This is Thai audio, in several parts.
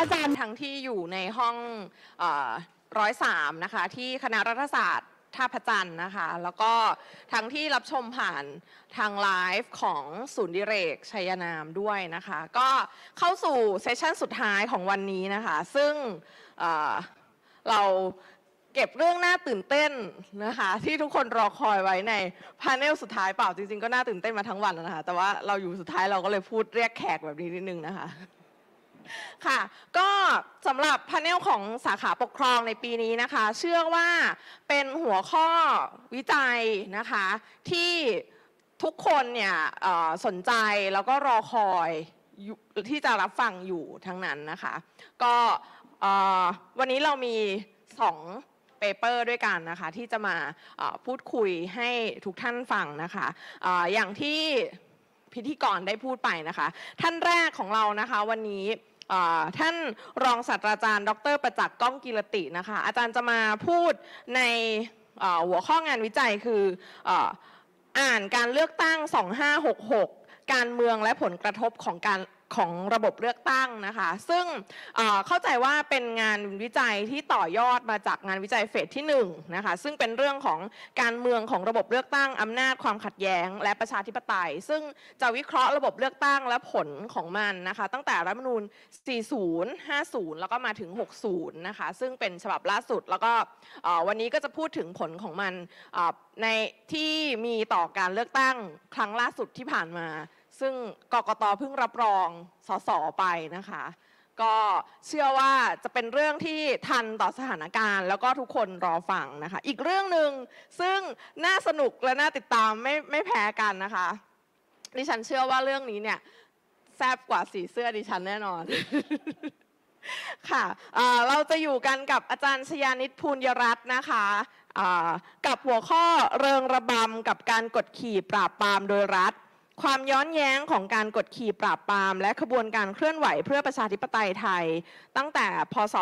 อาจารย์ทั้งที่อยู่ในห้อง103นะคะที่คณะรัฐศาสตร์ท่าพระจันทร์นะคะแล้วก็ทั้งที่รับชมผ่านทางไลฟ์ของศูนย์ดิเรกชัยนามด้วยนะคะก็เข้าสู่เซสชั่นสุดท้ายของวันนี้นะคะซึ่งเราเก็บเรื่องน่าตื่นเต้นนะคะที่ทุกคนรอคอยไว้ในพาเนลสุดท้ายเปล่าจริงๆก็น่าตื่นเต้นมาทั้งวันนะคะแต่ว่าเราอยู่สุดท้ายเราก็เลยพูดเรียกแขกแบบนี้นิดนึงนะคะค่ะก็สำหรับพาเนลของสาขาปกครองในปีนี้นะคะเชื่อว่าเป็นหัวข้อวิจัยนะคะที่ทุกคนเนี่ยสนใจแล้วก็รอคอยที่จะรับฟังอยู่ทั้งนั้นนะคะก็วันนี้เรามี2เปเปอร์ด้วยกันนะคะที่จะมาพูดคุยให้ทุกท่านฟังนะคะอย่างที่พิธีกรได้พูดไปนะคะท่านแรกของเรานะคะวันนี้ท่านรองศาสตราจารย์ดร.ประจักษ์ก้องกิรตินะคะอาจารย์จะมาพูดในหัวข้องานวิจัยคืออ่านการเลือกตั้ง2566การเมืองและผลกระทบของระบบเลือกตั้งนะคะซึ่งเข้าใจว่าเป็นงานวิจัยที่ต่อยอดมาจากงานวิจัยเฟสที่1นะคะซึ่งเป็นเรื่องของการเมืองของระบบเลือกตั้งอำนาจความขัดแย้งและประชาธิปไตยซึ่งจะวิเคราะห์ระบบเลือกตั้งและผลของมันนะคะตั้งแต่รัฐธรรมนูญ40 50แล้วก็มาถึง60นะคะซึ่งเป็นฉบับล่าสุดแล้วก็วันนี้ก็จะพูดถึงผลของมันในที่มีต่อการเลือกตั้งครั้งล่าสุดที่ผ่านมาซึ่งกกต.เพิ่งรับรองสสไปนะคะก็เชื่อว่าจะเป็นเรื่องที่ทันต่อสถานการณ์แล้วก็ทุกคนรอฟังนะคะอีกเรื่องหนึ่งซึ่งน่าสนุกและน่าติดตามไม่แพ้กันนะคะดิฉันเชื่อว่าเรื่องนี้เนี่ยแซ่บกว่าสีเสื้อดิฉันแน่นอน ค่ะเราจะอยู่กันกับอาจารย์ชยานิตภูลยรัตน์นะคะกับหัวข้อเริงระบำกับการกดขี่ปราบปรามโดยรัฐความย้อนแย้งของการกดขี่ปราบปรามและขบวนการเคลื่อนไหวเพื่อประชาธิปไตยไทยตั้งแต่พศ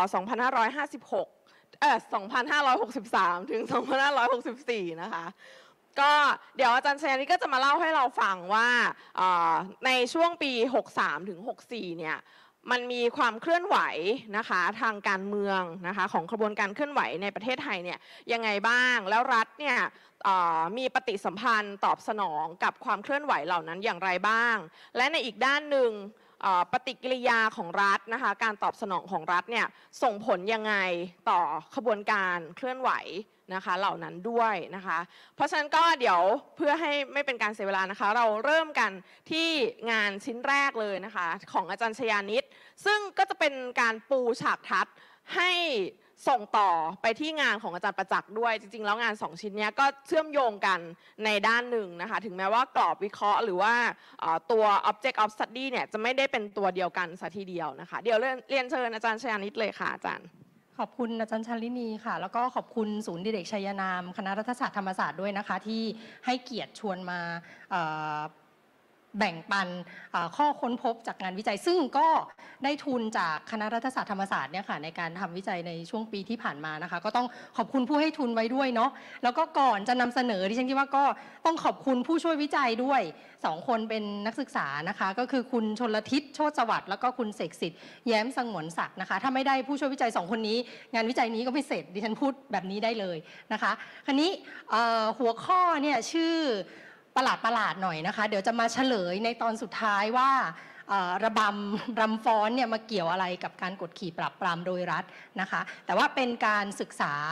2563 ถึง 2564 นะคะก็เดี๋ยวอาจารย์ชยานิตก็จะมาเล่าให้เราฟังว่าในช่วงปี 63 ถึง 64 เนี่ยมันมีความเคลื่อนไหวนะคะทางการเมืองนะคะของขบวนการเคลื่อนไหวในประเทศไทยเนี่ยยังไงบ้างแล้วรัฐเนี่ยมีปฏิสัมพันธ์ตอบสนองกับความเคลื่อนไหวเหล่านั้นอย่างไรบ้างและในอีกด้านหนึ่งปฏิกิริยาของรัฐนะคะการตอบสนองของรัฐเนี่ยส่งผลยังไงต่อขบวนการเคลื่อนไหวนะคะเหล่านั้นด้วยนะคะเพราะฉะนั้นก็เดี๋ยวเพื่อให้ไม่เป็นการเสียเวลานะคะเราเริ่มกันที่งานชิ้นแรกเลยนะคะของอาจารย์ชยานิตซึ่งก็จะเป็นการปูฉากทัศน์ให้ส่งต่อไปที่งานของอาจารย์ประจักษ์ด้วยจริงๆแล้วงาน2ชิ้นนี้ก็เชื่อมโยงกันในด้านหนึ่งนะคะถึงแม้ว่ากรอบวิเคราะห์หรือว่าตัว object of study เนี่ยจะไม่ได้เป็นตัวเดียวกันซะทีเดียวนะคะเดี๋ยวเรียนเชิญอาจารย์ชยานิตเลยค่ะอาจารย์ขอบคุณอาจารย์ชลินีค่ะแล้วก็ขอบคุณศูนย์ดิเรกชัยนามคณะรัฐศาสตร์ธรรมศาสตร์ด้วยนะคะที่ให้เกียรติชวนมาแบ่งปันข้อค้นพบจากงานวิจัยซึ่งก็ได้ทุนจากคณะรัฐศาสตร์ธรรมศาสตร์เนี่ยค่ะในการทำวิจัยในช่วงปีที่ผ่านมานะคะก็ต้องขอบคุณผู้ให้ทุนไว้ด้วยเนาะแล้วก็ก่อนจะนำเสนอดิฉันคิดว่าก็ต้องขอบคุณผู้ช่วยวิจัยด้วย2คนเป็นนักศึกษานะคะก็คือคุณชลทิศโชติสวัสดิ์แล้วก็คุณเสกสิทธิ์แย้มสงวนศักดิ์นะคะถ้าไม่ได้ผู้ช่วยวิจัย2คนนี้งานวิจัยนี้ก็ไม่เสร็จดิฉันพูดแบบนี้ได้เลยนะคะคราวนี้หัวข้อเนี่ยชื่อประหลาดหน่อยนะคะเดี๋ยวจะมาเฉลยในตอนสุดท้ายว่าระบำรำฟ้อนเนี่ยมาเกี่ยวอะไรกับการกดขี่ปราบปรามโดยรัฐนะคะแต่ว่าเป็นการศึกษา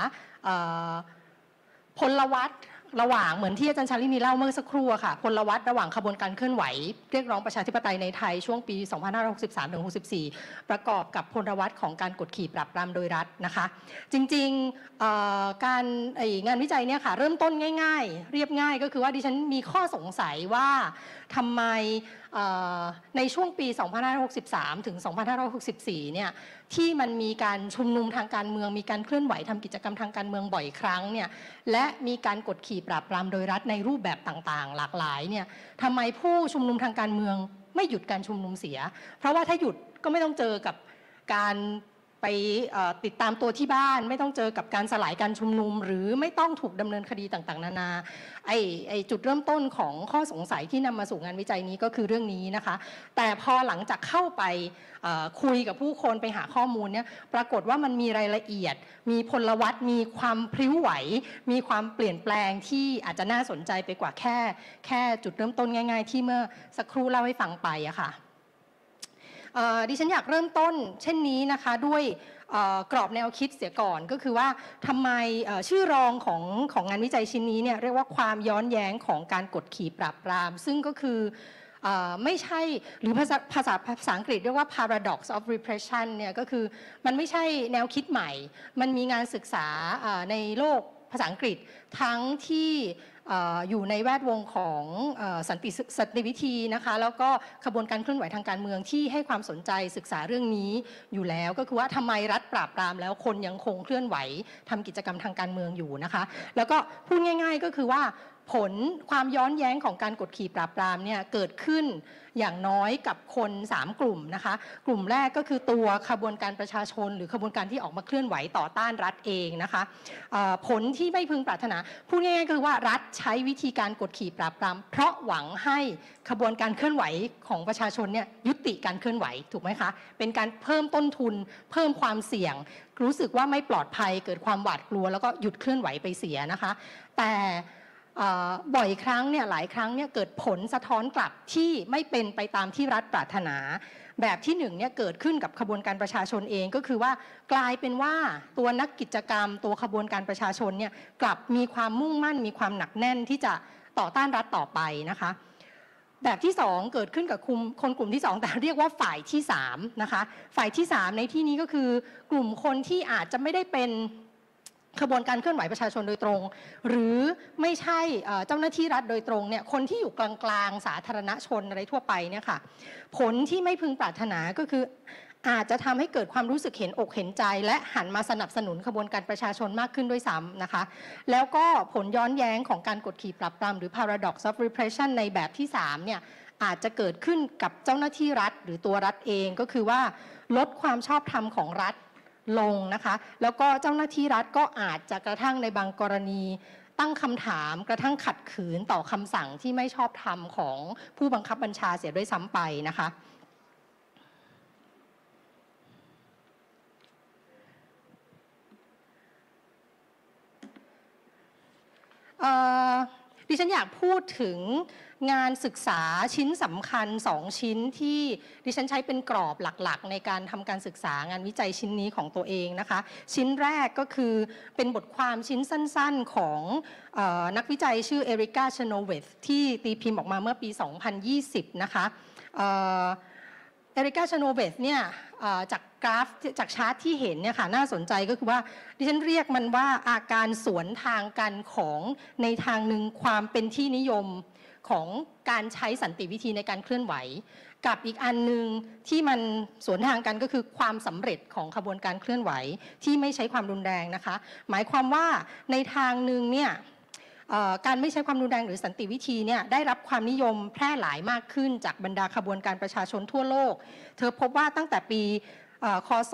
พลวัตระหว่างเหมือนที่อาจารย์ชาลินีเล่าเมื่อสักครู่ค่ะพลวัตระหว่างขบวนการเคลื่อนไหวเรียกร้องประชาธิปไตยในไทยช่วงปี 2563-64 ประกอบกับพลวัตของการกดขี่ปราบปรามโดยรัฐนะคะจริงๆการงานวิจัยเนี่ยค่ะเริ่มต้นง่ายๆเรียบง่ายก็คือว่าดิฉันมีข้อสงสัยว่าทำไมในช่วงปี 2563 ถึง 2564 เนี่ยที่มันมีการชุมนุมทางการเมืองมีการเคลื่อนไหวทำกิจกรรมทางการเมืองบ่อยครั้งเนี่ยและมีการกดขี่ปราบปรามโดยรัฐในรูปแบบต่างๆหลากหลายเนี่ยทำไมผู้ชุมนุมทางการเมืองไม่หยุดการชุมนุมเสียเพราะว่าถ้าหยุดก็ไม่ต้องเจอกับการไปติดตามตัวที่บ้านไม่ต้องเจอกับการสลายการชุมนุมหรือไม่ต้องถูกดำเนินคดีต่างๆนานาไอ้จุดเริ่มต้นของข้อสงสัยที่นำมาสู่งานวิจัยนี้ก็คือเรื่องนี้นะคะแต่พอหลังจากเข้าไปคุยกับผู้คนไปหาข้อมูลเนี่ยปรากฏว่ามันมีรายละเอียดมีพลวัตมีความพลิ้วไหวมีความเปลี่ยนแปลงที่อาจจะน่าสนใจไปกว่าแค่จุดเริ่มต้นง่ายๆที่เมื่อสักครู่เล่าให้ฟังไปอะค่ะดิฉันอยากเริ่มต้นเช่นนี้นะคะด้วยกรอบแนวคิดเสียก่อนก็คือว่าทำไมชื่อรองของงานวิจัยชิ้นนี้เนี่ยเรียกว่าความย้อนแย้งของการกดขี่ปราบปรามซึ่งก็คือไม่ใช่หรือภาษาอังกฤษเรียกว่า paradox of repression เนี่ยก็คือมันไม่ใช่แนวคิดใหม่มันมีงานศึกษาในโลกภาษาอังกฤษทั้งที่อยู่ในแวดวงของสันติวิธีนะคะแล้วก็ขบวนการเคลื่อนไหวทางการเมืองที่ให้ความสนใจศึกษาเรื่องนี้อยู่แล้วก็คือว่าทำไมรัฐปราบปรามแล้วคนยังคงเคลื่อนไหวทำกิจกรรมทางการเมืองอยู่นะคะแล้วก็พูดง่ายๆก็คือว่าผลความย้อนแย้งของการกดขี่ปราบปรามเนี่ยเกิดขึ้นอย่างน้อยกับคน3กลุ่มนะคะกลุ่มแรกก็คือตัวขบวนการประชาชนหรือขบวนการที่ออกมาเคลื่อนไหวต่อต้านรัฐเองนะคะผลที่ไม่พึงปรารถนาพูดง่ายๆคือว่ารัฐใช้วิธีการกดขี่ปราบปรามเพราะหวังให้ขบวนการเคลื่อนไหวของประชาชนเนี่ยยุติการเคลื่อนไหวถูกไหมคะเป็นการเพิ่มต้นทุนเพิ่มความเสี่ยงรู้สึกว่าไม่ปลอดภัยเกิดความหวาดกลัวแล้วก็หยุดเคลื่อนไหวไปเสียนะคะแต่บ่อยครั้งเนี่ยหลายครั้งเนี่ยเกิดผลสะท้อนกลับที่ไม่เป็นไปตามที่รัฐปรารถนาแบบที่1เนี่ยเกิดขึ้นกับขบวนการประชาชนเองก็คือว่ากลายเป็นว่าตัวนักกิจกรรมตัวขบวนการประชาชนเนี่ยกลับมีความมุ่งมั่นมีความหนักแน่นที่จะต่อต้านรัฐต่อไปนะคะแบบที่2เกิดขึ้นกับคนกลุ่มที่2แต่เรียกว่าฝ่ายที่3นะคะฝ่ายที่3ในที่นี้ก็คือกลุ่มคนที่อาจจะไม่ได้เป็นขบวนการเคลื่อนไหวประชาชนโดยตรงหรือไม่ใช่เจ้าหน้าที่รัฐโดยตรงเนี่ยคนที่อยู่กลางๆสาธารณชนอะไรทั่วไปเนี่ยค่ะผลที่ไม่พึงปรารถนาก็คืออาจจะทำให้เกิดความรู้สึกเห็นอกเห็นใจและหันมาสนับสนุนขบวนการประชาชนมากขึ้นด้วยซ้ำนะคะแล้วก็ผลย้อนแย้งของการกดขี่ปราบปรามหรือ paradox of repression ในแบบที่3เนี่ยอาจจะเกิดขึ้นกับเจ้าหน้าที่รัฐหรือตัวรัฐเองก็คือว่าลดความชอบธรรมของรัฐลงนะคะแล้วก็เจ้าหน้าที่รัฐก็อาจจะกระทั่งในบางกรณีตั้งคำถามกระทั่งขัดขืนต่อคำสั่งที่ไม่ชอบธรรมของผู้บังคับบัญชาเสียด้วยซ้ำไปนะคะดิฉันอยากพูดถึงงานศึกษาชิ้นสำคัญ2ชิ้นที่ดิฉันใช้เป็นกรอบหลักๆในการทำการศึกษางานวิจัยชิ้นนี้ของตัวเองนะคะชิ้นแรกก็คือเป็นบทความชิ้นสั้นๆของนักวิจัยชื่อเอริกาชโนเวธที่ตีพิมพ์ออกมาเมื่อปี 2020 นะคะเอริกาชโนเวธเนี่ยจากกราฟจากชาร์ตที่เห็นเนี่ยค่ะน่าสนใจก็คือว่าดิฉันเรียกมันว่าอาการสวนทางกันของในทางหนึ่งความเป็นที่นิยมของการใช้สันติวิธีในการเคลื่อนไหวกับอีกอันนึงที่มันสวนทางกันก็คือความสำเร็จของขบวนการเคลื่อนไหวที่ไม่ใช้ความรุนแรงนะคะหมายความว่าในทางหนึ่งเนี่ยการไม่ใช้ความรุนแรงหรือสันติวิธีเนี่ยได้รับความนิยมแพร่หลายมากขึ้นจากบรรดาขบวนการประชาชนทั่วโลกเธอพบว่าตั้งแต่ปีคศ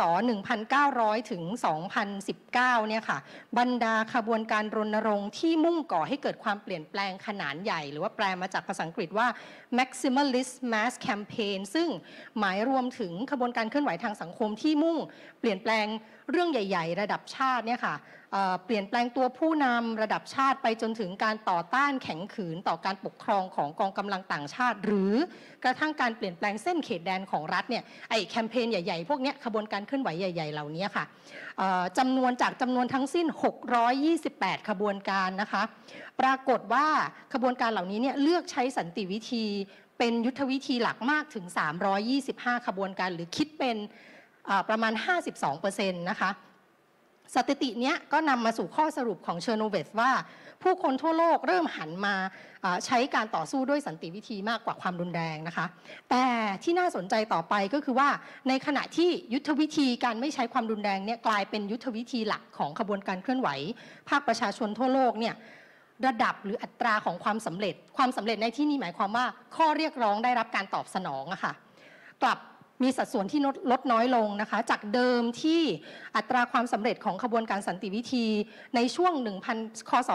1900 ถึง 2019 เนี่ยค่ะบรรดาขบวนการรณรงค์ที่มุ่งก่อให้เกิดความเปลี่ยนแปลงขนาดใหญ่หรือว่าแปลมาจากภาษาอังกฤษว่า maximalist mass campaign ซึ่งหมายรวมถึงขบวนการเคลื่อนไหวทางสังคมที่มุ่งเปลี่ยนแปลงเรื่องใหญ่ๆระดับชาติเนี่ยค่ะเปลี่ยนแปลงตัวผู้นำระดับชาติไปจนถึงการต่อต้านแข็งขืนต่อการปกครองของกองกำลังต่างชาติหรือกระทั่งการเปลี่ยนแปลงเส้นเขตแดนของรัฐเนี่ยไอ้แคมเปญใหญ่ๆพวกนี้ขบวนการเคลื่อนไหวใหญ่ๆเหล่านี้ค่ะจำนวนทั้งสิ้น628ขบวนการนะคะปรากฏว่าขบวนการเหล่านี้เนี่ยเลือกใช้สันติวิธีเป็นยุทธวิธีหลักมากถึง325ขบวนการหรือคิดเป็นประมาณ 52% นะคะสถิตินี้ก็นำมาสู่ข้อสรุปของเชอร์โนเวธว่าผู้คนทั่วโลกเริ่มหันมาใช้การต่อสู้ด้วยสันติวิธีมากกว่าความรุนแรงนะคะแต่ที่น่าสนใจต่อไปก็คือว่าในขณะที่ยุทธวิธีการไม่ใช้ความรุนแรงเนี่ยกลายเป็นยุทธวิธีหลักของขบวนการเคลื่อนไหวภาคประชาชนทั่วโลกเนี่ยระดับหรืออัตราของความสำเร็จในที่นี้หมายความว่าข้อเรียกร้องได้รับการตอบสนองอะค่ะกลับมีสัดส่วนที่ลดน้อยลงนะคะจากเดิมที่อัตราความสำเร็จของขบวนการสันติวิธีในช่วงคศ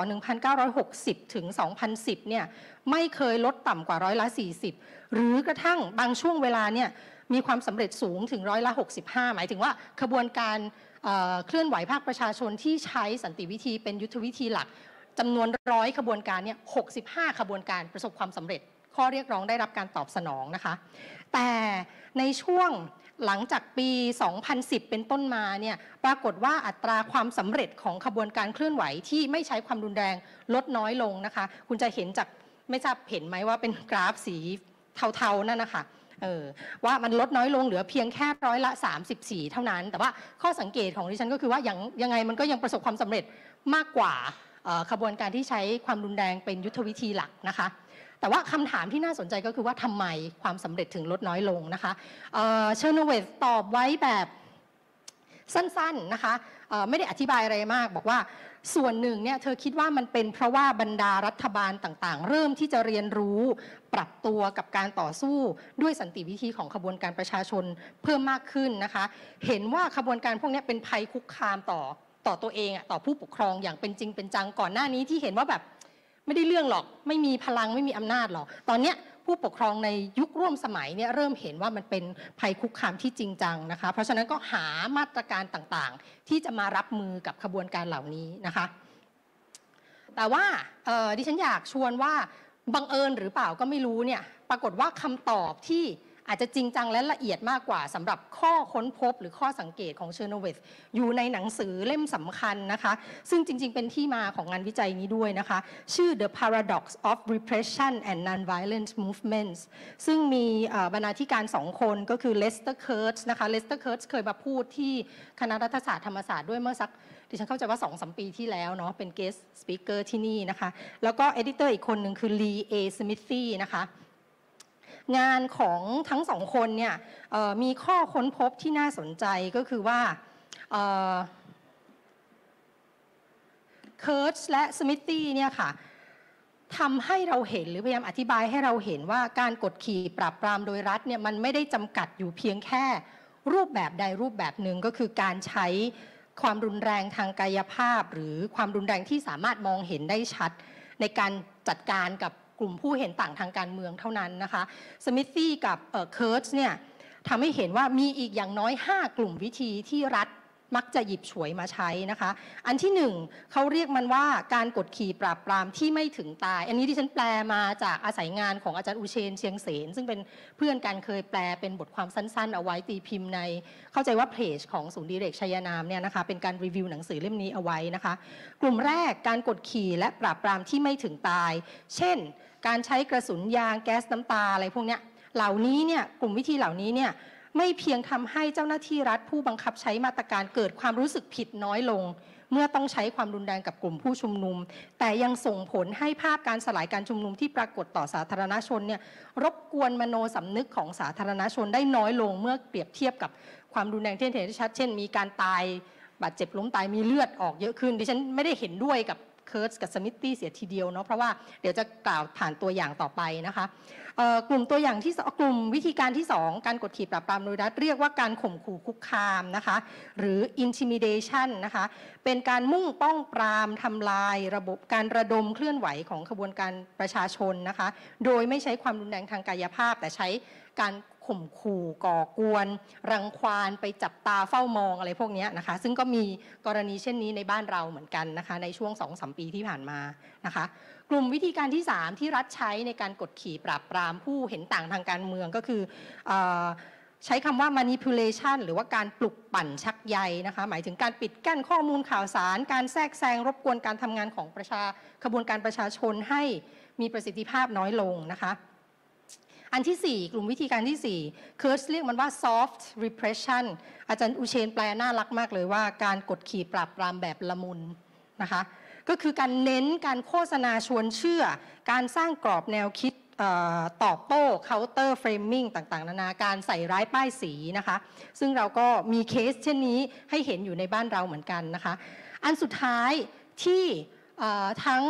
1960 ถึง 2010 เนี่ยไม่เคยลดต่ำกว่า40%หรือกระทั่งบางช่วงเวลาเนี่ยมีความสำเร็จสูงถึง65%หมายถึงว่าขบวนการเคลื่อนไหวภาคประชาชนที่ใช้สันติวิธีเป็นยุทธวิธีหลักจำนวน100ขบวนการเนี่ย65ขบวนการประสบความสำเร็จข้อเรียกร้องได้รับการตอบสนองนะคะแต่ในช่วงหลังจากปี 2010 เป็นต้นมาเนี่ยปรากฏว่าอัตราความสำเร็จของขบวนการเคลื่อนไหวที่ไม่ใช้ความรุนแรงลดน้อยลงนะคะคุณจะเห็นจากไม่ทราบเห็นไหมว่าเป็นกราฟสีเทาๆนั่นนะคะว่ามันลดน้อยลงเหลือเพียงแค่34%เท่านั้นแต่ว่าข้อสังเกตของดิฉันก็คือว่ายังไงมันก็ยังประสบความสำเร็จมากกว่าขบวนการที่ใช้ความรุนแรงเป็นยุทธวิธีหลักนะคะแต่ว่าคำถามที่น่าสนใจก็คือว่าทำไมความสำเร็จถึงลดน้อยลงนะคะเชอร์โนเวตตอบไว้แบบสั้นๆนะคะไม่ได้อธิบายอะไรมากบอกว่าส่วนหนึ่งเนี่ยเธอคิดว่ามันเป็นเพราะว่าบรรดารัฐบาลต่างๆเริ่มที่จะเรียนรู้ปรับตัวกับการต่อสู้ด้วยสันติวิธีของขบวนการประชาชนเพิ่มมากขึ้นนะคะเห็นว่าขบวนการพวกนี้เป็นภัยคุกคามต่อตัวเองต่อผู้ปกครองอย่างเป็นจริงเป็นจังก่อนหน้านี้ที่เห็นว่าแบบไม่ได้เรื่องหรอกไม่มีพลังไม่มีอำนาจหรอกตอนนี้ผู้ปกครองในยุคร่วมสมัยเนี่ยเริ่มเห็นว่ามันเป็นภัยคุกคามที่จริงจังนะคะเพราะฉะนั้นก็หามาตรการต่างๆที่จะมารับมือกับขบวนการเหล่านี้นะคะแต่ว่าดิฉันอยากชวนว่าบังเอิญหรือเปล่าก็ไม่รู้เนี่ยปรากฏว่าคำตอบที่อาจจะจริงจังและละเอียดมากกว่าสำหรับข้อค้นพบหรือข้อสังเกตของเชอร์โนเวตอยู่ในหนังสือเล่มสำคัญนะคะซึ่งจริงๆเป็นที่มาของงานวิจัยนี้ด้วยนะคะชื่อ The Paradox of Repression and Nonviolent Movements ซึ่งมีบรรณาธิการ2คนก็คือเลสเตอร์เคิร์ตนะคะเลสเตอร์เคิร์ตเคยมาพูดที่คณะรัฐศาสตร์ธรรมศาสตร์ด้วยเมื่อสักดิฉันเข้าใจว่า 2-3 ปีที่แล้วเนาะเป็น guest speaker ที่นี่นะคะแล้วก็ editor อีกคนหนึ่งคือ Lee A. Smithy นะคะงานของทั้งสองคนเนี่ยมีข้อค้นพบที่น่าสนใจก็คือว่าเคิร์ตและสมิธตี้เนี่ยค่ะทำให้เราเห็นหรือพยายามอธิบายให้เราเห็นว่าการกดขี่ปราบปรามโดยรัฐเนี่ยมันไม่ได้จำกัดอยู่เพียงแค่รูปแบบใดรูปแบบหนึ่งก็คือการใช้ความรุนแรงทางกายภาพหรือความรุนแรงที่สามารถมองเห็นได้ชัดในการจัดการกับกลุ่มผู้เห็นต่างทางการเมืองเท่านั้นนะคะสมิธซี่กับเคิร์ตเนี่ยทำให้เห็นว่ามีอีกอย่างน้อย5กลุ่มวิธีที่รัฐมักจะหยิบฉวยมาใช้นะคะอันที่1เขาเรียกมันว่าการกดขี่ปราบปรามที่ไม่ถึงตายอันนี้ที่ฉันแปลมาจากอาศัยงานของอาจารย์อุเชนเชียงเสนซึ่งเป็นเพื่อนกันเคยแปลเป็นบทความสั้นๆเอาไว้ตีพิมพ์ในเข้าใจว่าเพจของศูนย์ดิเรกชัยนามเนี่ยนะคะเป็นการรีวิวหนังสือเล่มนี้เอาไว้นะคะกลุ่มแรกการกดขี่และปราบปรามที่ไม่ถึงตายเช่นการใช้กระสุนยางแก๊สน้ำตาอะไรพวกนี้เหล่านี้เนี่ยกลุ่มวิธีเหล่านี้เนี่ยไม่เพียงทำให้เจ้าหน้าที่รัฐผู้บังคับใช้มาตรการเกิดความรู้สึกผิดน้อยลงเมื่อต้องใช้ความรุนแรงกับกลุ่มผู้ชุมนุมแต่ยังส่งผลให้ภาพการสลายการชุมนุมที่ปรากฏต่อสาธารณชนเนี่ยรบกวนมโนสำนึกของสาธารณชนได้น้อยลงเมื่อเปรียบเทียบกับความรุนแรงที่เห็นได้ชัดเช่นมีการตายบาดเจ็บล้มตายมีเลือดออกเยอะขึ้นดิฉันไม่ได้เห็นด้วยกับเคิร์ตกับสมิธตี้เสียทีเดียวเนาะเพราะว่าเดี๋ยวจะกล่าวผ่านตัวอย่างต่อไปนะคะกลุ่มตัวอย่างที่กลุ่มวิธีการที่2การกดขี่ปราบปรามโดยรัฐเรียกว่าการข่มขู่คุกคามนะคะหรือ intimidation นะคะเป็นการมุ่งป้องปรามทำลายระบบการระดมเคลื่อนไหวของขบวนการประชาชนนะคะโดยไม่ใช้ความรุนแรงทางกายภาพแต่ใช้การข่มขู่ก่อกวนรังควานไปจับตาเฝ้ามองอะไรพวกนี้นะคะซึ่งก็มีกรณีเช่นนี้ในบ้านเราเหมือนกันนะคะในช่วง 2-3 ปีที่ผ่านมานะคะกลุ่มวิธีการที่3ที่รัฐใช้ในการกดขี่ปราบปรามผู้เห็นต่างทางการเมืองก็คือใช้คำว่า manipulation หรือว่าการปลุกปั่นชักใยนะคะหมายถึงการปิดกั้นข้อมูลข่าวสารการแทรกแซงรบกวนการทำงานของขบวนการประชาชนให้มีประสิทธิภาพน้อยลงนะคะอันที่4กลุ่มวิธีการที่4เคิร์ตเรียกมันว่า soft repression อาจารย์อุเชนแปลน่ารักมากเลยว่าการกดขี่ปราบปรามแบบละมุนนะคะก็คือการเน้นการโฆษณาชวนเชื่อการสร้างกรอบแนวคิดตอบโต้ counter framing ต่างๆนานาการใส่ร้ายป้ายสีนะคะซึ่งเราก็มีเคสเช่นนี้ให้เห็นอยู่ในบ้านเราเหมือนกันนะคะอันสุดท้ายที่ทั้ง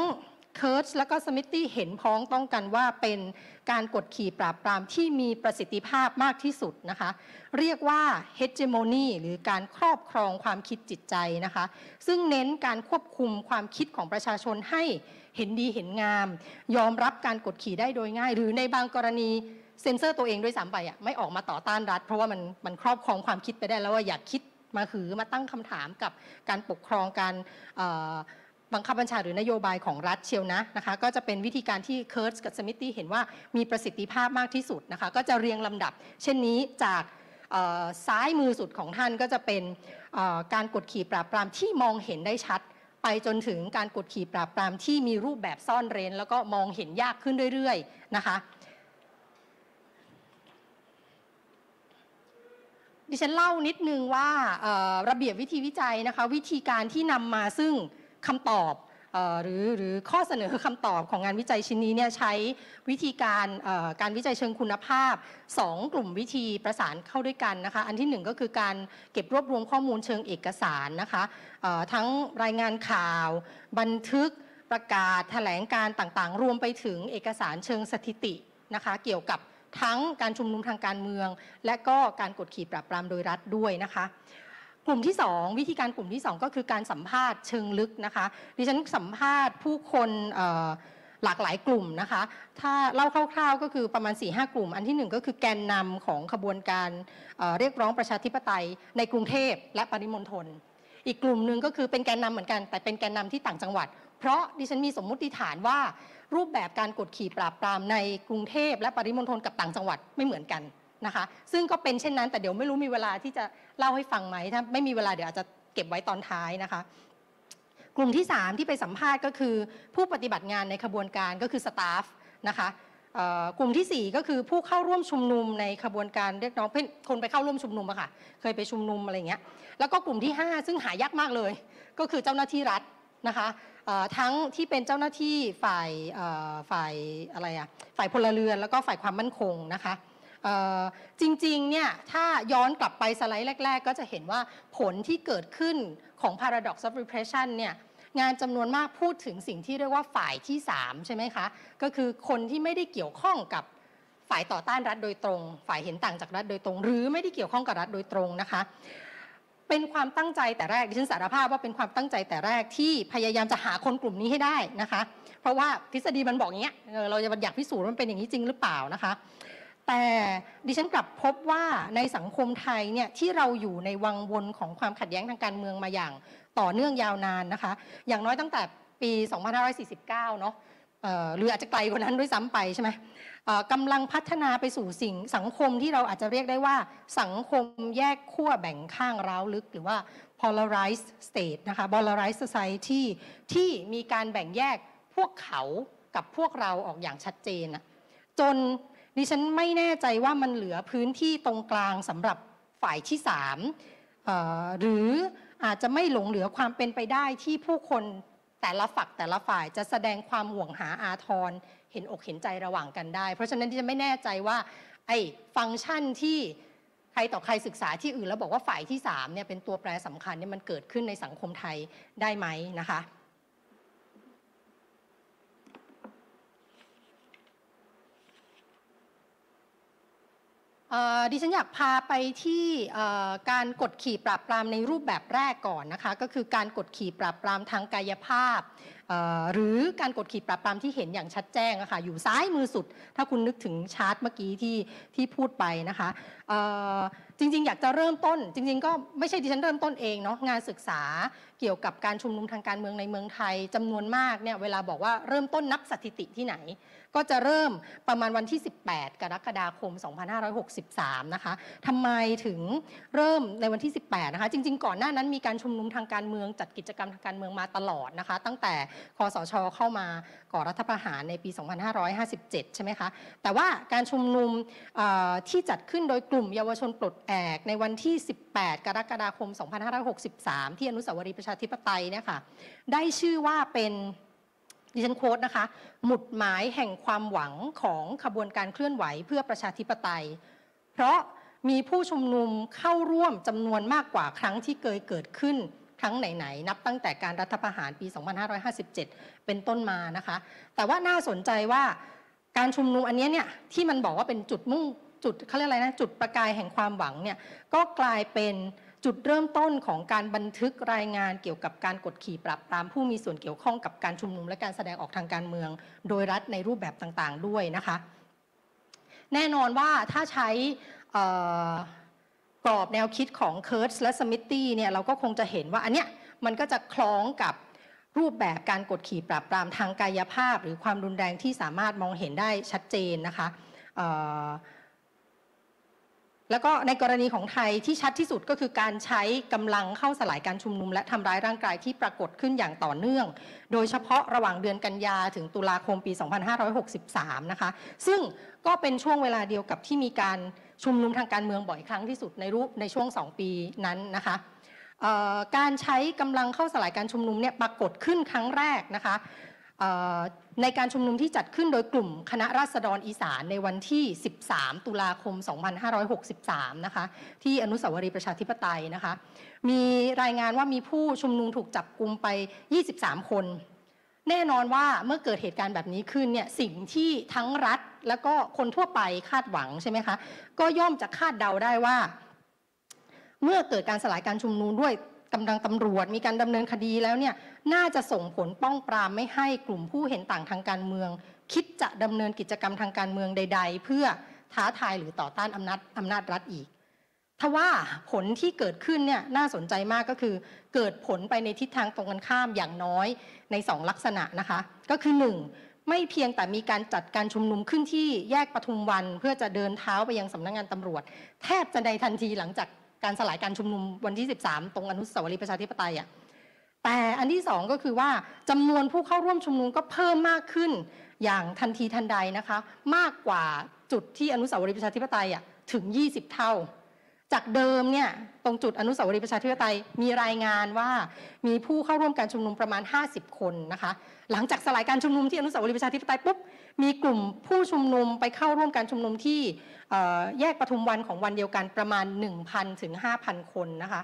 เคิร์ชและก็สมิธตี้เห็นพ้องต้องกันว่าเป็นการกดขี่ปราบปรามที่มีประสิทธิภาพมากที่สุดนะคะเรียกว่า hegemony หรือการครอบครองความคิดจิตใจนะคะซึ่งเน้นการควบคุมความคิดของประชาชนให้เห็นดีเห็นงามยอมรับการกดขี่ได้โดยง่ายหรือในบางกรณีเซ็นเซอร์ตัวเองด้วยซ้ำไปไม่ออกมาต่อต้านรัฐเพราะว่ามันครอบครองความคิดไปได้แล้วว่าอยากคิดมามาตั้งคำถามกับการปกครองการบังคับบัญชาหรือนโยบายของรัฐเชียวนะคะก็จะเป็นวิธีการที่เคิร์ชกับสมิธตี้เห็นว่ามีประสิทธิภาพมากที่สุดนะคะก็จะเรียงลำดับเช่นนี้จากซ้ายมือสุดของท่านก็จะเป็นการกดขี่ปราบปรามที่มองเห็นได้ชัดไปจนถึงการกดขี่ปราบปรามที่มีรูปแบบซ่อนเร้นแล้วก็มองเห็นยากขึ้นเรื่อยๆนะคะดิฉันเล่านิดนึงว่าระเบียบวิธีวิจัยนะคะวิธีการที่นำมาซึ่งคำตอบหรือข้อเสนอคำตอบของงานวิจัยชิ้นนี้เนี่ยใช้วิธีการวิจัยเชิงคุณภาพ2กลุ่มวิธีประสานเข้าด้วยกันนะคะอันที่1ก็คือการเก็บรวบรวมข้อมูลเชิงเอกสารนะคะทั้งรายงานข่าวบันทึกประกาศแถลงการต่างๆรวมไปถึงเอกสารเชิงสถิตินะคะเกี่ยวกับทั้งการชุมนุมทางการเมืองและก็การกดขี่ปราบปรามโดยรัฐด้วยนะคะกลุ่มที่2วิธีการกลุ่มที่2ก็คือการสัมภาษณ์เชิงลึกนะคะดิฉันสัมภาษณ์ผู้คนหลากหลายกลุ่มนะคะถ้าเล่าคร่าวๆก็คือประมาณ 4-5 กลุ่มอันที่1ก็คือแกนนำของขบวนการเรียกร้องประชาธิปไตยในกรุงเทพและปริมณฑลอีกกลุ่มหนึ่งก็คือเป็นแกนนำเหมือนกันแต่เป็นแกนนำที่ต่างจังหวัดเพราะดิฉันมีสมมุติฐานว่ารูปแบบการกดขี่ปราบปรามในกรุงเทพและปริมณฑลกับต่างจังหวัดไม่เหมือนกันนะคะซึ่งก็เป็นเช่นนั้นแต่เดี๋ยวไม่รู้มีเวลาที่จะเล่าให้ฟังไหมถ้าไม่มีเวลาเดี๋ยวอาจจะเก็บไว้ตอนท้ายนะคะกลุ่มที่3ที่ไปสัมภาษณ์ก็คือผู้ปฏิบัติงานในขบวนการก็คือสตาฟนะคะกลุ่มที่4ก็คือผู้เข้าร่วมชุมนุมในขบวนการเรียกร้องคนไปเข้าร่วมชุมนุมอะค่ะเคยไปชุมนุมอะไรเงี้ยแล้วก็กลุ่มที่5ซึ่งหายากมากเลยก็คือเจ้าหน้าที่รัฐนะคะทั้งที่เป็นเจ้าหน้าที่ฝ่ายพลเรือนแล้วก็ฝ่ายความมั่นคงนะคะจริงๆเนี่ยถ้าย้อนกลับไปสไลด์แรกๆก็จะเห็นว่าผลที่เกิดขึ้นของ paradox of repression เนี่ยงานจำนวนมากพูดถึงสิ่งที่เรียกว่าฝ่ายที่3ใช่ไหมคะก็คือคนที่ไม่ได้เกี่ยวข้องกับฝ่ายต่อต้านรัฐโดยตรงฝ่ายเห็นต่างจากรัฐโดยตรงหรือไม่ได้เกี่ยวข้องกับรัฐโดยตรงนะคะเป็นความตั้งใจแต่แรกดิฉันสารภาพว่าเป็นความตั้งใจแต่แรกที่พยายามจะหาคนกลุ่มนี้ให้ได้นะคะเพราะว่าทฤษฎีมันบอกอย่างเงี้ยเราจะอยากพิสูจน์ว่ามันเป็นอย่างนี้จริงหรือเปล่านะคะแต่ดิฉันกลับพบว่าในสังคมไทยเนี่ยที่เราอยู่ในวังวนของความขัดแย้งทางการเมืองมาอย่างต่อเนื่องยาวนานนะคะอย่างน้อยตั้งแต่ปี 2549 เนาะหรืออาจจะไกลกว่านั้นด้วยซ้ำไปใช่ไหมกำลังพัฒนาไปสู่สังคมที่เราอาจจะเรียกได้ว่าสังคมแยกขั้วแบ่งข้างร้าวลึกหรือว่า polarized state นะคะ polarized society ที่มีการแบ่งแยกพวกเขากับพวกเราออกอย่างชัดเจนจนดิฉันไม่แน่ใจว่ามันเหลือพื้นที่ตรงกลางสำหรับฝ่ายที่3หรืออาจจะไม่หลงเหลือความเป็นไปได้ที่ผู้คนแต่ละฝักแต่ละฝ่ายจะแสดงความห่วงหาอาทรเห็นอกเห็นใจระหว่างกันได้เพราะฉะนั้นดิฉันไม่แน่ใจว่าไอ้ฟังก์ชันที่ใครต่อใครศึกษาที่อื่นแล้วบอกว่าฝ่ายที่3เนี่ยเป็นตัวแปรสำคัญเนี่ยมันเกิดขึ้นในสังคมไทยได้ไหมนะคะดิฉันอยากพาไปที่การกดขี่ปราบปรามในรูปแบบแรกก่อนนะคะก็คือการกดขี่ปราบปรามทางกายภาพหรือการกดขี่ปราบปรามที่เห็นอย่างชัดแจ้งอะค่ะอยู่ซ้ายมือสุดถ้าคุณนึกถึงชาร์ตเมื่อกี้ที่พูดไปนะคะจริงๆอยากจะเริ่มต้นจริงๆก็ไม่ใช่ดิฉันเริ่มต้นเองเนาะงานศึกษาเกี่ยวกับการชุมนุมทางการเมืองในเมืองไทยจำนวนมากเนี่ยเวลาบอกว่าเริ่มต้นนับสถิติที่ไหนก็จะเริ่มประมาณวันที่ 18 กรกฎาคม 2563 นะคะทำไมถึงเริ่มในวันที่ 18 นะคะจริงๆก่อนหน้านั้นมีการชุมนุมทางการเมืองจัดกิจกรรมทางการเมืองมาตลอดนะคะตั้งแต่คสช.เข้ามาก่อรัฐประหารในปี 2557 ใช่ไหมคะแต่ว่าการชุมนุมที่จัดขึ้นโดยกลุ่มเยาวชนปลดแอกในวันที่ 18 กรกฎาคม 2563 ที่อนุสาวรีย์ประชาธิปไตยเนี่ยค่ะได้ชื่อว่าเป็นดิฉันโค้ดนะคะหมุดหมายแห่งความหวังของขบวนการเคลื่อนไหวเพื่อประชาธิปไตยเพราะมีผู้ชุมนุมเข้าร่วมจำนวนมากกว่าครั้งที่เคยเกิดขึ้นครั้งไหนๆนับตั้งแต่การรัฐประหารปี 2557 เป็นต้นมานะคะแต่ว่าน่าสนใจว่าการชุมนุมอันนี้เนี่ยที่มันบอกว่าเป็นจุดมุ่งจุดเขาเรียกอะไรนะจุดประกายแห่งความหวังเนี่ยก็กลายเป็นจุดเริ่มต้นของการบันทึกรายงานเกี่ยวกับการกดขี่ปราบปรามผู้มีส่วนเกี่ยวข้องกับการชุมนุมและการแสดงออกทางการเมืองโดยรัฐในรูปแบบต่างๆด้วยนะคะแน่นอนว่าถ้าใช้กรอบแนวคิดของเคิร์ตและสมิธตี้เนี่ยเราก็คงจะเห็นว่าอันเนี้ยมันก็จะคล้องกับรูปแบบการกดขี่ปราบปรามทางกายภาพหรือความรุนแรงที่สามารถมองเห็นได้ชัดเจนนะคะแล้วก็ในกรณีของไทยที่ชัดที่สุดก็คือการใช้กำลังเข้าสลายการชุมนุมและทำร้ายร่างกายที่ปรากฏขึ้นอย่างต่อเนื่องโดยเฉพาะระหว่างเดือนกันยาถึงตุลาคมปี 2563 นะคะซึ่งก็เป็นช่วงเวลาเดียวกับที่มีการชุมนุมทางการเมืองบ่อยครั้งที่สุดในช่วง2 ปีนั้นนะคะการใช้กำลังเข้าสลายการชุมนุมเนี่ยปรากฏขึ้นครั้งแรกนะคะในการชุมนุมที่จัดขึ้นโดยกลุ่มคณะราษฎรอีสานในวันที่ 13 ตุลาคม 2563 นะคะที่อนุสาวรีย์ประชาธิปไตยนะคะมีรายงานว่ามีผู้ชุมนุมถูกจับกุมไป 23 คนแน่นอนว่าเมื่อเกิดเหตุการณ์แบบนี้ขึ้นเนี่ยสิ่งที่ทั้งรัฐแล้วก็คนทั่วไปคาดหวังใช่ไหมคะก็ย่อมจะคาดเดาได้ว่าเมื่อเกิดการสลายการชุมนุมด้วยกำลังตำรวจมีการดำเนินคดีแล้วเนี่ยน่าจะส่งผลป้องปรามไม่ให้กลุ่มผู้เห็นต่างทางการเมืองคิดจะดำเนินกิจกรรมทางการเมืองใดๆเพื่อท้าทายหรือต่อต้านอำนาจรัฐอีกทว่าผลที่เกิดขึ้นเนี่ยน่าสนใจมากก็คือเกิดผลไปในทิศทางตรงกันข้ามอย่างน้อยใน2 ลักษณะนะคะก็คือ1ไม่เพียงแต่มีการจัดการชุมนุมขึ้นที่แยกปทุมวันเพื่อจะเดินเท้าไปยังสำนักงานตำรวจแทบจะในทันทีหลังจากการสลายการชุมนุมวันที่ 13 ตรงอนุสาวรีย์ประชาธิปไตยอ่ะแต่อันที่2ก็คือว่าจำนวนผู้เข้าร่วมชุมนุมก็เพิ่มมากขึ้นอย่างทันทีทันใดนะคะมากกว่าจุดที่อนุสาวรีย์ประชาธิปไตยอ่ะถึง20 เท่าจากเดิมเนี่ยตรงจุดอนุสาวรีย์ประชาธิปไตยมีรายงานว่ามีผู้เข้าร่วมการชุมนุมประมาณ50 คนนะคะหลังจากสลายการชุมนุมที่อนุสาวรีย์ประชาธิปไตยปุ๊บมีกลุ่มผู้ชุมนุมไปเข้าร่วมการชุมนุมที่แยกปทุมวันของวันเดียวกันประมาณ 1,000 ถึง 5,000 คนนะคะ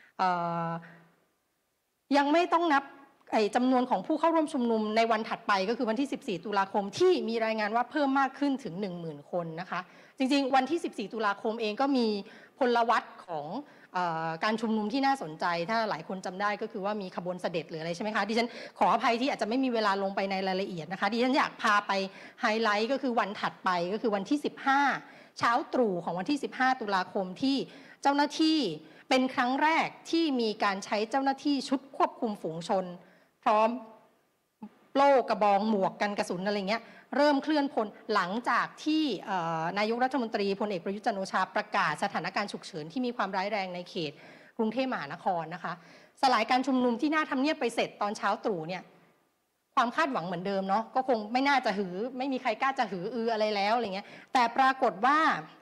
ยังไม่ต้องนับจำนวนของผู้เข้าร่วมชุมนุมในวันถัดไปก็คือวันที่ 14 ตุลาคมที่มีรายงานว่าเพิ่มมากขึ้นถึง 10,000 คนนะคะจริงๆวันที่ 14 ตุลาคมเองก็มีพลวัตของการชุมนุมที่น่าสนใจถ้าหลายคนจำได้ก็คือว่ามีขบวนเสด็จหรืออะไรใช่ไหมคะดิฉันขออภัยที่อาจจะไม่มีเวลาลงไปในรายละเอียดนะคะดิฉันอยากพาไปไฮไลท์ก็คือวันถัดไปก็คือวันที่ 15 เช้าตรู่ของวันที่ 15 ตุลาคมที่เจ้าหน้าที่เป็นครั้งแรกที่มีการใช้เจ้าหน้าที่ชุดควบคุมฝูงชนพร้อมโล่กระบองหมวกกันกระสุนอะไรเงี้ยเริ่มเคลื่อนพลหลังจากที่นายกรัฐมนตรีพลเอกประยุทธ์จันทร์โอชาประกาศสถานการณ์ฉุกเฉินที่มีความร้ายแรงในเขตกรุงเทพมหานครนะคะสลายการชุมนุมที่หน้าทำเนียบไปเสร็จตอนเช้าตรู่เนี่ยความคาดหวังเหมือนเดิมเนาะก็คงไม่น่าจะไม่มีใครกล้าจะอะไรแล้วอะไรเงี้ยแต่ปรากฏว่า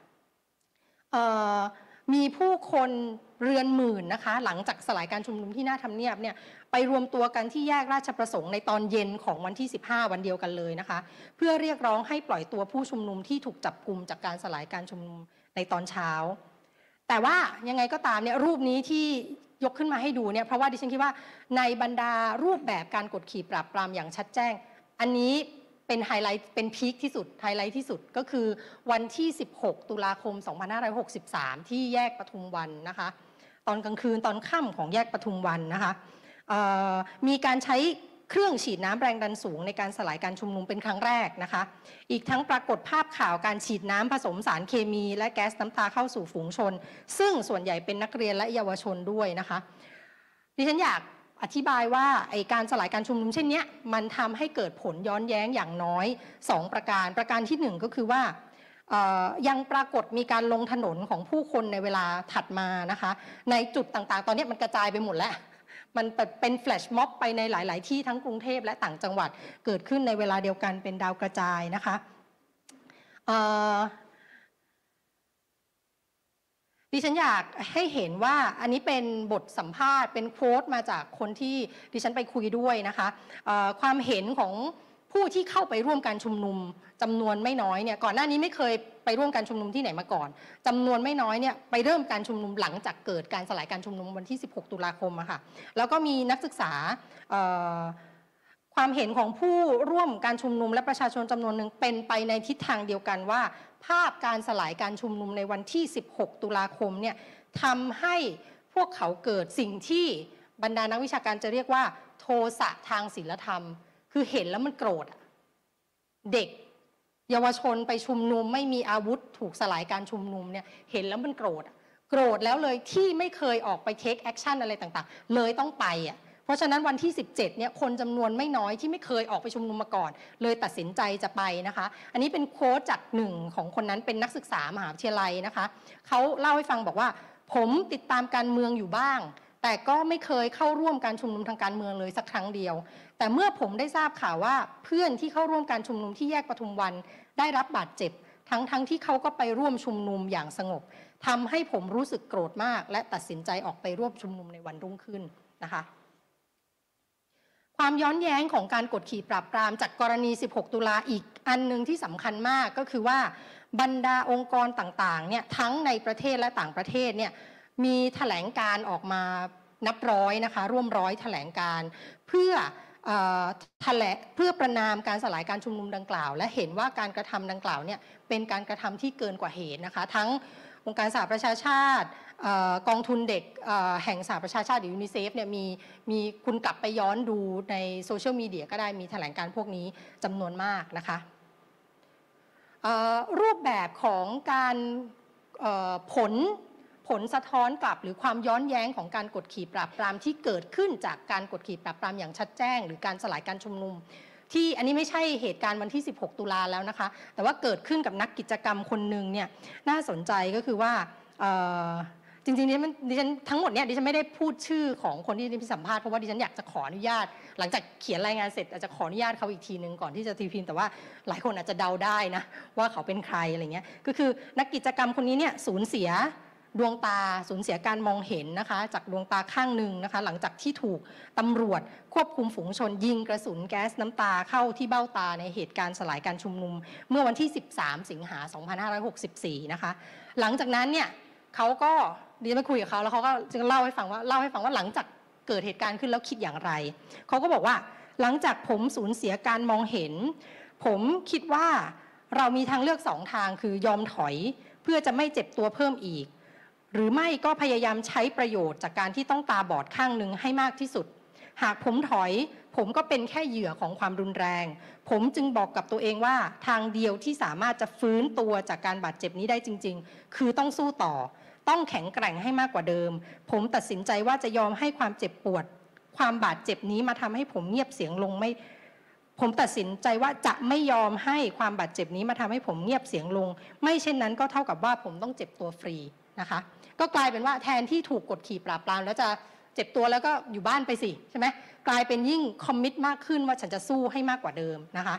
มีผู้คนเรือนหมื่นนะคะหลังจากสลายการชุมนุมที่หน้าทำเนียบเนี่ยไปรวมตัวกันที่แยกราชประสงค์ในตอนเย็นของวันที่ 15 วันเดียวกันเลยนะคะเพื่อเรียกร้องให้ปล่อยตัวผู้ชุมนุมที่ถูกจับกุมจากการสลายการชุมนุมในตอนเช้าแต่ว่ายังไงก็ตามเนี่ยรูปนี้ที่ยกขึ้นมาให้ดูเนี่ยเพราะว่าดิฉันคิดว่าในบรรดารูปแบบการกดขี่ปราบปรามอย่างชัดแจ้งอันนี้เป็นไฮไลท์เป็นพีคที่สุดไฮไลท์ที่สุดก็คือวันที่ 16 ตุลาคม 2563 ที่แยกปทุมวันนะคะตอนกลางคืนตอนค่ำของแยกปทุมวันนะคะมีการใช้เครื่องฉีดน้ำแรงดันสูงในการสลายการชุมนุมเป็นครั้งแรกนะคะอีกทั้งปรากฏภาพข่าวการฉีดน้ำผสมสารเคมีและแก๊สน้ำตาเข้าสู่ฝูงชนซึ่งส่วนใหญ่เป็นนักเรียนและเยาวชนด้วยนะคะดิฉันอยากอธิบายว่าการสลายการชุมนุมเช่นนี้มันทำให้เกิดผลย้อนแย้งอย่างน้อย2 ประการที่1ก็คือว่ายังปรากฏมีการลงถนนของผู้คนในเวลาถัดมานะคะในจุดต่างๆตอนนี้มันกระจายไปหมดแล้วมันเป็นแฟลชม็อบไปในหลายๆที่ทั้งกรุงเทพและต่างจังหวัดเกิดขึ้นในเวลาเดียวกันเป็นดาวกระจายนะคะดิฉันอยากให้เห็นว่าอันนี้เป็นบทสัมภาษณ์เป็นโค้ดมาจากคนที่ดิฉันไปคุยด้วยนะคะความเห็นของผู้ที่เข้าไปร่วมการชุมนุมจำนวนไม่น้อยเนี่ยก่อนหน้านี้ไม่เคยไปร่วมการชุมนุมที่ไหนมาก่อนจำนวนไม่น้อยเนี่ยไปเริ่มการชุมนุมหลังจากเกิดการสลายการชุมนุมวันที่16 ตุลาคมอะค่ะแล้วก็มีนักศึกษาความเห็นของผู้ร่วมการชุมนุมและประชาชนจำนวนหนึ่งเป็นไปในทิศทางเดียวกันว่าภาพการสลายการชุมนุมในวันที่16 ตุลาคมเนี่ยทำให้พวกเขาเกิดสิ่งที่บรรดานักวิชาการจะเรียกว่าโทสะทางศีลธรรมคือเห็นแล้วมันโกรธเด็กเยาวชนไปชุมนุมไม่มีอาวุธถูกสลายการชุมนุมเนี่ยเห็นแล้วมันโกรธแล้วเลยที่ไม่เคยออกไปเทคแอคชั่นอะไรต่างๆเลยต้องไปเพราะฉะนั้นวันที่17เนี่ยคนจำนวนไม่น้อยที่ไม่เคยออกไปชุมนุมมาก่อนเลยตัดสินใจจะไปนะคะอันนี้เป็นโค้ชจากหนึ่งของคนนั้นเป็นนักศึกษามหาวิทยาลัยนะคะเขาเล่าให้ฟังบอกว่าผมติดตามการเมืองอยู่บ้างแต่ก็ไม่เคยเข้าร่วมการชุมนุมทางการเมืองเลยสักครั้งเดียวแต่เมื่อผมได้ทราบข่าวว่าเพื่อนที่เข้าร่วมการชุมนุมที่แยกปทุมวันได้รับบาดเจ็บทั้งที่เขาก็ไปร่วมชุมนุมอย่างสงบทำให้ผมรู้สึกโกรธมากและตัดสินใจออกไปร่วมชุมนุมในวันรุ่งขึ้นนะคะความย้อนแย้งของการกดขี่ปราบปรามจากกรณี16 ตุลาอีกอันนึงที่สำคัญมากก็คือว่าบรรดาองค์กรต่างๆเนี่ยทั้งในประเทศและต่างประเทศเนี่ยมีแถลงการออกมานับร้อยนะคะร่วมร้อยแถลงการเพื่อประณามการสลายการชุมนุมดังกล่าวและเห็นว่าการกระทำดังกล่าวเนี่ยเป็นการกระทำที่เกินกว่าเหตุนะคะทั้งองค์การสหประชาชาติกองทุนเด็กแห่งสหประชาชาติหรือยูนิเซฟเนี่ยมีคุณกลับไปย้อนดูในโซเชียลมีเดียก็ได้มีแถลงการพวกนี้จำนวนมากนะคะรูปแบบของการผลสะท้อนกลับหรือความย้อนแย้งของการกดขี่ปราบปรามที่เกิดขึ้นจากการกดขี่ปราบปรามอย่างชัดแจ้งหรือการสลายการชุมนุมที่อันนี้ไม่ใช่เหตุการณ์วันที่16 ตุลาแล้วนะคะแต่ว่าเกิดขึ้นกับนักกิจกรรมคนหนึ่งเนี่ยน่าสนใจก็คือว่าจริงๆดิฉันทั้งหมดเนี่ยดิฉันไม่ได้พูดชื่อของคนที่ดิฉันสัมภาษณ์เพราะว่าดิฉันอยากจะขออนุญาตหลังจากเขียนรายงานเสร็จอาจจะขออนุญาตเขาอีกทีนึงก่อนที่จะตีพิมพ์แต่ว่าหลายคนอาจจะเดาได้นะว่าเขาเป็นใครอะไรเงี้ยก็คือนักกิจกรรมคนนี้เนี่ยสูญเสียดวงตาสูญเสียการมองเห็นนะคะจากดวงตาข้างหนึ่งนะคะหลังจากที่ถูกตำรวจควบคุมฝูงชนยิงกระสุนแก๊สน้ำตาเข้าที่เบ้าตาในเหตุการณ์สลายการชุมนุมเมื่อวันที่13 สิงหาคม 2564นะคะหลังจากนั้นเนี่ยเขาก็ดิฉันไปคุยกับเขาแล้วเขาก็จะเล่าให้ฟังว่าหลังจากเกิดเหตุการณ์ขึ้นแล้วคิดอย่างไรเขาก็บอกว่าหลังจากผมสูญเสียการมองเห็นผมคิดว่าเรามีทางเลือก2 ทางคือยอมถอยเพื่อจะไม่เจ็บตัวเพิ่มอีกหรือไม่ก็พยายามใช้ประโยชน์จากการที่ต้องตาบอดข้างหนึ่งให้มากที่สุดหากผมถอยผมก็เป็นแค่เหยื่อของความรุนแรงผมจึงบอกกับตัวเองว่าทางเดียวที่สามารถจะฟื้นตัวจากการบาดเจ็บนี้ได้จริงๆคือต้องสู้ต่อต้องแข็งแกร่งให้มากกว่าเดิมผมตัดสินใจว่าจะยอมให้ความเจ็บปวดความบาดเจ็บนี้มาทำให้ผมเงียบเสียงลงผมตัดสินใจว่าจะไม่ยอมให้ความบาดเจ็บนี้มาทำให้ผมเงียบเสียงลงไม่เช่นนั้นก็เท่ากับว่าผมต้องเจ็บตัวฟรีนะคะก็กลายเป็นว่าแทนที่ถูกกดขี่ปราบปรามแล้วจะเจ็บตัวแล้วก็อยู่บ้านไปสิใช่ไหมกลายเป็นยิ่งคอมมิตมากขึ้นว่าฉันจะสู้ให้มากกว่าเดิมนะคะ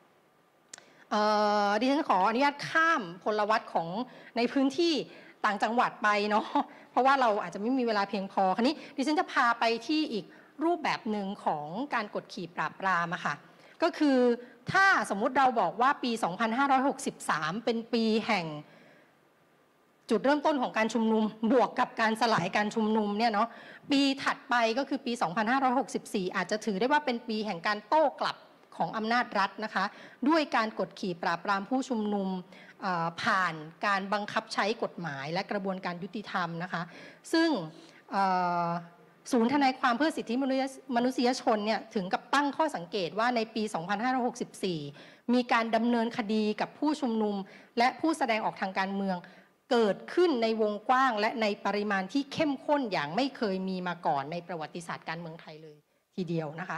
ดิฉันขออนุญาตข้ามพลวัตของในพื้นที่ต่างจังหวัดไปเนาะเพราะว่าเราอาจจะไม่มีเวลาเพียงพอคราวนี้ดิฉันจะพาไปที่อีกรูปแบบหนึ่งของการกดขี่ปราบปรามอะค่ะก็คือถ้าสมมุติเราบอกว่าปี 2563 เป็นปีแห่งจุดเริ่มต้นของการชุมนุมบวกกับการสลายการชุมนุมเนี่ยเนาะปีถัดไปก็คือปี 2564 อาจจะถือได้ว่าเป็นปีแห่งการโต้กลับของอำนาจรัฐนะคะด้วยการกดขี่ปราบปรามผู้ชุมนุมผ่านการบังคับใช้กฎหมายและกระบวนการยุติธรรมนะคะซึ่งศูนย์ทนายความเพื่อสิทธิมนุษยชนเนี่ยถึงกับตั้งข้อสังเกตว่าในปี 2564 มีการดำเนินคดีกับผู้ชุมนุมและผู้แสดงออกทางการเมืองเกิดขึ้นในวงกว้างและในปริมาณที่เข้มข้นอย่างไม่เคยมีมาก่อนในประวัติศาสตร์การเมืองไทยเลยทีเดียวนะคะ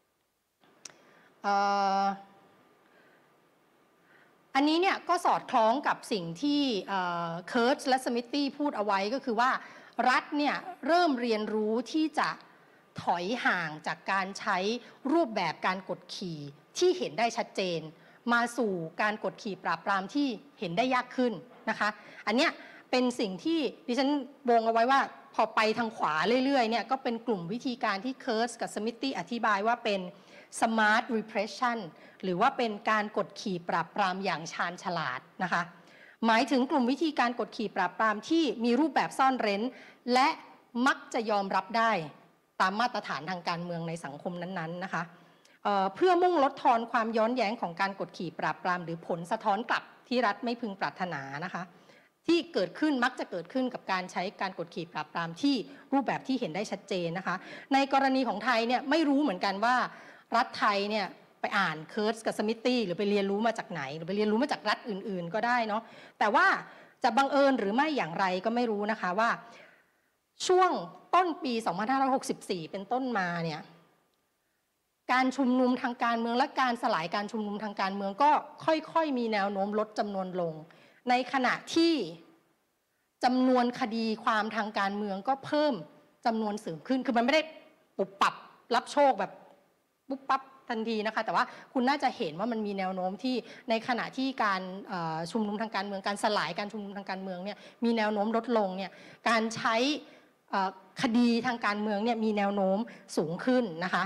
อันนี้เนี่ยก็สอดคล้องกับสิ่งที่เคิร์ชและสมิธตี้พูดเอาไว้ก็คือว่ารัฐเนี่ยเริ่มเรียนรู้ที่จะถอยห่างจากการใช้รูปแบบการกดขี่ที่เห็นได้ชัดเจนมาสู่การกดขี่ปราบปรามที่เห็นได้ยากขึ้นนะคะอันเนี้ยเป็นสิ่งที่ดิฉันวงเอาไว้ว่าพอไปทางขวาเรื่อยๆเนี่ยก็เป็นกลุ่มวิธีการที่เคิร์ชกับสมิธตี้อธิบายว่าเป็น smart repression หรือว่าเป็นการกดขี่ปราบปรามอย่างชาญฉลาดนะคะหมายถึงกลุ่มวิธีการกดขี่ปราบปรามที่มีรูปแบบซ่อนเร้นและมักจะยอมรับได้ตามมาตรฐานทางการเมืองในสังคมนั้นๆนะคะเพื่อมุ่งลดทอนความย้อนแย้งของการกดขี่ปราบปรามหรือผลสะท้อนกลับที่รัฐไม่พึงปรารถนานะคะที่เกิดขึ้นมักจะเกิดขึ้นกับการใช้การกดขี่ปราบปรามที่รูปแบบที่เห็นได้ชัดเจนนะคะในกรณีของไทยเนี่ยไม่รู้เหมือนกันว่ารัฐไทยเนี่ยไปอ่านเคิร์สกับสมิธตี้หรือไปเรียนรู้มาจากไหนหรือไปเรียนรู้มาจากรัฐอื่นๆก็ได้เนาะแต่ว่าจะบังเอิญหรือไม่อย่างไรก็ไม่รู้นะคะว่าช่วงต้นปี2564เป็นต้นมาเนี่ยการชุมนุมทางการเมืองและการสลายการชุมนุมทางการเมืองก็ค่อยๆมีแนวโน้มลดจำนวนลงในขณะที่จำนวนคดีความทางการเมืองก็เพิ่มจำนวนสูงขึ้นคือมันไม่ได้ปุบปับรับโชคแบบปุ๊บปั๊บทันทีนะคะแต่ว่าคุณน่าจะเห็นว่ามันมีแนวโน้มที่ในขณะที่การชุมนุมทางการเมืองการสลายการชุมนุมทางการเมืองเนี่ยมีแนวโน้มลดลงเนี่ยการใช้คดีทางการเมืองเนี่ยมีแนวโน้มสูงขึ้นนะคะ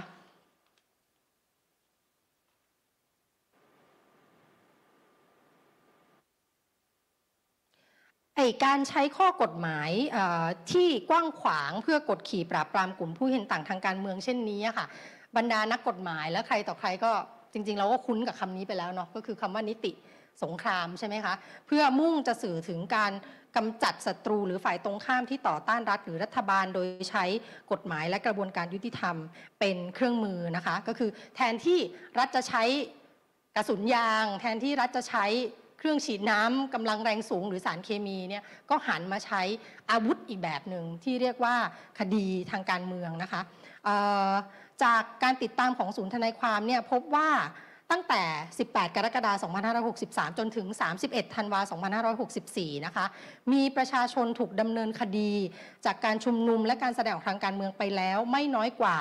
การใช้ข้อกฎหมายที่กว้างขวางเพื่อกดขี่ปราบปรามกลุ่มผู้เห็นต่างทางการเมืองเช่นนี้ค่ะบรรดานักกฎหมายและใครต่อใครก็จริงๆเราก็คุ้นกับคำนี้ไปแล้วเนาะก็คือคำว่านิติสงครามใช่ไหมคะเพื่อมุ่งจะสื่อถึงการกำจัดศัตรูหรือฝ่ายตรงข้ามที่ต่อต้านรัฐหรือรัฐบาลโดยใช้กฎหมายและกระบวนการยุติธรรมเป็นเครื่องมือนะคะก็คือแทนที่รัฐจะใช้กระสุนยางแทนที่รัฐจะใช้เครื่องฉีดน้ำกำลังแรงสูงหรือสารเคมีเนี่ยก็หันมาใช้อาวุธอีกแบบหนึ่งที่เรียกว่าคดีทางการเมืองนะคะจากการติดตามของศูนย์ทนายความเนี่ยพบว่าตั้งแต่ 18 กรกฎาคม 2563 จนถึง 31 ธันวาคม 2564 นะคะมีประชาชนถูกดำเนินคดีจากการชุมนุมและการแสดงออกทางการเมืองไปแล้วไม่น้อยกว่า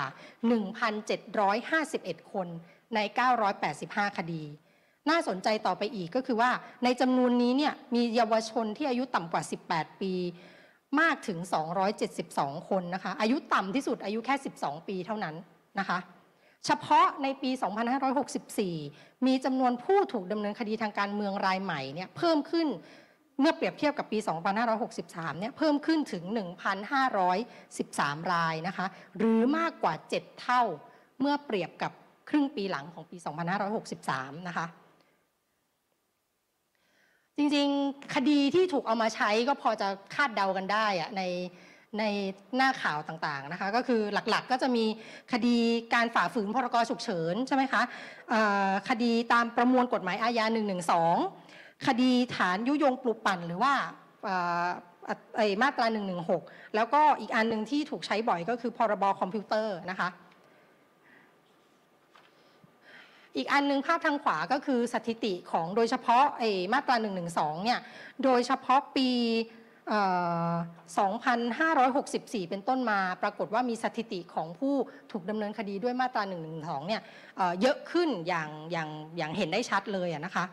1,751 คนใน 985 คดีน่าสนใจต่อไปอีกก็คือว่าในจำนวนนี้เนี่ยมีเยาวชนที่อายุต่ำกว่า 18 ปีมากถึง 272 คนนะคะอายุต่ำที่สุดอายุแค่ 12 ปีเท่านั้นนะคะเฉพาะในปี 2564 มีจำนวนผู้ถูกดำเนินคดีทางการเมืองรายใหม่เนี่ยเพิ่มขึ้นเมื่อเปรียบเทียบกับปี 2563 เนี่ยเพิ่มขึ้นถึง 1,513 รายนะคะหรือมากกว่า 7 เท่าเมื่อเปรียบกับครึ่งปีหลังของปี 2563 นะคะจริงๆคดีที่ถูกเอามาใช้ก็พอจะคาดเดากันได้อะในหน้าข่าวต่างๆนะคะก็คือหลักๆก็จะมีคดีการฝ่าฝืนพรกฉุกเฉินใช่ไหมคะคดีตามประมวลกฎหมายอาญา 112 คดีฐานยุยงปลุกปั่นหรือว่ามาตรา 116 แล้วก็อีกอันหนึ่งที่ถูกใช้บ่อยก็คือพรบคอมพิวเตอร์นะคะอีกอันนึงภาพทางขวาก็คือสถิติของโดยเฉพาะมาตรา 112 เนี่ยโดยเฉพาะปี 2564 เป็นต้นมาปรากฏว่ามีสถิติของผู้ถูกดำเนินคดีด้วยมาตรา 112 เนี่ยเยอะขึ้นอย่างเห็นได้ชัดเลยนะคะ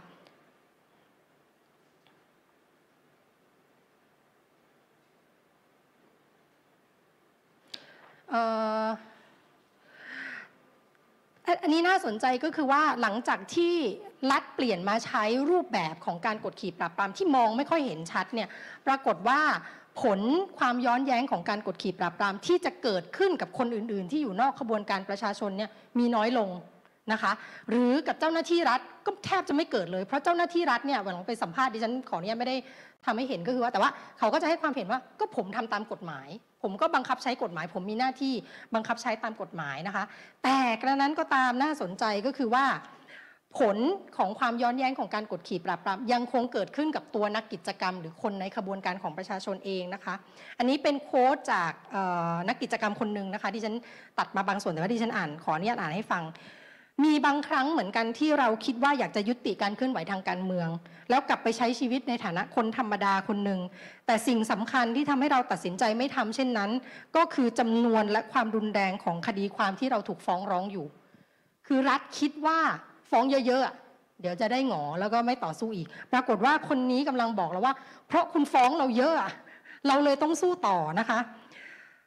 อันนี้น่าสนใจก็คือว่าหลังจากที่รัฐเปลี่ยนมาใช้รูปแบบของการกดขี่ปราบปรามที่มองไม่ค่อยเห็นชัดเนี่ยปรากฏว่าผลความย้อนแย้งของการกดขี่ปราบปรามที่จะเกิดขึ้นกับคนอื่นๆที่อยู่นอกขบวนการประชาชนเนี่ยมีน้อยลงนะคะหรือกับเจ้าหน้าที่รัฐก็แทบจะไม่เกิดเลยเพราะเจ้าหน้าที่รัฐเนี่ยวันหลังไปสัมภาษณ์ดิฉันขอเนี่ยไม่ได้ทำให้เห็นก็คือว่าแต่ว่าเขาก็จะให้ความเห็นว่าก็ผมทำตามกฎหมายผมก็บังคับใช้กฎหมายผมมีหน้าที่บังคับใช้ตามกฎหมายนะคะแต่กระนั้นก็ตามน่าสนใจก็คือว่าผลของความย้อนแย้งของการกดขี่ปราบปรามยังคงเกิดขึ้นกับตัวนักกิจกรรมหรือคนในขบวนการของประชาชนเองนะคะอันนี้เป็นโค้ดจากนักกิจกรรมคนหนึ่งนะคะที่ฉันตัดมาบางส่วนแต่ว่าที่ฉันขออนุญาตอ่านให้ฟังมีบางครั้งเหมือนกันที่เราคิดว่าอยากจะยุติการเคลื่อนไหวทางการเมืองแล้วกลับไปใช้ชีวิตในฐานะคนธรรมดาคนหนึ่งแต่สิ่งสำคัญที่ทำให้เราตัดสินใจไม่ทำเช่นนั้นก็คือจำนวนและความรุนแรงของคดีความที่เราถูกฟ้องร้องอยู่คือรัฐคิดว่าฟ้องเยอะๆเดี๋ยวจะได้หงอแล้วก็ไม่ต่อสู้อีกปรากฏว่าคนนี้กำลังบอกเราว่าเพราะคุณฟ้องเราเยอะเราเลยต้องสู้ต่อนะคะ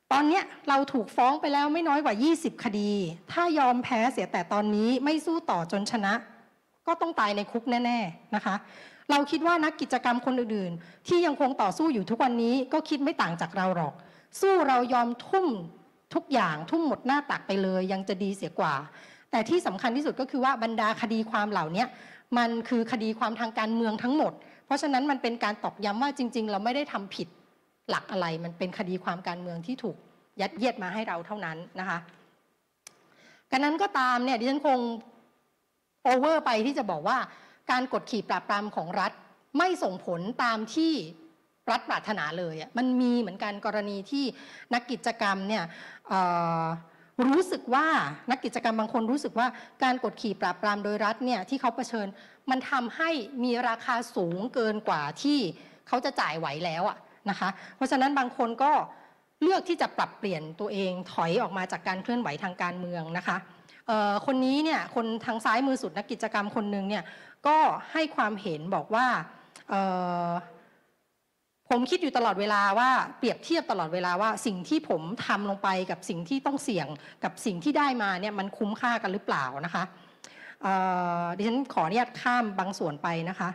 ตอนเนี้ยเราถูกฟ้องไปแล้วไม่น้อยกว่า20คดีถ้ายอมแพ้เสียแต่ตอนนี้ไม่สู้ต่อจนชนะก็ต้องตายในคุกแน่ๆนะคะเราคิดว่านักกิจกรรมคนอื่นๆที่ยังคงต่อสู้อยู่ทุกวันนี้ก็คิดไม่ต่างจากเราหรอกสู้เรายอมทุ่มทุกอย่างทุ่มหมดหน้าตักไปเลยยังจะดีเสียกว่าแต่ที่สำคัญที่สุดก็คือว่าบรรดาคดีความเหล่านี้มันคือคดีความทางการเมืองทั้งหมดเพราะฉะนั้นมันเป็นการตอกย้ำว่าจริงๆเราไม่ได้ทำผิดหลักอะไรมันเป็นคดีความการเมืองที่ถูกยัดเยียดมาให้เราเท่านั้นนะคะกันนั้นก็ตามเนี่ยดิฉันคงโอเวอร์ไปที่จะบอกว่าการกดขี่ปราบปรามของรัฐไม่ส่งผลตามที่รัฐปรารถนาเลยมันมีเหมือนกันกรณีที่นักกิจกรรมเนี่ยรู้สึกว่านักกิจกรรมบางคนรู้สึกว่าการกดขี่ปราบปรามโดยรัฐเนี่ยที่เขาเผชิญมันทำให้มีราคาสูงเกินกว่าที่เขาจะจ่ายไหวแล้วนะคะเพราะฉะนั้นบางคนก็เลือกที่จะปรับเปลี่ยนตัวเองถอยออกมาจากการเคลื่อนไหวทางการเมืองนะคะคนนี้เนี่ยคนทางซ้ายมือสุดนักกิจกรรมคนหนึ่งเนี่ยก็ให้ความเห็นบอกว่าผมคิดอยู่ตลอดเวลาว่าเปรียบเทียบตลอดเวลาว่าสิ่งที่ผมทำลงไปกับสิ่งที่ต้องเสี่ยงกับสิ่งที่ได้มาเนี่ยมันคุ้มค่ากันหรือเปล่านะคะดิฉันขออนุญาตข้ามบางส่วนไปนะคะ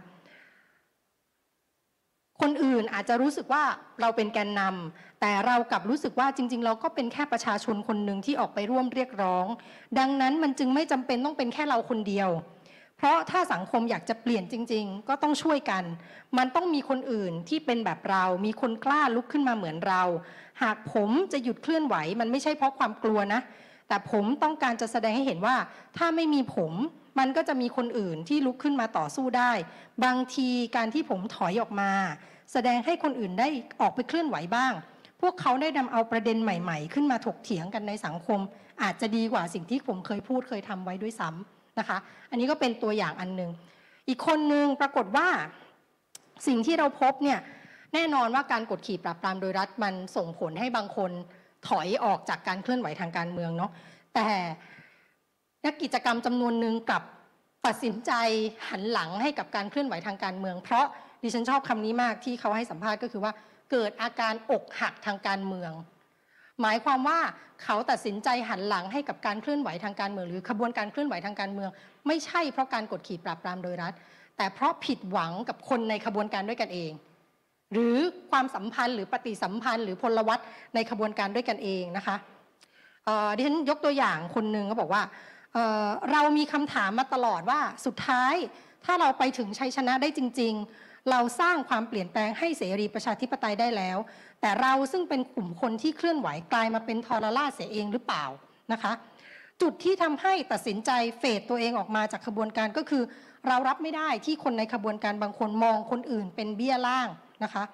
คนอื่นอาจจะรู้สึกว่าเราเป็นแกนนำแต่เรากลับรู้สึกว่าจริงๆเราก็เป็นแค่ประชาชนคนหนึ่งที่ออกไปร่วมเรียกร้องดังนั้นมันจึงไม่จำเป็นต้องเป็นแค่เราคนเดียวเพราะถ้าสังคมอยากจะเปลี่ยนจริงๆก็ต้องช่วยกันมันต้องมีคนอื่นที่เป็นแบบเรามีคนกล้าลุกขึ้นมาเหมือนเราหากผมจะหยุดเคลื่อนไหวมันไม่ใช่เพราะความกลัวนะแต่ผมต้องการจะแสดงให้เห็นว่าถ้าไม่มีผมมันก็จะมีคนอื่นที่ลุกขึ้นมาต่อสู้ได้บางทีการที่ผมถอยออกมาแสดงให้คนอื่นได้ออกไปเคลื่อนไหวบ้างพวกเขาได้นำเอาประเด็นใหม่ๆขึ้นมาถกเถียงกันในสังคมอาจจะดีกว่าสิ่งที่ผมเคยพูดเคยทำไว้ด้วยซ้ำนะคะอันนี้ก็เป็นตัวอย่างอันหนึ่งอีกคนหนึ่งปรากฏว่าสิ่งที่เราพบเนี่ยแน่นอนว่าการกดขี่ปราบปรามโดยรัฐมันส่งผลให้บางคนถอยออกจากการเคลื่อนไหวทางการเมืองเนาะแต่นักกิจกรรมจำนวนหนึ่งกลับตัดสินใจหันหลังให้กับการเคลื่อนไหวทางการเมืองเพราะดิฉันชอบคำนี้มากที่เขาให้สัมภาษณ์ก็คือว่าเกิดอาการอกหักทางการเมืองหมายความว่าเขาตัดสินใจหันหลังให้กับการเคลื่อนไหวทางการเมืองหรือขบวนการเคลื่อนไหวทางการเมืองไม่ใช่เพราะการกดขี่ปราบปรามโดยรัฐแต่เพราะผิดหวังกับคนในขบวนการด้วยกันเองหรือความสัมพันธ์หรือปฏิสัมพันธ์หรือพลวัตในขบวนการด้วยกันเองนะคะดิฉันยกตัวอย่างคนหนึ่งเขาบอกว่าเรามีคำถามมาตลอดว่าสุดท้ายถ้าเราไปถึงชัยชนะได้จริงๆเราสร้างความเปลี่ยนแปลงให้เสรีประชาธิปไตยได้แล้วแต่เราซึ่งเป็นกลุ่มคนที่เคลื่อนไหวกลายมาเป็นทรราชเสียเองหรือเปล่านะคะจุดที่ทำให้ตัดสินใจเฟดตัวเองออกมาจากขบวนการก็คือเรารับไม่ได้ที่คนในขบวนการบางคนมองคนอื่นเป็นเบี้ยล่างนะคะ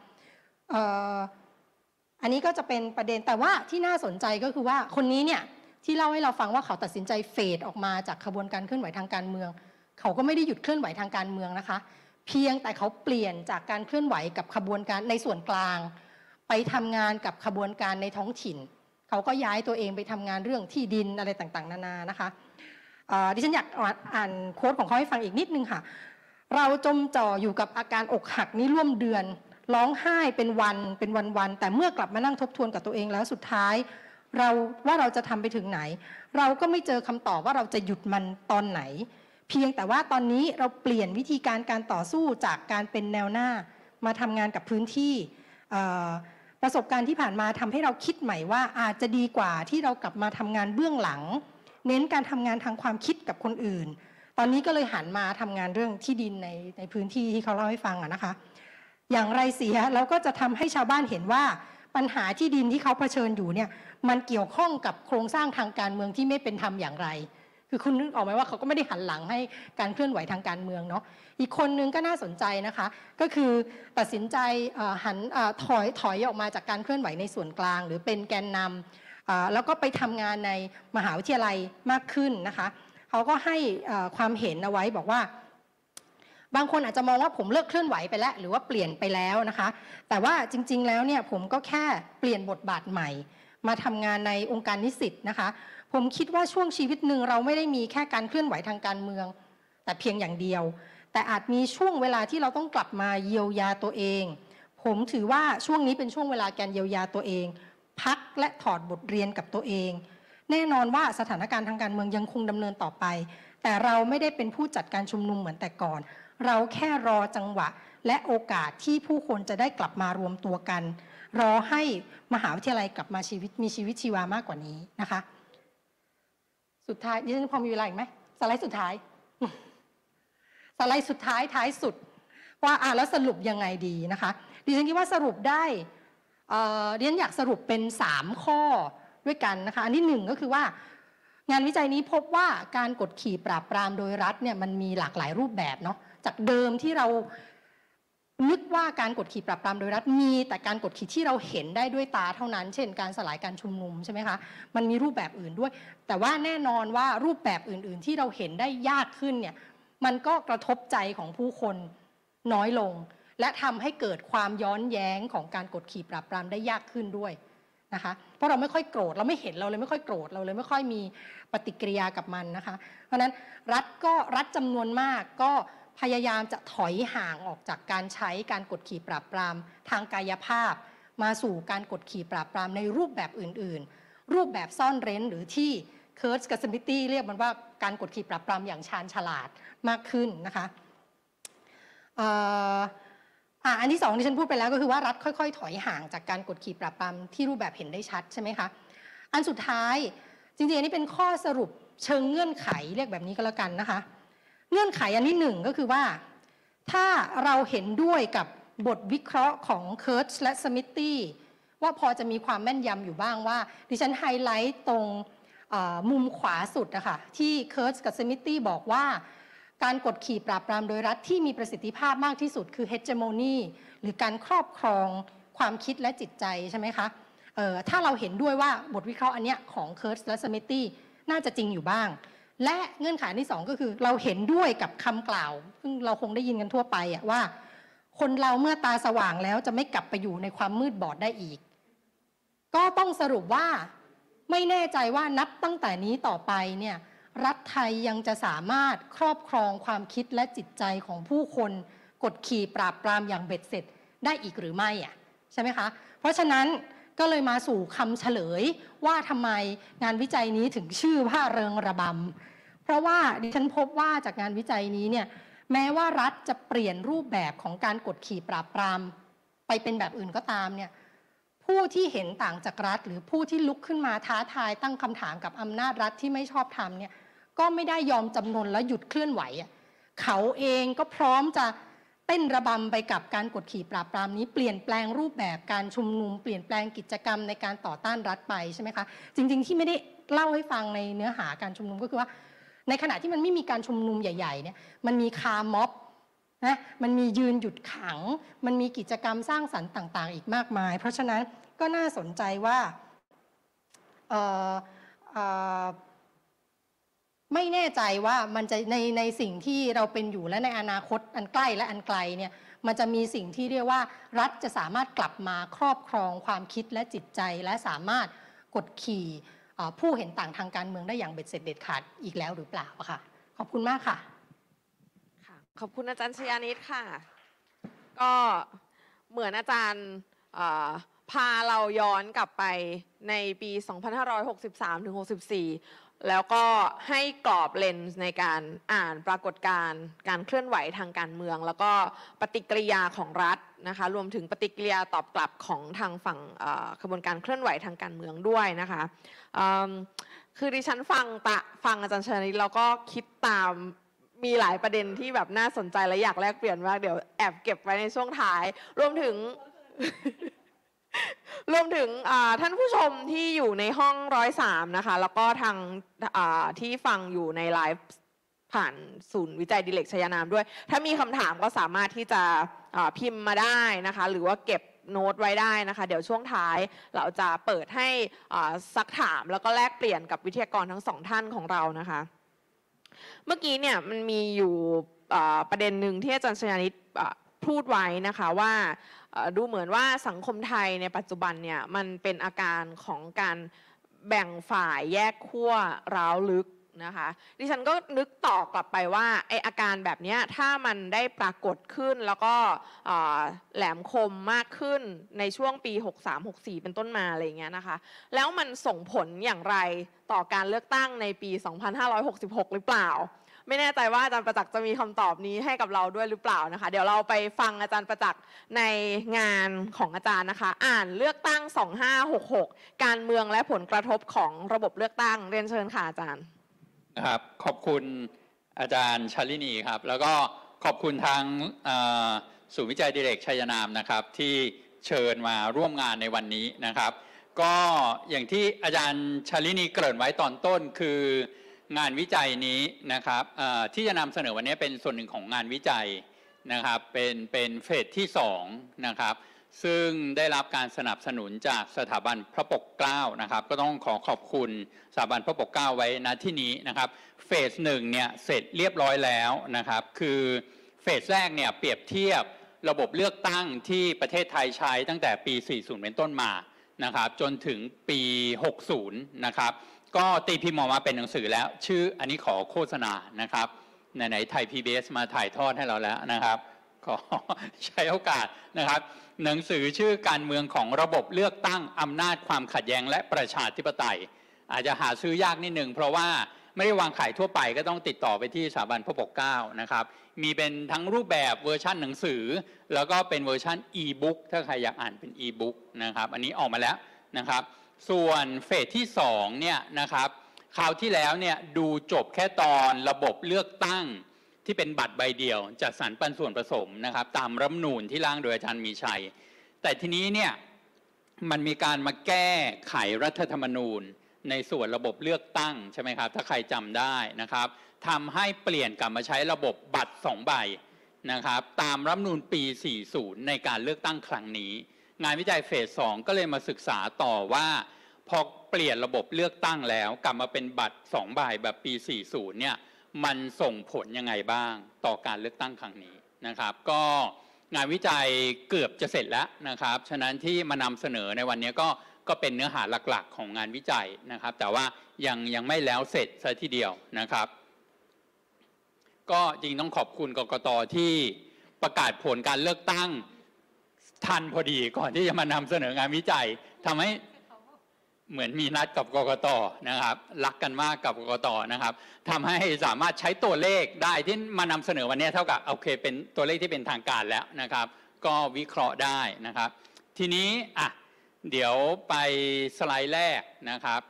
อันนี้ก็จะเป็นประเด็นแต่ว่าที่น่าสนใจก็คือว่าคนนี้เนี่ยที่เล่าให้เราฟังว่าเขาตัดสินใจเฟดออกมาจากขบวนการเคลื่อนไหวทางการเมืองเขาก็ไม่ได้หยุดเคลื่อนไหวทางการเมืองนะคะเพียงแต่เขาเปลี่ยนจากการเคลื่อนไหวกับขบวนการในส่วนกลางไปทำงานกับขบวนการในท้องถิ่นเขาก็ย้ายตัวเองไปทำงานเรื่องที่ดินอะไรต่างๆนานานะคะดิฉันอยากอ่านโค้ดของเขาให้ฟังอีกนิดนึงค่ะเราจมจ่ออยู่กับอาการอกหักนี้ร่วมเดือนร้องไห้เป็นวันแต่เมื่อกลับมานั่งทบทวนกับตัวเองแล้วสุดท้ายเราจะทำไปถึงไหนเราก็ไม่เจอคำตอบว่าเราจะหยุดมันตอนไหนเพียงแต่ว่าตอนนี้เราเปลี่ยนวิธีการต่อสู้จากการเป็นแนวหน้ามาทำงานกับพื้นที่ประสบการณ์ที่ผ่านมาทำให้เราคิดใหม่ว่าอาจจะดีกว่าที่เรากลับมาทำงานเบื้องหลังเน้นการทำงานทางความคิดกับคนอื่นตอนนี้ก็เลยหันมาทำงานเรื่องที่ดินในพื้นที่ที่เขาเล่าให้ฟังนะคะอย่างไรเสียแล้วก็จะทำให้ชาวบ้านเห็นว่าปัญหาที่ดินที่เขาเผชิญอยู่เนี่ยมันเกี่ยวข้องกับโครงสร้างทางการเมืองที่ไม่เป็นธรรมอย่างไรคือคุณนึกออกไหมว่าเขาก็ไม่ได้หันหลังให้การเคลื่อนไหวทางการเมืองเนาะอีกคนนึงก็น่าสนใจนะคะก็คือตัดสินใจถอยออกมาจากการเคลื่อนไหวในส่วนกลางหรือเป็นแกนนำแล้วก็ไปทำงานในมหาวิทยาลัยมากขึ้นนะคะเขาก็ให้ความเห็นเอาไว้บอกว่าบางคนอาจจะมองว่าผมเลิกเคลื่อนไหวไปแล้วหรือว่าเปลี่ยนไปแล้วนะคะแต่ว่าจริงๆแล้วเนี่ยผมก็แค่เปลี่ยนบทบาทใหม่มาทำงานในองค์การนิสิตนะคะผมคิดว่าช่วงชีวิตหนึ่งเราไม่ได้มีแค่การเคลื่อนไหวทางการเมืองแต่เพียงอย่างเดียวแต่อาจมีช่วงเวลาที่เราต้องกลับมาเยียวยาตัวเองผมถือว่าช่วงนี้เป็นช่วงเวลาการเยียวยาตัวเองพักและถอดบทเรียนกับตัวเองแน่นอนว่าสถานการณ์ทางการเมืองยังคงดำเนินต่อไปแต่เราไม่ได้เป็นผู้จัดการชุมนุมเหมือนแต่ก่อนเราแค่รอจังหวะและโอกาสที่ผู้คนจะได้กลับมารวมตัวกันรอให้มหาวิทยาลัยกลับมามีชีวิตชีวามากกว่านี้นะคะสุดท้ายดิฉันพอมีเวลาอีกไหมสไลด์สุดท้ายสไลด์สุดท้ายท้ายสุดว่าแล้วสรุปยังไงดีนะคะดิฉันคิดว่าสรุปได้ดิฉันอยากสรุปเป็น3ข้อด้วยกันนะคะอันที่1ก็คือว่างานวิจัยนี้พบว่าการกดขี่ปราบปรามโดยรัฐเนี่ยมันมีหลากหลายรูปแบบเนาะจากเดิมที่เรานึกว่าการกดขี่ปราบปรามโดยรัฐมีแต่การกดขี่ที่เราเห็นได้ด้วยตาเท่านั้นเช่นการสลายการชุมนุมใช่ไหมคะมันมีรูปแบบอื่นด้วยแต่ว่าแน่นอนว่ารูปแบบอื่นๆที่เราเห็นได้ยากขึ้นเนี่ยมันก็กระทบใจของผู้คนน้อยลงและทำให้เกิดความย้อนแย้งของการกดขี่ปราบปรามได้ยากขึ้นด้วยนะคะเพราะเราไม่ค่อยโกรธเราไม่เห็นเราเลยไม่ค่อยโกรธเราเลยไม่ค่อยมีปฏิกิริยากับมันนะคะเพราะฉะนั้นรัฐจำนวนมากก็พยายามจะถอยห่างออกจากการใช้การกดขี่ปราบปรามทางกายภาพมาสู่การกดขี่ปราบปรามในรูปแบบอื่นๆรูปแบบซ่อนเร้นหรือที่เคิร์ชกับสมิตตี้เรียกมันว่าการกดขี่ปราบปรามอย่างชาญฉลาดมากขึ้นนะคะอันที่2ที่ฉันพูดไปแล้วก็คือว่ารัฐค่อยๆถอยห่างจากการกดขี่ปราบปรามที่รูปแบบเห็นได้ชัดใช่ไหมคะอันสุดท้ายจริงๆอันนี้เป็นข้อสรุปเชิงเงื่อนไขเรียกแบบนี้ก็แล้วกันนะคะเงื่อนไขอันที่1ก็คือว่าถ้าเราเห็นด้วยกับบทวิเคราะห์ของเคิร์ชและสมิตตี้ว่าพอจะมีความแม่นยำอยู่บ้างว่าดิฉันไฮไลท์ตรงมุมขวาสุดนะคะที่เคิร์ชกับสมิตตี้บอกว่าการกดขี่ปราบปรามโดยรัฐที่มีประสิทธิภาพมากที่สุดคือ hegemony หรือการครอบครองความคิดและจิตใจใช่ไหมคะถ้าเราเห็นด้วยว่าบทวิเคราะห์อันเนี้ยของเคิร์ชและสมิตตี้น่าจะจริงอยู่บ้างและเงื่อนไขที่2ก็คือเราเห็นด้วยกับคำกล่าวซึ่งเราคงได้ยินกันทั่วไปว่าคนเราเมื่อตาสว่างแล้วจะไม่กลับไปอยู่ในความมืดบอดได้อีกก็ต้องสรุปว่าไม่แน่ใจว่านับตั้งแต่นี้ต่อไปเนี่ยรัฐไทยยังจะสามารถครอบครองความคิดและจิตใจของผู้คนกดขี่ปราบปรามอย่างเบ็ดเสร็จได้อีกหรือไม่ใช่ไหมคะเพราะฉะนั้นก็เลยมาสู่คำเฉลยว่าทำไมงานวิจัยนี้ถึงชื่อว่าเริงระบำเพราะว่าดิฉันพบว่าจากงานวิจัยนี้เนี่ยแม้ว่ารัฐจะเปลี่ยนรูปแบบของการกดขี่ปราบปรามไปเป็นแบบอื่นก็ตามเนี่ยผู้ที่เห็นต่างจากรัฐหรือผู้ที่ลุกขึ้นมาท้าทายตั้งคำถามกับอำนาจรัฐที่ไม่ชอบธรรมเนี่ยก็ไม่ได้ยอมจำนนและหยุดเคลื่อนไหวเขาเองก็พร้อมจะเต้นระบำไปกับการกดขี่ปราบปรามนี้เปลี่ยนแปลงรูปแบบการชุมนุมเปลี่ยนแปลงกิจกรรมในการต่อต้านรัฐไปใช่ไหมคะจริงๆที่ไม่ได้เล่าให้ฟังในเนื้อหาการชุมนุมก็คือว่าในขณะที่มันไม่มีการชุมนุมใหญ่ๆเนี่ยมันมีคาร์ม็อบนะมันมียืนหยุดขังมันมีกิจกรรมสร้างสรรค์ต่างๆอีกมากมายเพราะฉะนั้นก็น่าสนใจว่าไม่แน่ใจว่ามันจะในสิ่งที่เราเป็นอยู่และในอนาคตอันใกล้และอันไกลเนี่ยมันจะมีสิ่งที่เรียกว่ารัฐจะสามารถกลับมาครอบครองความคิดและจิตใจและสามารถกดขี่ผู้เห็นต่างทางการเมืองได้อย่างเบ็ดเสร็จเด็ดขาดอีกแล้วหรือเปล่าค่ะขอบคุณมากค่ะขอบคุณอาจารย์ชยานิตค่ะก็เหมือนอาจารย์พาเราย้อนกลับไปในปี 2563-64 แล้วก็ให้กรอบเลนส์ในการอ่านปรากฏการณ์การเคลื่อนไหวทางการเมืองแล้วก็ปฏิกิริยาของรัฐนะคะรวมถึงปฏิกิริยาตอบกลับของทางฝั่งขบวนการเคลื่อนไหวทางการเมืองด้วยนะคะคือดิฉันฟังอาจารย์ชยานิตแล้วก็คิดตามมีหลายประเด็นที่แบบน่าสนใจและอยากแลกเปลี่ยนมากเดี๋ยวแอบเก็บไว้ในช่วงท้ายรวมถึง ท่านผู้ชมที่อยู่ในห้อง103นะคะแล้วก็ทางที่ฟังอยู่ในไลฟ์ผ่านศูนย์วิจัยดิเลกชัยนามด้วยถ้ามีคำถามก็สามารถที่จะพิมพ์มาได้นะคะหรือว่าเก็บโน้ตไว้ได้นะคะเดี๋ยวช่วงท้ายเราจะเปิดให้ซักถามแล้วก็แลกเปลี่ยนกับวิทยากรทั้ง2ท่านของเรานะคะเมื่อกี้เนี่ยมันมีอยู่ประเด็นหนึ่งที่อาจารย์ชยานิตพูดไว้นะคะว่าดูเหมือนว่าสังคมไทยในปัจจุบันเนี่ยมันเป็นอาการของการแบ่งฝ่ายแยกขั้วร้าวลึกนะคะดิฉันก็นึกต่อกลับไปว่าไออาการแบบนี้ถ้ามันได้ปรากฏขึ้นแล้วก็แหลมคมมากขึ้นในช่วงปี 63-64 เป็นต้นมาอะไรเงี้ยนะคะแล้วมันส่งผลอย่างไรต่อการเลือกตั้งในปี 2566 หรือเปล่าไม่แน่ใจว่าอาจารย์ประจักษ์จะมีคำตอบนี้ให้กับเราด้วยหรือเปล่านะคะเดี๋ยวเราไปฟังอาจารย์ประจักษ์ในงานของอาจารย์นะคะอ่านเลือกตั้ง 2566 การเมืองและผลกระทบของระบบเลือกตั้งเรียนเชิญค่ะอาจารย์ครับขอบคุณอาจารย์ชลินีครับแล้วก็ขอบคุณทางศูนย์วิจัยดิเรกชัยนามนะครับที่เชิญมาร่วมงานในวันนี้นะครับก็อย่างที่อาจารย์ชลินีเกริ่นไว้ตอนต้นคืองานวิจัยนี้นะครับที่จะนำเสนอวันนี้เป็นส่วนหนึ่งของงานวิจัยนะครับเป็นเฟสที่2นะครับซึ่งได้รับการสนับสนุนจากสถาบันพระปกเกล้านะครับก็ต้องขอบคุณสถาบันพระปกเกล้าไว้ณที่นี้นะครับเฟส1เนี่ยเสร็จเรียบร้อยแล้วนะครับคือเฟสแรกเนี่ยเปรียบเทียบระบบเลือกตั้งที่ประเทศไทยใช้ตั้งแต่ปี 40 เป็นต้นมานะครับจนถึงปี 60 นะครับก็ตีพิมพ์ออกมาเป็นหนังสือแล้วชื่ออันนี้ขอโฆษณานะครับไหนๆไทย PBS มาถ่ายทอดให้เราแล้วนะครับขอใช้โอกาสนะครับหนังสือชื่อการเมืองของระบบเลือกตั้งอำนาจความขัดแย้งและประชาธิปไตยอาจจะหาซื้อยากนิดหนึ่งเพราะว่าไม่ได้วางขายทั่วไปก็ต้องติดต่อไปที่สถาบันพระปกเกล้านะครับมีเป็นทั้งรูปแบบเวอร์ชันหนังสือแล้วก็เป็นเวอร์ชันอีบุ๊กถ้าใครอยากอ่านเป็นอีบุ๊กนะครับอันนี้ออกมาแล้วนะครับส่วนเฟสที่2เนี่ยนะครับคราวที่แล้วเนี่ยดูจบแค่ตอนระบบเลือกตั้งที่เป็นบัตรใบเดียวจัดสรรปันส่วนผสมนะครับตามรัฐธรรมนูญที่ร่างโดยอาจารย์มีชัยแต่ทีนี้เนี่ยมันมีการมาแก้ไขรัฐธรรมนูญในส่วนระบบเลือกตั้งใช่ไหมครับถ้าใครจำได้นะครับทำให้เปลี่ยนกลับมาใช้ระบบบัตร2ใบนะครับตามรัฐธรรมนูญปี 40 ในการเลือกตั้งครั้งนี้งานวิจัยเฟส 2ก็เลยมาศึกษาต่อว่าพอเปลี่ยนระบบเลือกตั้งแล้วกลับมาเป็นบัตร2ใบแบบปี 40 เนี่ยมันส่งผลยังไงบ้างต่อการเลือกตั้งครั้งนี้นะครับก็งานวิจัยเกือบจะเสร็จแล้วนะครับฉะนั้นที่มานำเสนอในวันนี้ก็เป็นเนื้อหาหลักๆของงานวิจัยนะครับแต่ว่ายังไม่แล้วเสร็จซะทีเดียวนะครับก็จริงต้องขอบคุณกกต.ที่ประกาศผลการเลือกตั้งทันพอดีก่อนที่จะมานำเสนองานวิจัยทำให้เหมือนมีนัดกับกกต.นะครับรักกันมากกับกกต.นะครับทำให้สามารถใช้ตัวเลขได้ที่มานำเสนอวันนี้เท่ากับโอเคเป็นตัวเลขที่เป็นทางการแล้วนะครับก็วิเคราะห์ได้นะครับทีนี้เดี๋ยวไปสไลด์แรกนะครับ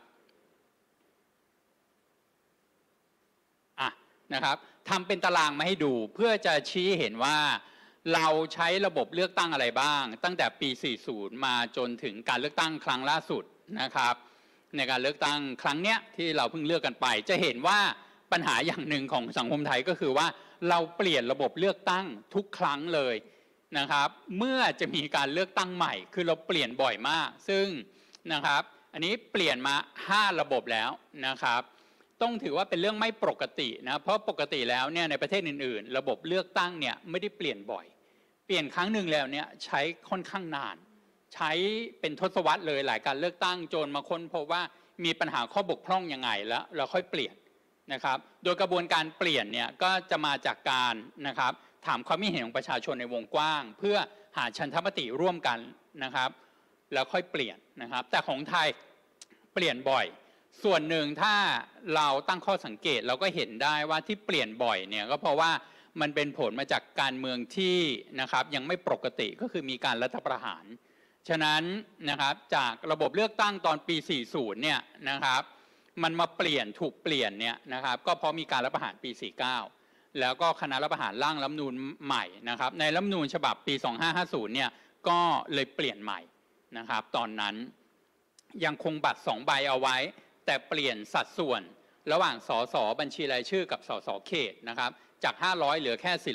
นะครับทำเป็นตารางมาให้ดูเพื่อจะชี้เห็นว่าเราใช้ระบบเลือกตั้งอะไรบ้างตั้งแต่ปี 40 มาจนถึงการเลือกตั้งครั้งล่าสุดนะครับในการเลือกตั้งครั้งเนี้ยที่เราเพิ่งเลือกกันไปจะเห็นว่าปัญหาอย่างหนึ่งของสังคมไทยก็คือว่าเราเปลี่ยนระบบเลือกตั้งทุกครั้งเลยนะครับเมื่อจะมีการเลือกตั้งใหม่คือเราเปลี่ยนบ่อยมากซึ่งนะครับอันนี้เปลี่ยนมา5ระบบแล้วนะครับต้องถือว่าเป็นเรื่องไม่ปกตินะเพราะปกติแล้วเนี่ยในประเทศอื่นๆระบบเลือกตั้งเนี่ยไม่ได้เปลี่ยนบ่อยเปลี่ยนครั้งหนึ่งแล้วเนี่ยใช้ค่อนข้างนานใช้เป็นทศวรรษเลยหลายการเลือกตั้งจนมาค้นพบว่ามีปัญหาข้อบกพร่องยังไงแล้วเราค่อยเปลี่ยนนะครับโดยกระบวนการเปลี่ยนเนี่ยก็จะมาจากการนะครับถามความคิดเห็นของประชาชนในวงกว้างเพื่อหาฉันทมติร่วมกันนะครับแล้วค่อยเปลี่ยนนะครับแต่ของไทยเปลี่ยนบ่อยส่วนหนึ่งถ้าเราตั้งข้อสังเกตเราก็เห็นได้ว่าที่เปลี่ยนบ่อยเนี่ยก็เพราะว่ามันเป็นผลมาจากการเมืองที่นะครับยังไม่ปกติก็คือมีการรัฐประหารฉะนั้นนะครับจากระบบเลือกตั้งตอนปี 40 เนี่ยนะครับมันมาเปลี่ยนถูกเปลี่ยนเนี่ยนะครับก็เพราะมีการรัฐประหารปี 49 แล้วก็คณะรัฐประหารร่างรัฐธรรมนูญใหม่นะครับในรัฐธรรมนูญฉบับปี 2550 เนี่ยก็เลยเปลี่ยนใหม่นะครับตอนนั้นยังคงบัตร2ใบเอาไว้แต่เปลี่ยนสัดส่วนระหว่างสสบัญชีรายชื่อกับสสเขตนะครับจาก500เหลือแค่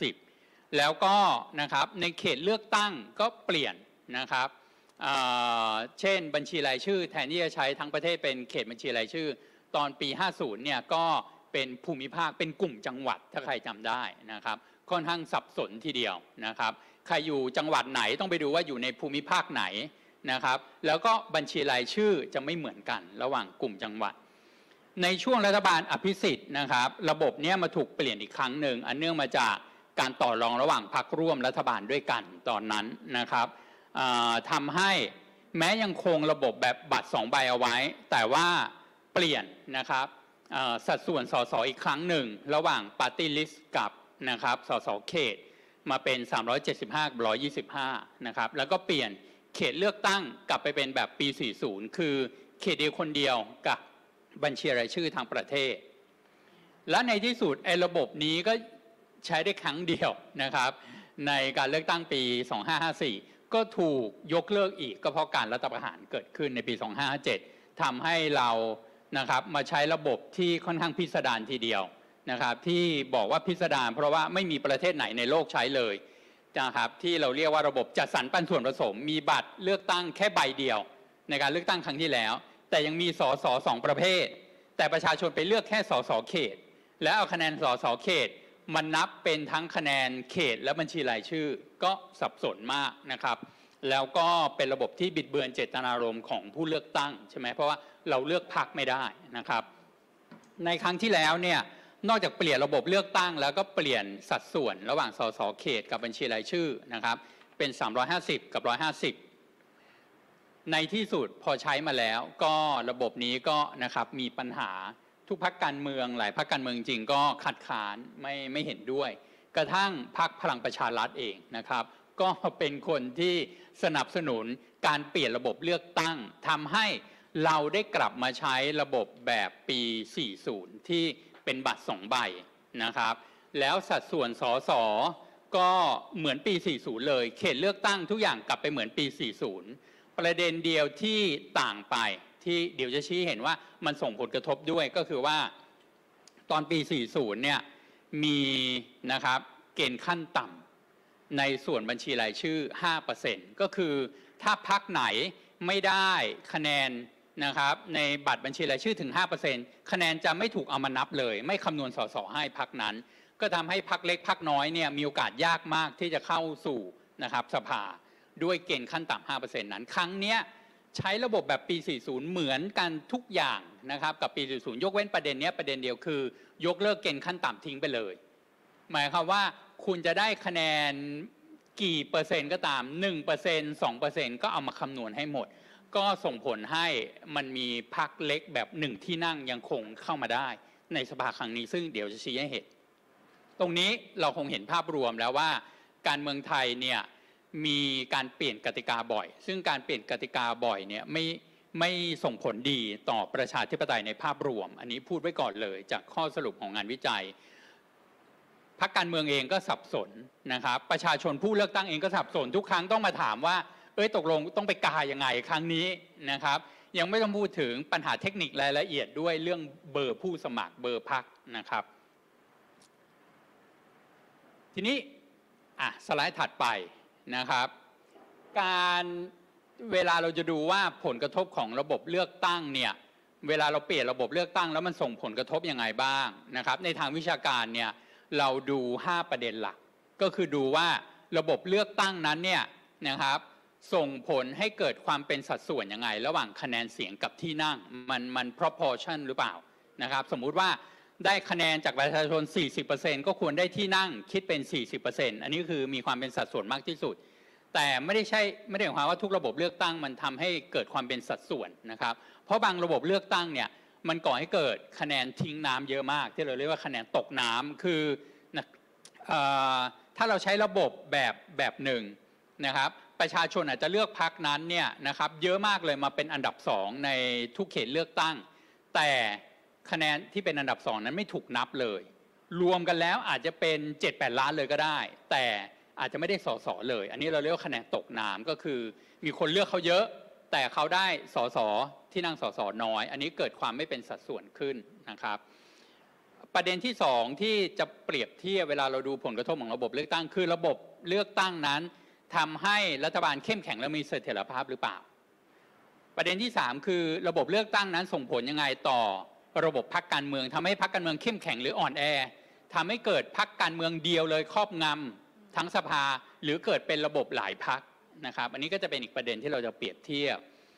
480แล้วก็นะครับในเขตเลือกตั้งก็เปลี่ยนนะครับเช่นบัญชีรายชื่อแทนที่จะใช้ทั้งประเทศเป็นเขตบัญชีรายชื่อตอนปี 50 เนี่ยก็เป็นภูมิภาคเป็นกลุ่มจังหวัดถ้าใครจำได้นะครับค่อนข้างสับสนทีเดียวนะครับใครอยู่จังหวัดไหนต้องไปดูว่าอยู่ในภูมิภาคไหนนะครับแล้วก็บัญชีรายชื่อจะไม่เหมือนกันระหว่างกลุ่มจังหวัดในช่วงรัฐบาลอภิสิทธิ์นะครับระบบเนี้ยมาถูกเปลี่ยนอีกครั้งหนึ่งอันเนื่องมาจากการต่อรองระหว่างพรรคร่วมรัฐบาลด้วยกันตอนนั้นนะครับทำให้แม้ยังคงระบบแบบบัตร2 ใบเอาไว้แต่ว่าเปลี่ยนนะครับสัดส่วนสสอีกครั้งหนึ่งระหว่างปาร์ตี้ลิสต์กับนะครับสสเขตมาเป็น375กับ125นะครับแล้วก็เปลี่ยนเขตเลือกตั้งกลับไปเป็นแบบปี40คือเขตเดียวคนเดียวกับบัญชีรายชื่อทางประเทศและในที่สุดไอ้ระบบนี้ก็ใช้ได้ครั้งเดียวนะครับในการเลือกตั้งปี2554ก็ถูกยกเลิกอีกก็เพราะการรัฐประหารเกิดขึ้นในปี2557ทำให้เรานะครับมาใช้ระบบที่ค่อนข้างพิสดารทีเดียวนะครับที่บอกว่าพิสดารเพราะว่าไม่มีประเทศไหนในโลกใช้เลยนะครับที่เราเรียกว่าระบบจัดสรรปันส่วนผสมมีบัตรเลือกตั้งแค่ใบเดียวในการเลือกตั้งครั้งที่แล้วแต่ยังมีสส2 ประเภทแต่ประชาชนไปเลือกแค่สสเขตแล้วเอาคะแนนสสเขตมันนับเป็นทั้งคะแนนเขตและบัญชีรายชื่อก็สับสนมากนะครับแล้วก็เป็นระบบที่บิดเบือนเจตนารมณ์ของผู้เลือกตั้งใช่ไหมเพราะว่าเราเลือกพรรคไม่ได้นะครับในครั้งที่แล้วเนี่ยนอกจากเปลี่ยนระบบเลือกตั้งแล้วก็เปลี่ยนสัดส่วนระหว่างสสเขตกับบัญชีรายชื่อนะครับเป็น350กับ150ในที่สุดพอใช้มาแล้วก็ระบบนี้ก็นะครับมีปัญหาทุกพรรคการเมืองหลายพรรคการเมืองจริงก็ขัดขานไม่เห็นด้วยกระทั่งพรรคพลังประชารัฐเองนะครับก็เป็นคนที่สนับสนุนการเปลี่ยนระบบเลือกตั้งทำให้เราได้กลับมาใช้ระบบแบบปี40ที่เป็นบัตร2 ใบนะครับแล้วสัดส่วนสสก็เหมือนปี40เลยเขตเลือกตั้งทุกอย่างกลับไปเหมือนปี40ประเด็นเดียวที่ต่างไปที่เดี๋ยวจะชี้เห็นว่ามันส่งผลกระทบด้วยก็คือว่าตอนปี40เนี่ยมีนะครับเกณฑ์ขั้นต่ำในส่วนบัญชีรายชื่อ 5% ก็คือถ้าพรรคไหนไม่ได้คะแนนนะครับในบัตรบัญชีรายชื่อถึง 5% คะแนนจะไม่ถูกเอามานับเลยไม่คำนวณสสให้พรรคนั้นก็ทำให้พรรคเล็กพรรคน้อยเนี่ยมีโอกาสยากมากที่จะเข้าสู่นะครับสภาด้วยเกณฑ์ขั้นต่ำ 5% นั้นครั้งเนี้ยใช้ระบบแบบปี40เหมือนกันทุกอย่างนะครับกับปี40ยกเว้นประเด็นนี้ประเด็นเดียวคือยกเลิกเกณฑ์ขั้นต่ำทิ้งไปเลยหมายความว่าคุณจะได้คะแนนกี่เปอร์เซ็นต์ก็ตาม 1% 2% ก็เอามาคำนวณให้หมดก็ส่งผลให้มันมีพรรคเล็กแบบ1 ที่นั่งยังคงเข้ามาได้ในสภาครั้งนี้ซึ่งเดี๋ยวจะชี้ให้เห็นตรงนี้เราคงเห็นภาพรวมแล้วว่าการเมืองไทยเนี่ยมีการเปลี่ยนกติกาบ่อยซึ่งการเปลี่ยนกติกาบ่อยเนี่ยไม่ส่งผลดีต่อประชาธิปไตยในภาพรวมอันนี้พูดไว้ก่อนเลยจากข้อสรุปของงานวิจัยพรรคการเมืองเองก็สับสนนะครับประชาชนผู้เลือกตั้งเองก็สับสนทุกครั้งต้องมาถามว่าตกลงต้องไปกายังไงครั้งนี้นะครับยังไม่ต้องพูดถึงปัญหาเทคนิครายละเอียดด้วยเรื่องเบอร์ผู้สมัครเบอร์พรรคนะครับทีนี้สไลด์ถัดไปนะครับการเวลาเราจะดูว่าผลกระทบของระบบเลือกตั้งเนี่ยเวลาเราเปลี่ยนระบบเลือกตั้งแล้วมันส่งผลกระทบยังไงบ้างนะครับในทางวิชาการเนี่ยเราดู5ประเด็นหลักก็คือดูว่าระบบเลือกตั้งนั้นเนี่ยนะครับส่งผลให้เกิดความเป็นสัดส่วนยังไงระหว่างคะแนนเสียงกับที่นั่งมัน proportion หรือเปล่านะครับสมมุติว่าได้คะแนนจากประชาชน 40% ก็ควรได้ที่นั่งคิดเป็น 40% อันนี้คือมีความเป็นสัดส่วนมากที่สุดแต่ไม่ได้หมายความว่าทุกระบบเลือกตั้งมันทำให้เกิดความเป็นสัดส่วนนะครับเพราะบางระบบเลือกตั้งเนี่ยมันก่อให้เกิดคะแนนทิ้งน้ำเยอะมากที่เราเรียกว่าคะแนนตกน้ำคือถ้าเราใช้ระบบแบบหนึ่งนะครับประชาชนอาจจะเลือกพรรคนั้นเนี่ยนะครับเยอะมากเลยมาเป็นอันดับ2ในทุกเขตเลือกตั้งแต่คะแนนที่เป็นอันดับ2นั้นไม่ถูกนับเลยรวมกันแล้วอาจจะเป็น 7-8 ล้านเลยก็ได้แต่อาจจะไม่ได้สสเลยอันนี้เราเรียกว่าคะแนนตกน้ำก็คือมีคนเลือกเขาเยอะแต่เขาได้สสที่นั่งสสน้อยอันนี้เกิดความไม่เป็นสัดส่วนขึ้นนะครับประเด็นที่2ที่จะเปรียบเทียบเวลาเราดูผลกระทบของระบบเลือกตั้งคือระบบเลือกตั้งนั้นทำให้รัฐบาลเข้มแข็งและมีเสถียรภาพหรือเปล่าประเด็นที่3คือระบบเลือกตั้งนั้นส่งผลยังไงต่อระบบพรรคการเมืองทำให้พรรคการเมืองเข้มแข็งหรืออ่อนแอทำให้เกิดพรรคการเมืองเดียวเลยครอบงำทั้งสภาหรือเกิดเป็นระบบหลายพรรคนะครับอันนี้ก็จะเป็นอีกประเด็นที่เราจะเปรียบเทียบ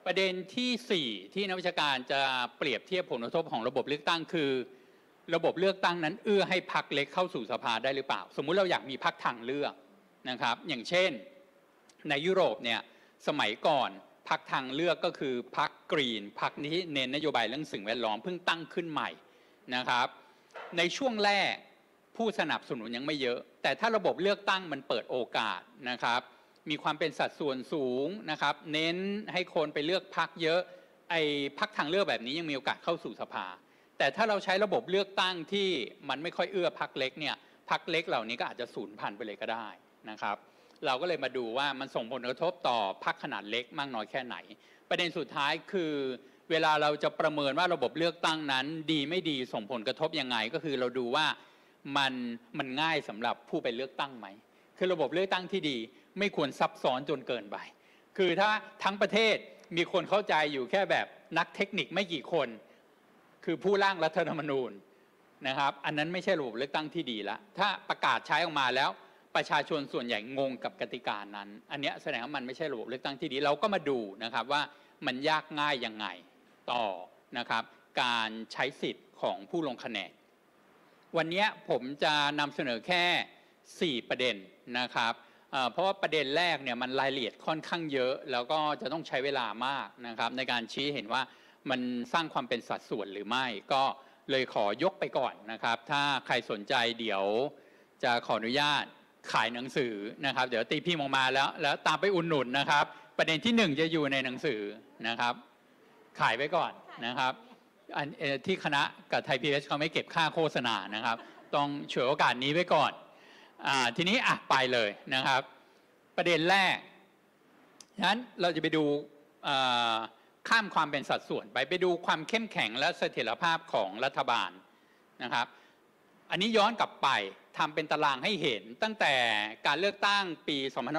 ประเด็นที่ 4 ที่นักวิชาการจะเปรียบเทียบผลกระทบของระบบเลือกตั้งคือ ระบบเลือกตั้งนั้นเอื้อให้พรรคเล็กเข้าสู่สภาได้หรือเปล่าสมมุติเราอยากมีพรรคทางเลือกนะครับอย่างเช่นในยุโรปเนี่ยสมัยก่อนพรรคทางเลือกก็คือพรรคกรีนพรรคนี้เน้นนโยบายเรื่องสิ่งแวดล้อมเพิ่งตั้งขึ้นใหม่นะครับในช่วงแรกผู้สนับสนุนยังไม่เยอะแต่ถ้าระบบเลือกตั้งมันเปิดโอกาสนะครับมีความเป็นสัดส่วนสูงนะครับเน้นให้คนไปเลือกพรรคเยอะไอ้พรรคทางเลือกแบบนี้ยังมีโอกาสเข้าสู่สภาแต่ถ้าเราใช้ระบบเลือกตั้งที่มันไม่ค่อยเอื้อพรรคเล็กเนี่ยพรรคเล็กเหล่านี้ก็อาจจะสูญพันธุ์ไปเลยก็ได้นะครับเราก็เลยมาดูว่ามันส่งผลกระทบต่อพรรคขนาดเล็กมากน้อยแค่ไหนประเด็นสุดท้ายคือเวลาเราจะประเมินว่าระบบเลือกตั้งนั้นดีไม่ดีส่งผลกระทบยังไงก็คือเราดูว่ามันง่ายสำหรับผู้ไปเลือกตั้งไหมคือระบบเลือกตั้งที่ดีไม่ควรซับซ้อนจนเกินไปคือถ้าทั้งประเทศมีคนเข้าใจอยู่แค่แบบนักเทคนิคไม่กี่คนคือผู้ร่างรัฐธรรมนูญนะครับอันนั้นไม่ใช่ระบบเลือกตั้งที่ดีละถ้าประกาศใช้ออกมาแล้วประชาชนส่วนใหญ่งงกับกติกานั้นอันนี้แสดงว่ามันไม่ใช่ระบบเลือกตั้งที่ดีเราก็มาดูนะครับว่ามันยากง่ายยังไงต่อนะครับการใช้สิทธิ์ของผู้ลงคะแนนวันนี้ผมจะนำเสนอแค่4ประเด็นนะครับเพราะว่าประเด็นแรกเนี่ยมันรายละเอียดค่อนข้างเยอะแล้วก็จะต้องใช้เวลามากนะครับในการชี้เห็นว่ามันสร้างความเป็นสัดส่วนหรือไม่ก็เลยขอยกไปก่อนนะครับถ้าใครสนใจเดี๋ยวจะขออนุญาตขายหนังสือนะครับเดี๋ยวตีพิมพ์ออกมาแล้วตามไปอุดหนุนนะครับประเด็นที่1จะอยู่ในหนังสือนะครับขายไว้ก่อนนะครับที่คณะกับไทยพีบีเอสเขาไม่เก็บค่าโฆษณานะครับต้องฉวยโอกาสนี้ไว้ก่อนทีนี้ไปเลยนะครับประเด็นแรกฉะนั้นเราจะไปดูข้ามความเป็นสัดส่วนไปดูความเข้มแข็งและเสถียรภาพของรัฐบาลนะครับอันนี้ย้อนกลับไปทำเป็นตารางให้เห็นตั้งแต่การเลือกตั้งปี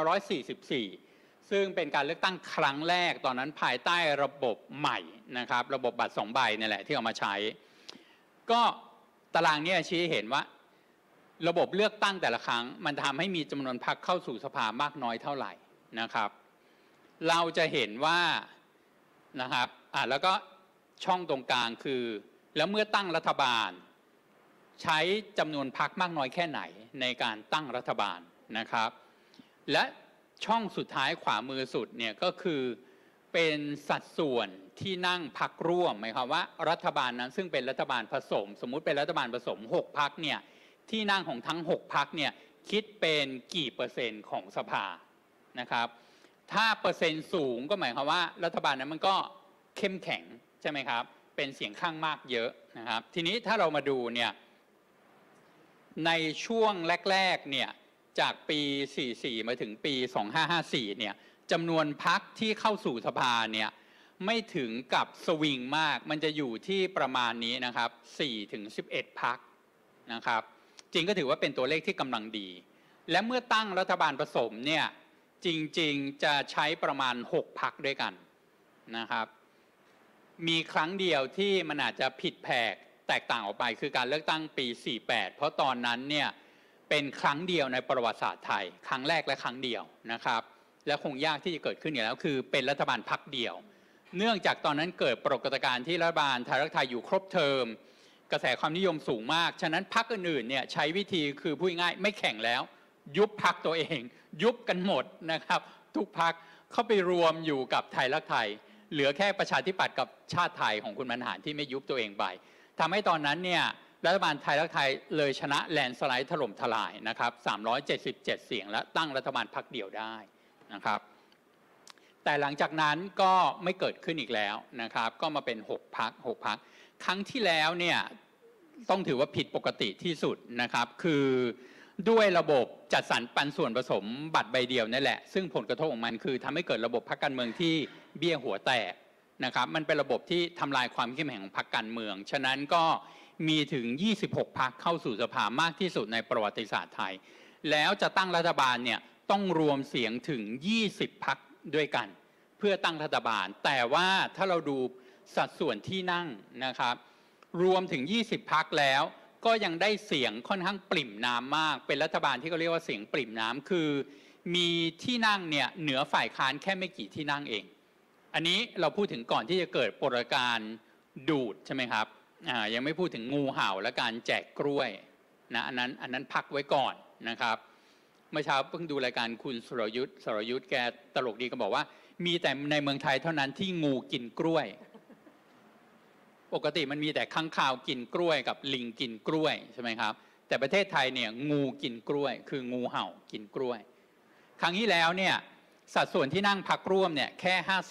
2544 ซึ่งเป็นการเลือกตั้งครั้งแรกตอนนั้นภายใต้ระบบใหม่นะครับระบบบัตร2 ใบนี่แหละที่เอามาใช้ก็ตารางนี้ชี้ให้เห็นว่าระบบเลือกตั้งแต่ละครั้งมันทำให้มีจำนวนพรรคเข้าสู่สภามากน้อยเท่าไหร่นะครับเราจะเห็นว่านะครับแล้วก็ช่องตรงกลางคือแล้วเมื่อตั้งรัฐบาลใช้จำนวนพรรคมากน้อยแค่ไหนในการตั้งรัฐบาลนะครับและช่องสุดท้ายขวามือสุดเนี่ยก็คือเป็นสัดส่วนที่นั่งพรรคร่วมหมายความว่ารัฐบาลนั้นซึ่งเป็นรัฐบาลผสมสมมุติเป็นรัฐบาลผสม6 พรรคเนี่ยที่นั่งของทั้ง6 พรรคเนี่ยคิดเป็นกี่เปอร์เซ็นต์ของสภานะครับถ้าเปอร์เซ็นต์สูงก็หมายความว่ารัฐบาลนั้นมันก็เข้มแข็งใช่ไหมครับเป็นเสียงข้างมากเยอะนะครับทีนี้ถ้าเรามาดูเนี่ยในช่วงแรกๆเนี่ยจากปี 44 มาถึงปี 2554 เนี่ยจำนวนพรรคที่เข้าสู่สภาเนี่ยไม่ถึงกับสวิงมากมันจะอยู่ที่ประมาณนี้นะครับ 4-11 พรรคนะครับจริงก็ถือว่าเป็นตัวเลขที่กำลังดีและเมื่อตั้งรัฐบาลผสมเนี่ยจริงๆจะใช้ประมาณ6 พรรคด้วยกันนะครับมีครั้งเดียวที่มันอาจจะผิดแผกแตกต่างออกไปคือการเลือกตั้งปี 48 เพราะตอนนั้นเนี่ยเป็นครั้งเดียวในประวัติศาสตร์ไทยครั้งแรกและครั้งเดียวนะครับและคงยากที่จะเกิดขึ้นอยู่แล้วคือเป็นรัฐบาลพรรคเดียวเนื่องจากตอนนั้นเกิดปรากฏการณ์ที่รัฐบาลไทยรักไทยอยู่ครบเทอมกระแสความนิยมสูงมากฉะนั้นพรรคอื่นๆเนี่ยใช้วิธีคือพูดง่ายไม่แข่งแล้วยุบพรรคตัวเองยุบกันหมดนะครับทุกพรรคเข้าไปรวมอยู่กับไทยรักไทยเหลือแค่ประชาธิปัตย์กับชาติไทยของคุณบรรหารที่ไม่ยุบตัวเองไปทำให้ตอนนั้นเนี่ยรัฐบาลไทยรักไทยเลยชนะแลนด์สไลด์ถล่มทลายนะครับ377 เสียงและตั้งรัฐบาลพรรคเดียวได้นะครับแต่หลังจากนั้นก็ไม่เกิดขึ้นอีกแล้วนะครับก็มาเป็น6 พรรคครั้งที่แล้วเนี่ยต้องถือว่าผิดปกติที่สุดนะครับคือด้วยระบบจัดสรรปันส่วนผสมบัตรใบเดียวนั่นแหละซึ่งผลกระทบของมันคือทำให้เกิดระบบพรรคการเมืองที่เบี้ยหัวแตกนะครับมันเป็นระบบที่ทำลายความเข้มแข็งของพรรคการเมืองฉะนั้นก็มีถึง26 พรรคเข้าสู่สภามากที่สุดในประวัติศาสตร์ไทยแล้วจะตั้งรัฐบาลเนี่ยต้องรวมเสียงถึง20 พรรคด้วยกันเพื่อตั้งรัฐบาลแต่ว่าถ้าเราดูสัดส่วนที่นั่งนะครับรวมถึง20 พรรคแล้วก็ยังได้เสียงค่อนข้างปริ่มน้ำมากเป็นรัฐบาลที่เขาเรียกว่าเสียงปริ่มน้ำคือมีที่นั่งเนี่ยเหนือฝ่ายค้านแค่ไม่กี่ที่นั่งเองอันนี้เราพูดถึงก่อนที่จะเกิดปรากฏการณ์ดูดใช่ไหมครับยังไม่พูดถึงงูเห่าและการแจกกล้วยนะอันนั้นพักไว้ก่อนนะครับเมื่อเช้าเพิ่งดูรายการคุณสรยุทธแกตลกดีก็บอกว่ามีแต่ในเมืองไทยเท่านั้นที่งูกินกล้วยปกติมันมีแต่ค้างคาวกินกล้วยกับลิงกินกล้วยใช่ไหมครับแต่ประเทศไทยเนี่ยงูกินกล้วยคืองูเห่ากินกล้วยครั้งที่แล้วเนี่ยสัดส่วนที่นั่งพักร่วมเนี่ยแค่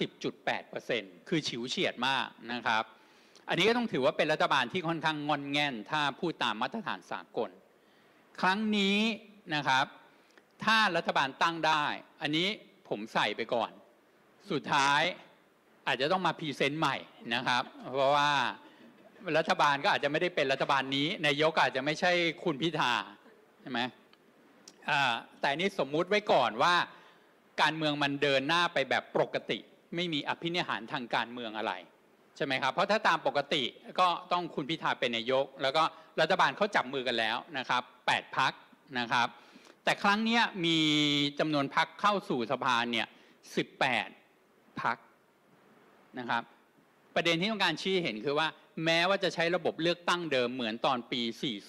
50.8% คือฉิวเฉียดมากนะครับอันนี้ก็ต้องถือว่าเป็นรัฐบาลที่ค่อนข้างงอนแง่นถ้าพูดตามมาตรฐานสากลครั้งนี้นะครับถ้ารัฐบาลตั้งได้อันนี้ผมใส่ไปก่อนสุดท้ายอาจจะต้องมาพรีเซนต์ใหม่นะครับเพราะว่ารัฐบาลก็อาจจะไม่ได้เป็นรัฐบาลนี้นายกอาจจะไม่ใช่คุณพิธาใช่ไหมแต่นี้สมมุติไว้ก่อนว่าการเมืองมันเดินหน้าไปแบบปกติไม่มีอภินิหารทางการเมืองอะไรใช่ไหมครับเพราะถ้าตามปกติก็ต้องคุณพิธาเป็นนายกแล้วก็รัฐบาลเขาจับมือกันแล้วนะครับ8 พรรคนะครับแต่ครั้งนี้มีจำนวนพรรคเข้าสู่สภาเนี่ย18 พรรคนะครับประเด็นที่ต้องการชี้เห็นคือว่าแม้ว่าจะใช้ระบบเลือกตั้งเดิมเหมือนตอนปี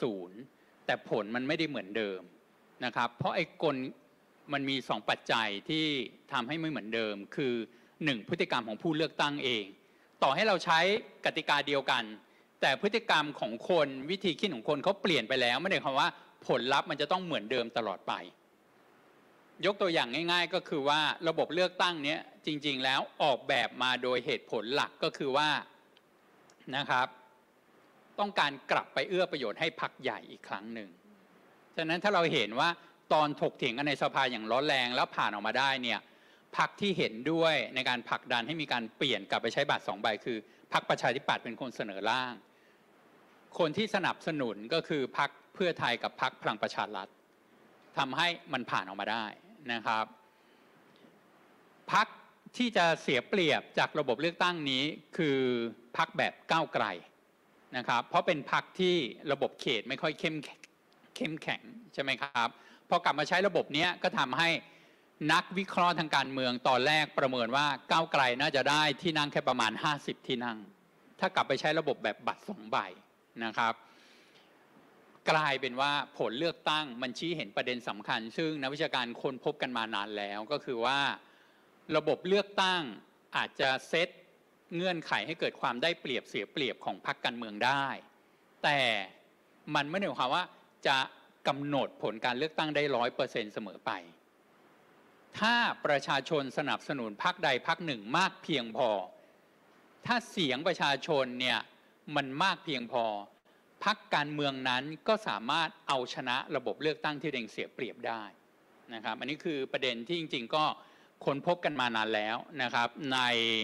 40 แต่ผลมันไม่ได้เหมือนเดิมนะครับเพราะไอ้กลมันมี2 ปัจจัยที่ทำให้ไม่เหมือนเดิมคือ1 พฤติกรรมของผู้เลือกตั้งเองต่อให้เราใช้กติกาเดียวกันแต่พฤติกรรมของคนวิธีคิดของคนเขาเปลี่ยนไปแล้วไม่ได้หมายความว่าผลลัพธ์มันจะต้องเหมือนเดิมตลอดไปยกตัวอย่างง่ายๆก็คือว่าระบบเลือกตั้งนี้จริงๆแล้วออกแบบมาโดยเหตุผลหลักก็คือว่านะครับต้องการกลับไปเอื้อประโยชน์ให้พรรคใหญ่อีกครั้งหนึ่งฉะนั้นถ้าเราเห็นว่าตอนถกเถียงกันในสภาอย่างร้อนแรงแล้วผ่านออกมาได้เนี่ยพรรคที่เห็นด้วยในการผลักดันให้มีการเปลี่ยนกลับไปใช้บัตร2 ใบคือพรรคประชาธิปัตย์เป็นคนเสนอร่างคนที่สนับสนุนก็คือพรรคเพื่อไทยกับพรรคพลังประชารัฐทำให้มันผ่านออกมาได้นะครับพรรคที่จะเสียเปรียบจากระบบเลือกตั้งนี้คือพรรคแบบก้าวไกลนะครับเพราะเป็นพรรคที่ระบบเขตไม่ค่อยเข้มแข็งใช่ไหมครับพอกลับมาใช้ระบบนี้ก็ทำให้นักวิเคราะห์ทางการเมืองตอนแรกประเมินว่าก้าวไกลน่าจะได้ที่นั่งแค่ประมาณ50 ที่นั่งถ้ากลับไปใช้ระบบแบบบัตร2 ใบนะครับกลายเป็นว่าผลเลือกตั้งมันชี้เห็นประเด็นสำคัญซึ่งนักวิชาการค้นพบกันมานานแล้วก็คือว่าระบบเลือกตั้งอาจจะเซตเงื่อนไขให้เกิดความได้เปรียบเสียเปรียบของพรรคการเมืองได้แต่มันไม่ได้หมายความว่าจะกำหนดผลการเลือกตั้งได้100%เสมอไปถ้าประชาชนสนับสนุนพรรคใดพรรคหนึ่งมากเพียงพอถ้าเสียงประชาชนเนี่ยมันมากเพียงพอพรรคการเมืองนั้นก็สามารถเอาชนะระบบเลือกตั้งที่ตัวเองเสียเปรียบได้นะครับอันนี้คือประเด็นที่จริงๆก็ค้นพบกันมานานแล้วนะครับใน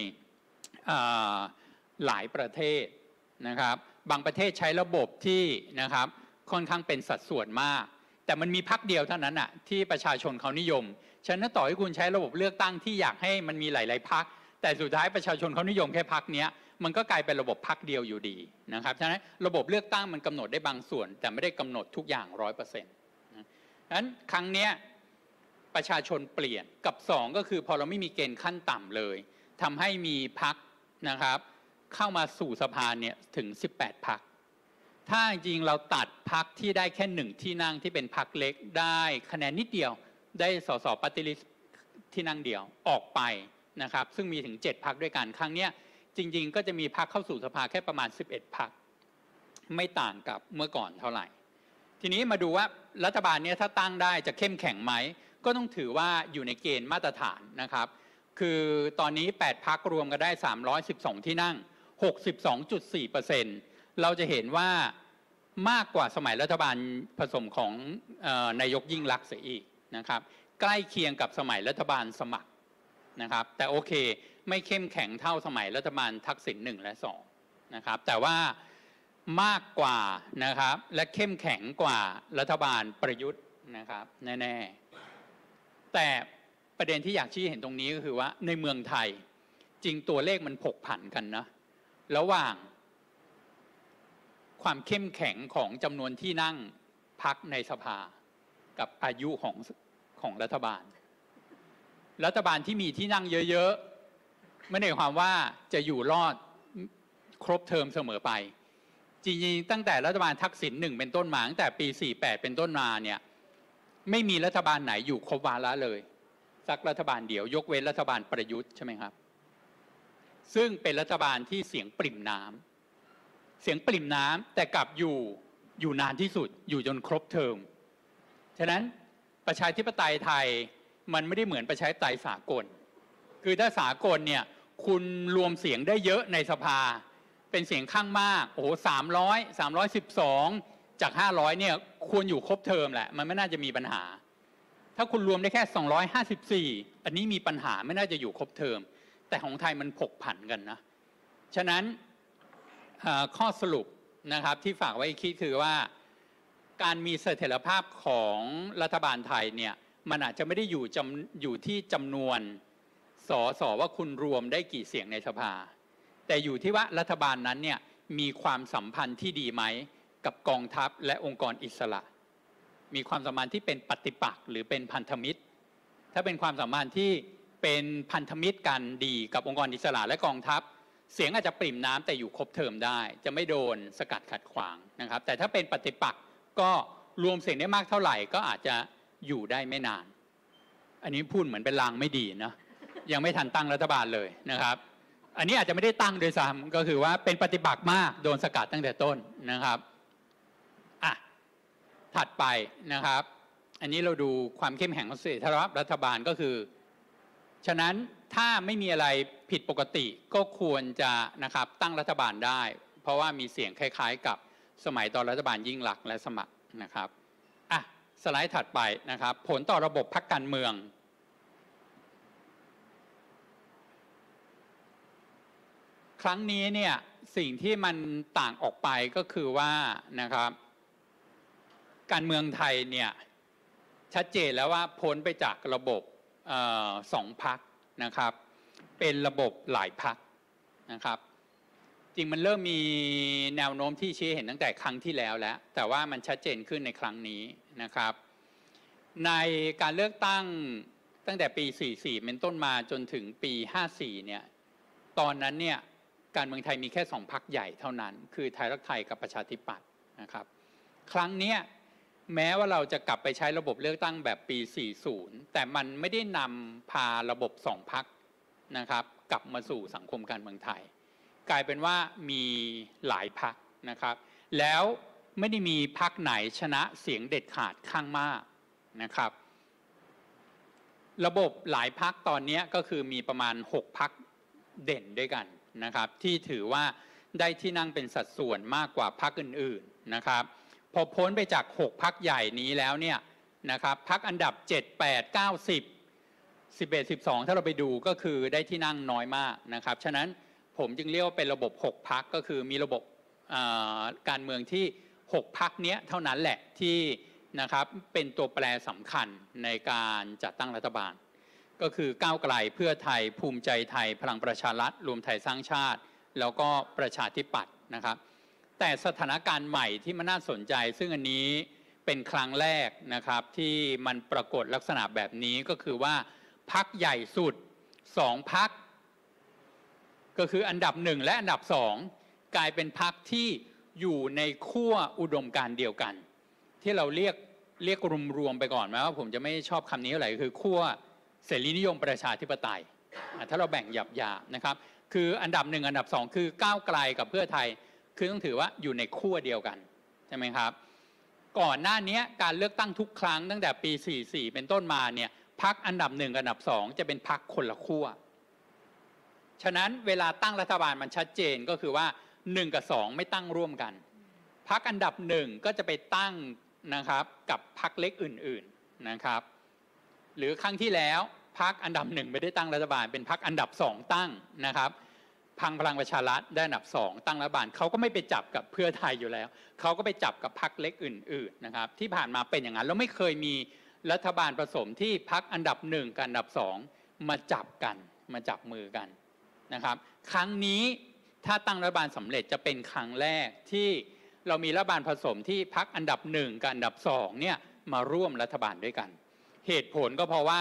หลายประเทศนะครับบางประเทศใช้ระบบที่นะครับค่อนข้างเป็นสัดส่วนมากแต่มันมีพรรคเดียวเท่านั้นอะที่ประชาชนเขานิยมฉะนั้นต่อให้คุณใช้ระบบเลือกตั้งที่อยากให้มันมีหลายๆพรรคแต่สุดท้ายประชาชนเขานิยมแค่พรรคนี้มันก็กลายเป็นระบบพรรคเดียวอยู่ดีนะครับฉะนั้นระบบเลือกตั้งมันกำหนดได้บางส่วนแต่ไม่ได้กำหนดทุกอย่าง100%ฉะนั้นครั้งนี้ประชาชนเปลี่ยนกับ2ก็คือพอเราไม่มีเกณฑ์ขั้นต่ำเลยทำให้มีพรรคนะครับเข้ามาสู่สภาเนี่ยถึง18 พรรคถ้าจริงเราตัดพรรคที่ได้แค่1 ที่นั่งที่เป็นพรรคเล็กได้คะแนนนิดเดียวได้สสปาร์ตี้ลิสต์ที่นั่งเดียวออกไปนะครับซึ่งมีถึง7 พรรคด้วยกันครั้งนี้จริงๆก็จะมีพรรคเข้าสู่สภาแค่ประมาณ11 พรรคไม่ต่างกับเมื่อก่อนเท่าไหร่ทีนี้มาดูว่ารัฐบาลนี้ถ้าตั้งได้จะเข้มแข็งไหมก็ต้องถือว่าอยู่ในเกณฑ์มาตรฐานนะครับคือตอนนี้8 พรรครวมกันได้312 ที่นั่ง 62.4% เราจะเห็นว่ามากกว่าสมัยรัฐบาลผสมของนายกยิ่งลักษณ์เสียอีกนะครับใกล้เคียงกับสมัยรัฐบาลสมัครนะครับแต่โอเคไม่เข้มแข็งเท่าสมัยรัฐบาลทักษิณ1 และ 2นะครับแต่ว่ามากกว่านะครับและเข้มแข็งกว่ารัฐบาลประยุทธ์นะครับแน่ๆแต่ประเด็นที่อยากชี้เห็นตรงนี้ก็คือว่าในเมืองไทยจริงตัวเลขมันผกผันกันนะระหว่างความเข้มแข็งของจำนวนที่นั่งพรรคในสภากับอายุของรัฐบาลที่มีที่นั่งเยอะไม่ได้หมายความว่าจะอยู่รอดครบเทอมเสมอไปจริงๆตั้งแต่รัฐบาลทักษิณ1เป็นต้นมาตั้งแต่ปี48เป็นต้นมาเนี่ยไม่มีรัฐบาลไหนอยู่ครบวาระเลยสักรัฐบาลเดียวยกเว้นรัฐบาลประยุทธ์ใช่ไหมครับซึ่งเป็นรัฐบาลที่เสียงปริ่มน้ำแต่กลับอยู่นานที่สุดอยู่จนครบเทอมฉะนั้นประชาธิปไตยไทยมันไม่ได้เหมือนประชาธิปไตยสากลคือถ้าสากลเนี่ยคุณรวมเสียงได้เยอะในสภาเป็นเสียงข้างมากโอ้โห312จาก500เนี่ยควรอยู่ครบเทอมแหละมันไม่น่าจะมีปัญหาถ้าคุณรวมได้แค่254อันนี้มีปัญหาไม่น่าจะอยู่ครบเทอมแต่ของไทยมันผกผันกันนะฉะนั้นข้อสรุปนะครับที่ฝากไว้คิดคือว่าการมีเสถียรภาพของรัฐบาลไทยเนี่ยมันอาจจะไม่ได้อยู่ที่จำนวนสสว่าคุณรวมได้กี่เสียงในสภาแต่อยู่ที่ว่ารัฐบาลนั้นเนี่ยมีความสัมพันธ์ที่ดีไหมกับกองทัพและองค์กรอิสระมีความสัมพันธ์ที่เป็นปฏิปักษ์หรือเป็นพันธมิตรถ้าเป็นความสัมพันธ์ที่เป็นพันธมิตรกันดีกับองค์กรอิสระและกองทัพเสียงอาจจะปริ่มน้ำแต่อยู่ครบเทอมได้จะไม่โดนสกัดขัดขวางนะครับแต่ถ้าเป็นปฏิปักษ์ก็รวมเสียงได้มากเท่าไหร่ก็อาจจะอยู่ได้ไม่นานอันนี้พูดเหมือนเป็นลางไม่ดีนะยังไม่ทันตั้งรัฐบาลเลยนะครับอันนี้อาจจะไม่ได้ตั้งโดยซ้ำก็คือว่าเป็นปฏิปักษ์มากโดนสกัดตั้งแต่ต้นนะครับถัดไปนะครับอันนี้เราดูความเข้มแข็งของเสถียรภาพรัฐบาลก็คือฉะนั้นถ้าไม่มีอะไรผิดปกติก็ควรจะนะครับตั้งรัฐบาลได้เพราะว่ามีเสียงคล้ายๆกับสมัยตอนรัฐบาลยิ่งลักษณ์และสมัครนะครับสไลด์ถัดไปนะครับผลต่อระบบพรรคการเมืองครั้งนี้เนี่ยสิ่งที่มันต่างออกไปก็คือว่านะครับการเมืองไทยเนี่ยชัดเจนแล้วว่าพ้นไปจากระบบ2 พรรคนะครับเป็นระบบหลายพรรคนะครับจริงมันเริ่มมีแนวโน้มที่ชี้เห็นตั้งแต่ครั้งที่แล้วแต่ว่ามันชัดเจนขึ้นในครั้งนี้นะครับในการเลือกตั้งตั้งแต่ปี44เป็นต้นมาจนถึงปี54เนี่ยตอนนั้นเนี่ยการเมืองไทยมีแค่2 พรรคใหญ่เท่านั้นคือไทยรักไทยกับประชาธิปัตย์นะครับครั้งนี้แม้ว่าเราจะกลับไปใช้ระบบเลือกตั้งแบบปี40แต่มันไม่ได้นำพาระบบ2 พรรคนะครับกลับมาสู่สังคมการเมืองไทยกลายเป็นว่ามีหลายพรรคนะครับแล้วไม่ได้มีพรรคไหนชนะเสียงเด็ดขาดข้างมากนะครับระบบหลายพรรคตอนนี้ก็คือมีประมาณ6 พรรคเด่นด้วยกันนะครับที่ถือว่าได้ที่นั่งเป็นสัดส่วนมากกว่าพรรคอื่นๆนะครับพอพ้นไปจาก6 พรรคใหญ่นี้แล้วเนี่ยนะครับพรรคอันดับ7 8 9 10 11 12ถ้าเราไปดูก็คือได้ที่นั่งน้อยมากนะครับฉะนั้นผมจึงเรียกว่าเป็นระบบ6 พรรคก็คือมีระบบการเมืองที่6 พรรคเนี้ยเท่านั้นแหละที่นะครับเป็นตัวแปรสำคัญในการจัดตั้งรัฐบาลก็คือก้าวไกลเพื่อไทยภูมิใจไทยพลังประชารัฐรวมไทยสร้างชาติแล้วก็ประชาธิปัตย์นะครับแต่สถานการณ์ใหม่ที่มันน่าสนใจซึ่งอันนี้เป็นครั้งแรกนะครับที่มันปรากฏลักษณะแบบนี้ก็คือว่าพรรคใหญ่สุด2 พรรคก็คืออันดับ1และอันดับ2กลายเป็นพรรคที่อยู่ในขั้วอุดมการณ์เดียวกันที่เราเรียกรวมๆไปก่อนแม้ว่าผมจะไม่ชอบคำนี้เท่าไหร่คือขั้วเสรีนิยมประชาธิปไตยถ้าเราแบ่งหยาบๆนะครับคืออันดับ1อันดับ2คือก้าวไกลกับเพื่อไทยคือต้องถือว่าอยู่ในขั้วเดียวกันใช่ไหมครับก่อนหน้านี้การเลือกตั้งทุกครั้งตั้งแต่ปี44เป็นต้นมาเนี่ยพรรคอันดับ1กับอันดับ2จะเป็นพรรคคนละขั้วฉะนั้นเวลาตั้งรัฐบาลมันชัดเจนก็คือว่า1กับ2ไม่ตั้งร่วมกันพรรคอันดับ1ก็จะไปตั้งนะครับกับพรรคเล็กอื่นๆนะครับหรือครั้งที่แล้วพรรคอันดับ1ไม่ได้ตั้งรัฐบาลเป็นพรรคอันดับ2ตั้งนะครับพลังประชารัฐได้อันดับ2ตั้งรัฐบาลเขาก็ไม่ไปจับกับเพื่อไทยอยู่แล้วเขาก็ไปจับกับพรรคเล็กอื่นๆนะครับที่ผ่านมาเป็นอย่างนั้นแล้วไม่เคยมีรัฐบาลผสมที่พรรคอันดับ1กับอันดับ2มาจับกันมาจับมือกันนะครับครั้งนี้ถ้าตั้งรัฐบาลสำเร็จจะเป็นครั้งแรกที่เรามีรัฐบาลผสมที่พรรคอันดับ1กับอันดับ2เนี่ยมาร่วมรัฐบาลด้วยกันเหตุผลก็เพราะว่า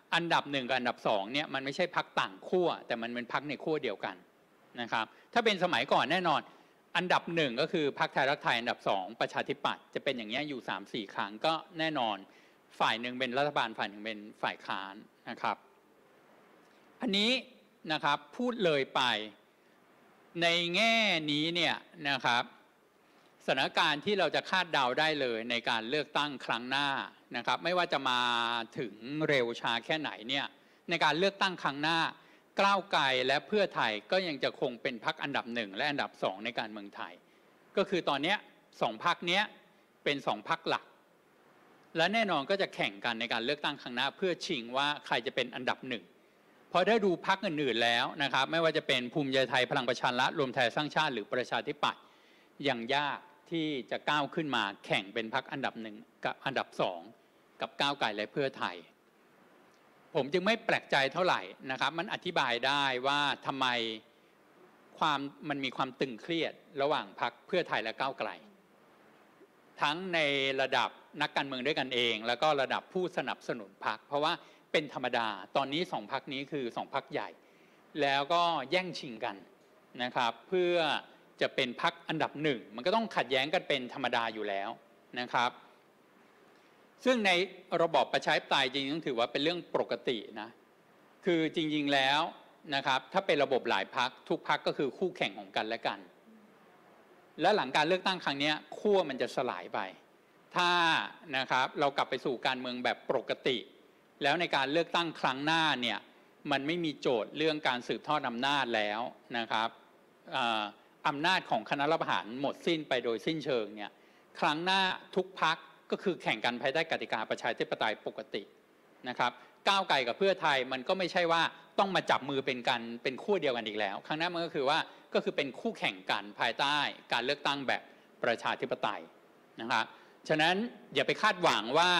อันดับ1กับอันดับ2เนี่ยมันไม่ใช่พรรคต่างขั้วแต่มันเป็นพรรคในขั้วเดียวกันนะครับถ้าเป็นสมัยก่อนแน่นอนอันดับ1ก็คือพรรคไทยรักไทยอันดับ2ประชาธิปัตย์จะเป็นอย่างเงี้ยอยู่ 3-4 ครั้งก็แน่นอนฝ่ายหนึ่งเป็นรัฐบาลฝ่ายหนึ่งเป็นฝ่ายค้านนะครับอันนี้นะครับพูดเลยไปในแง่นี้เนี่ยนะครับสถานการณ์ที่เราจะคาดเดาได้เลยในการเลือกตั้งครั้งหน้านะครับไม่ว่าจะมาถึงเร็วช้าแค่ไหนเนี่ยในการเลือกตั้งครั้งหน้าก้าวไกลและเพื่อไทยก็ยังจะคงเป็นพรรคอันดับ1และอันดับ2ในการเมืองไทยก็คือตอนนี้2พรรคนี้เป็น2พรรคหลักและแน่นอนก็จะแข่งกันในการเลือกตั้งครั้งหน้าเพื่อชิงว่าใครจะเป็นอันดับ1เพราะได้ดูพรรคอื่นๆแล้วนะครับไม่ว่าจะเป็นภูมิใจไทยพลังประชารัฐรวมไทยสร้างชาติหรือประชาธิปัตย์ยังยากที่จะก้าวขึ้นมาแข่งเป็นพรรคอันดับ1กับอันดับ2กับก้าวไกลและเพื่อไทยผมจึงไม่แปลกใจเท่าไหร่นะครับมันอธิบายได้ว่าทำไมมันมีความตึงเครียดระหว่างพรรคเพื่อไทยและก้าวไกลทั้งในระดับนักการเมืองด้วยกันเองแล้วก็ระดับผู้สนับสนุนพรรคเพราะว่าเป็นธรรมดาตอนนี้2พรรคนี้คือ2พรรคใหญ่แล้วก็แย่งชิงกันนะครับเพื่อจะเป็นพรรคอันดับ1มันก็ต้องขัดแย้งกันเป็นธรรมดาอยู่แล้วนะครับซึ่งในระบอบประชาธิปไตยจริงๆต้องถือว่าเป็นเรื่องปกตินะคือจริงๆแล้วนะครับถ้าเป็นระบบหลายพรรคทุกพรรคก็คือคู่แข่งของกันและกันและหลังการเลือกตั้งครั้งนี้ขั้วมันจะสลายไปถ้านะครับเรากลับไปสู่การเมืองแบบปกติแล้วในการเลือกตั้งครั้งหน้าเนี่ยมันไม่มีโจทย์เรื่องการสืบทอดอำนาจแล้วนะครับอำนาจของคณะรัฐประหารหมดสิ้นไปโดยสิ้นเชิงเนี่ยครั้งหน้าทุกพรรคก็คือแข่งกันภายใต้กติกาประชาธิปไตยปกตินะครับก้าวไกลกับเพื่อไทยมันก็ไม่ใช่ว่าต้องมาจับมือเป็นคู่เดียวกันอีกแล้วครั้งหน้ามันก็คือเป็นคู่แข่งกันภายใต้การเลือกตั้งแบบประชาธิปไตยนะครับฉะนั้นอย่าไปคาดหวังว่า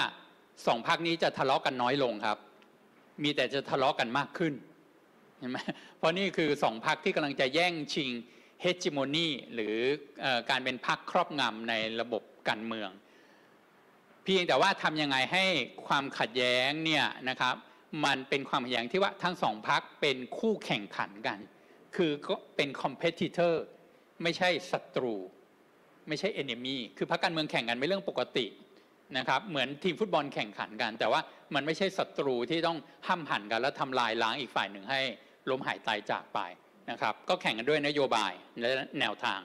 2พรรคนี้จะทะเลาะกันน้อยลงครับมีแต่จะทะเลาะกันมากขึ้นเห็นไหมเพราะนี่คือ2พรรคที่กำลังจะแย่งชิงเฮจิโมนีหรือการเป็นพรรคครอบงำในระบบการเมืองเพียงแต่ว่าทำยังไงให้ความขัดแย้งเนี่ยนะครับมันเป็นความขัดแย้งที่ว่าทั้ง2พรรคเป็นคู่แข่งขันกันคือก็เป็นคอมเพทิเตอร์ไม่ใช่ศัตรูไม่ใช่เอนเนมีคือพรรคการเมืองแข่งกันเป็นเรื่องปกตินะครับเหมือนทีมฟุตบอลแข่งขันกันแต่ว่ามันไม่ใช่ศัตรูที่ต้องห้ำหั่นกันแล้วทำลายล้างอีกฝ่ายหนึ่งให้ล้มหายตายจากไปนะครับก็แข่งกันด้วยนโยบายและแนวทาง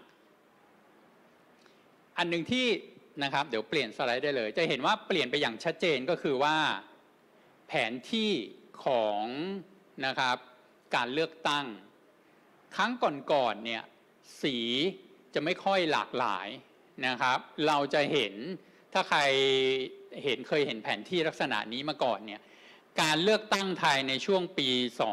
อันหนึ่งที่นะครับเดี๋ยวเปลี่ยนสไลด์ได้เลยจะเห็นว่าเปลี่ยนไปอย่างชัดเจนก็คือว่าแผนที่ของนะครับการเลือกตั้งครั้งก่อนๆเนี่ยสีจะไม่ค่อยหลากหลายนะครับเราจะเห็นถ้าใครเคยเห็นแผนที่ลักษณะนี้มาก่อนเนี่ยการเลือกตั้งไทยในช่วงปี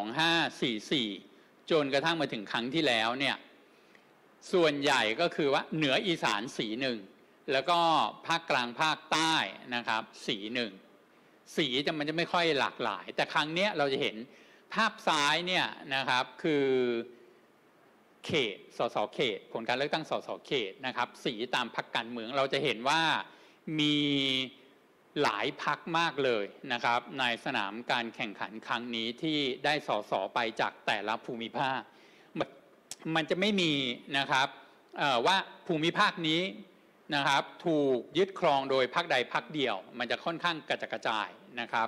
2544จนกระทั่งมาถึงครั้งที่แล้วเนี่ยส่วนใหญ่ก็คือว่าเหนืออีสานสีหนึ่งแล้วก็ภาคกลางภาคใต้นะครับสีหนึ่งสีมันจะไม่ค่อยหลากหลายแต่ครั้งนี้เราจะเห็นภาพซ้ายเนี่ยนะครับคือเขตสสเขตผลการเลือกตั้งสสเขตนะครับสีตามพรรคการเมืองเราจะเห็นว่ามีหลายพรรคมากเลยนะครับในสนามการแข่งขันครั้งนี้ที่ได้สสไปจากแต่ละภูมิภาคมันจะไม่มีนะครับว่าภูมิภาคนี้นะครับถูกยึดครองโดยพรรคใดพรรคเดียวมันจะค่อนข้างกระจัดกระจายนะครับ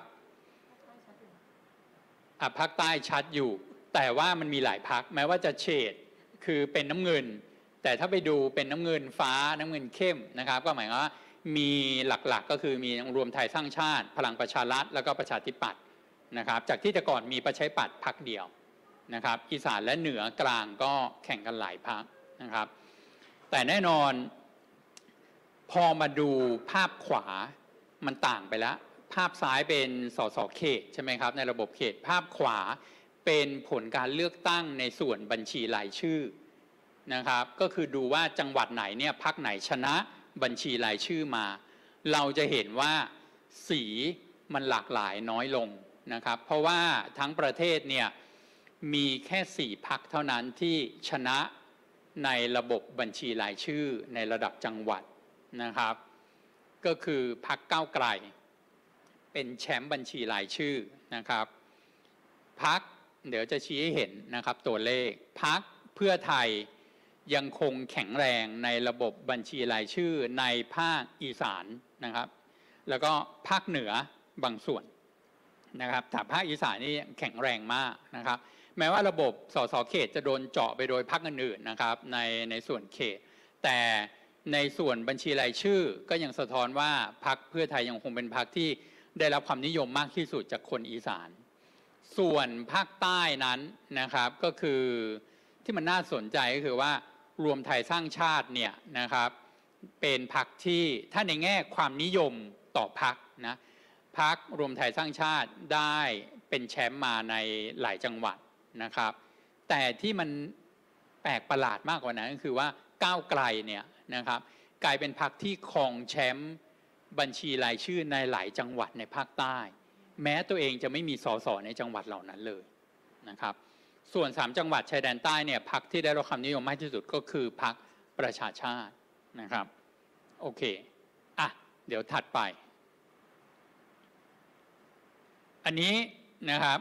ภาคใต้ชัดอยู่แต่ว่ามันมีหลายพรรคแม้ว่าจะเฉดคือเป็นน้ำเงินแต่ถ้าไปดูเป็นน้ำเงินฟ้าน้ำเงินเข้มนะครับก็หมายความว่ามีหลักๆก็คือมีรวมไทยสร้างชาติพลังประชารัฐแล้วก็ประชาธิปัตย์นะครับจากที่แต่ก่อนมีประชาธิปัตย์พรรคเดียวนะครับอีสานและเหนือกลางก็แข่งกันหลายพรรคนะครับแต่แน่นอนพอมาดูภาพขวามันต่างไปแล้วภาพซ้ายเป็นสสเขตใช่ไหมครับในระบบเขตภาพขวาเป็นผลการเลือกตั้งในส่วนบัญชีรายชื่อนะครับก็คือดูว่าจังหวัดไหนเนี่ยพรรคไหนชนะบัญชีรายชื่อมาเราจะเห็นว่าสีมันหลากหลายน้อยลงนะครับเพราะว่าทั้งประเทศเนี่ยมีแค่4พรรคเท่านั้นที่ชนะในระบบบัญชีรายชื่อในระดับจังหวัดนะครับก็คือพรรคก้าวไกลเป็นแชมป์บัญชีรายชื่อนะครับพรรคเดี๋ยวจะชี้ให้เห็นนะครับตัวเลขพรรคเพื่อไทยยังคงแข็งแรงในระบบบัญชีรายชื่อในภาคอีสานนะครับแล้วก็ภาคเหนือบางส่วนนะครับแต่ภาคอีสานนี่แข็งแรงมากนะครับแม้ว่าระบบสสเขตจะโดนเจาะไปโดยพรรคอื่นๆนะครับในส่วนเขตแต่ในส่วนบัญชีรายชื่อก็ยังสะท้อนว่าพรรคเพื่อไทยยังคงเป็นพรรคที่ได้รับความนิยมมากที่สุดจากคนอีสานส่วนภาคใต้นั้นนะครับก็คือที่มันน่าสนใจก็คือว่ารวมไทยสร้างชาติเนี่ยนะครับเป็นพรรคที่ถ้าในแง่ความนิยมต่อพรรคนะพรรครวมไทยสร้างชาติได้เป็นแชมป์มาในหลายจังหวัดนะครับแต่ที่มันแปลกประหลาดมากกว่านั้นก็คือว่าก้าวไกลเนี่ยนะครับกลายเป็นพรรคที่ครองแชมป์บัญชีรายชื่อในหลายจังหวัดในภาคใต้แม้ตัวเองจะไม่มีสสในจังหวัดเหล่านั้นเลยนะครับส่วน3จังหวัดชายแดนใต้เนี่ยพรรคที่ได้รับความนิยมมากที่สุดก็คือพรรคประชาชาตินะครับโอเคอ่ะเดี๋ยวถัดไปอันนี้นะครับ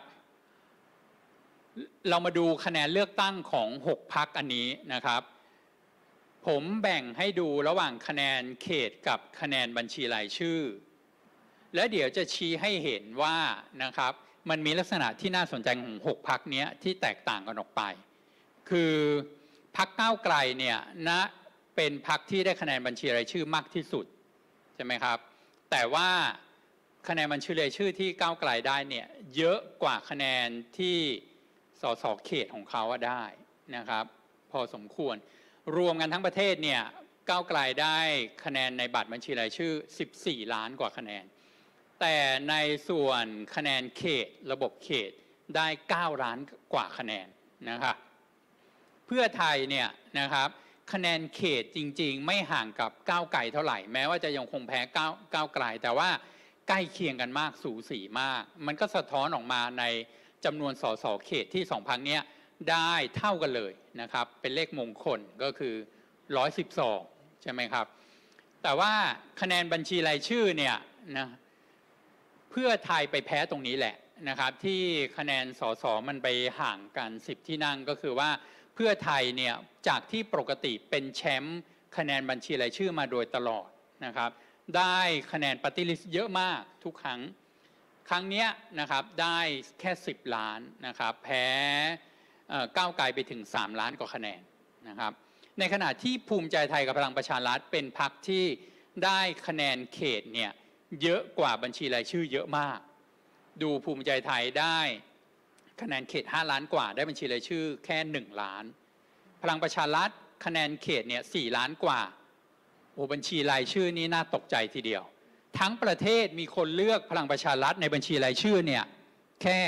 เรามาดูคะแนนเลือกตั้งของ6พรรคอันนี้นะครับผมแบ่งให้ดูระหว่างคะแนนเขตกับคะแนนบัญชีรายชื่อและเดี๋ยวจะชี้ให้เห็นว่านะครับมันมีลักษณะที่น่าสนใจของ6พรรคนี้ที่แตกต่างกันออกไปคือพรรคก้าวไกลเนี่ยเป็นพรรคที่ได้คะแนนบัญชีรายชื่อมากที่สุดใช่ไหมครับแต่ว่าคะแนนบัญชีรายชื่อที่ก้าวไกลได้เนี่ยเยอะกว่าคะแนนที่สสเขตของเขาได้นะครับพอสมควรรวมกันทั้งประเทศเนี่ยก้าวไกลได้คะแนนในบัตรบัญชีรายชื่อ14ล้านกว่าคะแนนแต่ในส่วนคะแนนเขตระบบเขตได้9ล้านกว่าคะแนนนะครับเพื่อไทยเนี่ยนะครับคะแนนเขตจริงๆไม่ห่างกับก้าวไกลเท่าไหร่แม้ว่าจะยังคงแพ้ก้าวไกลแต่ว่าใกล้เคียงกันมากสูสีมากมันก็สะท้อนออกมาในจำนวนสสเขตที่2พรรคนี้ได้เท่ากันเลยนะครับเป็นเลขมงคลก็คือ112ใช่ไหมครับแต่ว่าคะแนนบัญชีรายชื่อเนี่ยนะเพื่อไทยไปแพ้ตรงนี้แหละนะครับที่คะแนนสสมันไปห่างกัน10ที่นั่งก็คือว่าเพื่อไทยเนี่ยจากที่ปกติเป็นแชมป์คะแนนบัญชีรายชื่อมาโดยตลอดนะครับได้คะแนนปาร์ตี้ลิสต์เยอะมากทุกครั้งนี้นะครับได้แค่10ล้านนะครับแพ้ก้าวไกลไปถึง3ล้านกว่าคะแนนนะครับในขณะที่ภูมิใจไทยกับพลังประชารัฐเป็นพรรคที่ได้คะแนนเขตเนี่ยเยอะกว่าบัญชีรายชื่อเยอะมากดูภูมิใจไทยได้คะแนนเขต5ล้านกว่าได้บัญชีรายชื่อแค่1ล้านพลังประชารัฐคะแนนเขตเนี่ย4ล้านกว่าโอ้บัญชีรายชื่อนี้น่าตกใจทีเดียวทั้งประเทศมีคนเลือกพลังประชารัฐในบัญชีรายชื่อเนี่ยแค่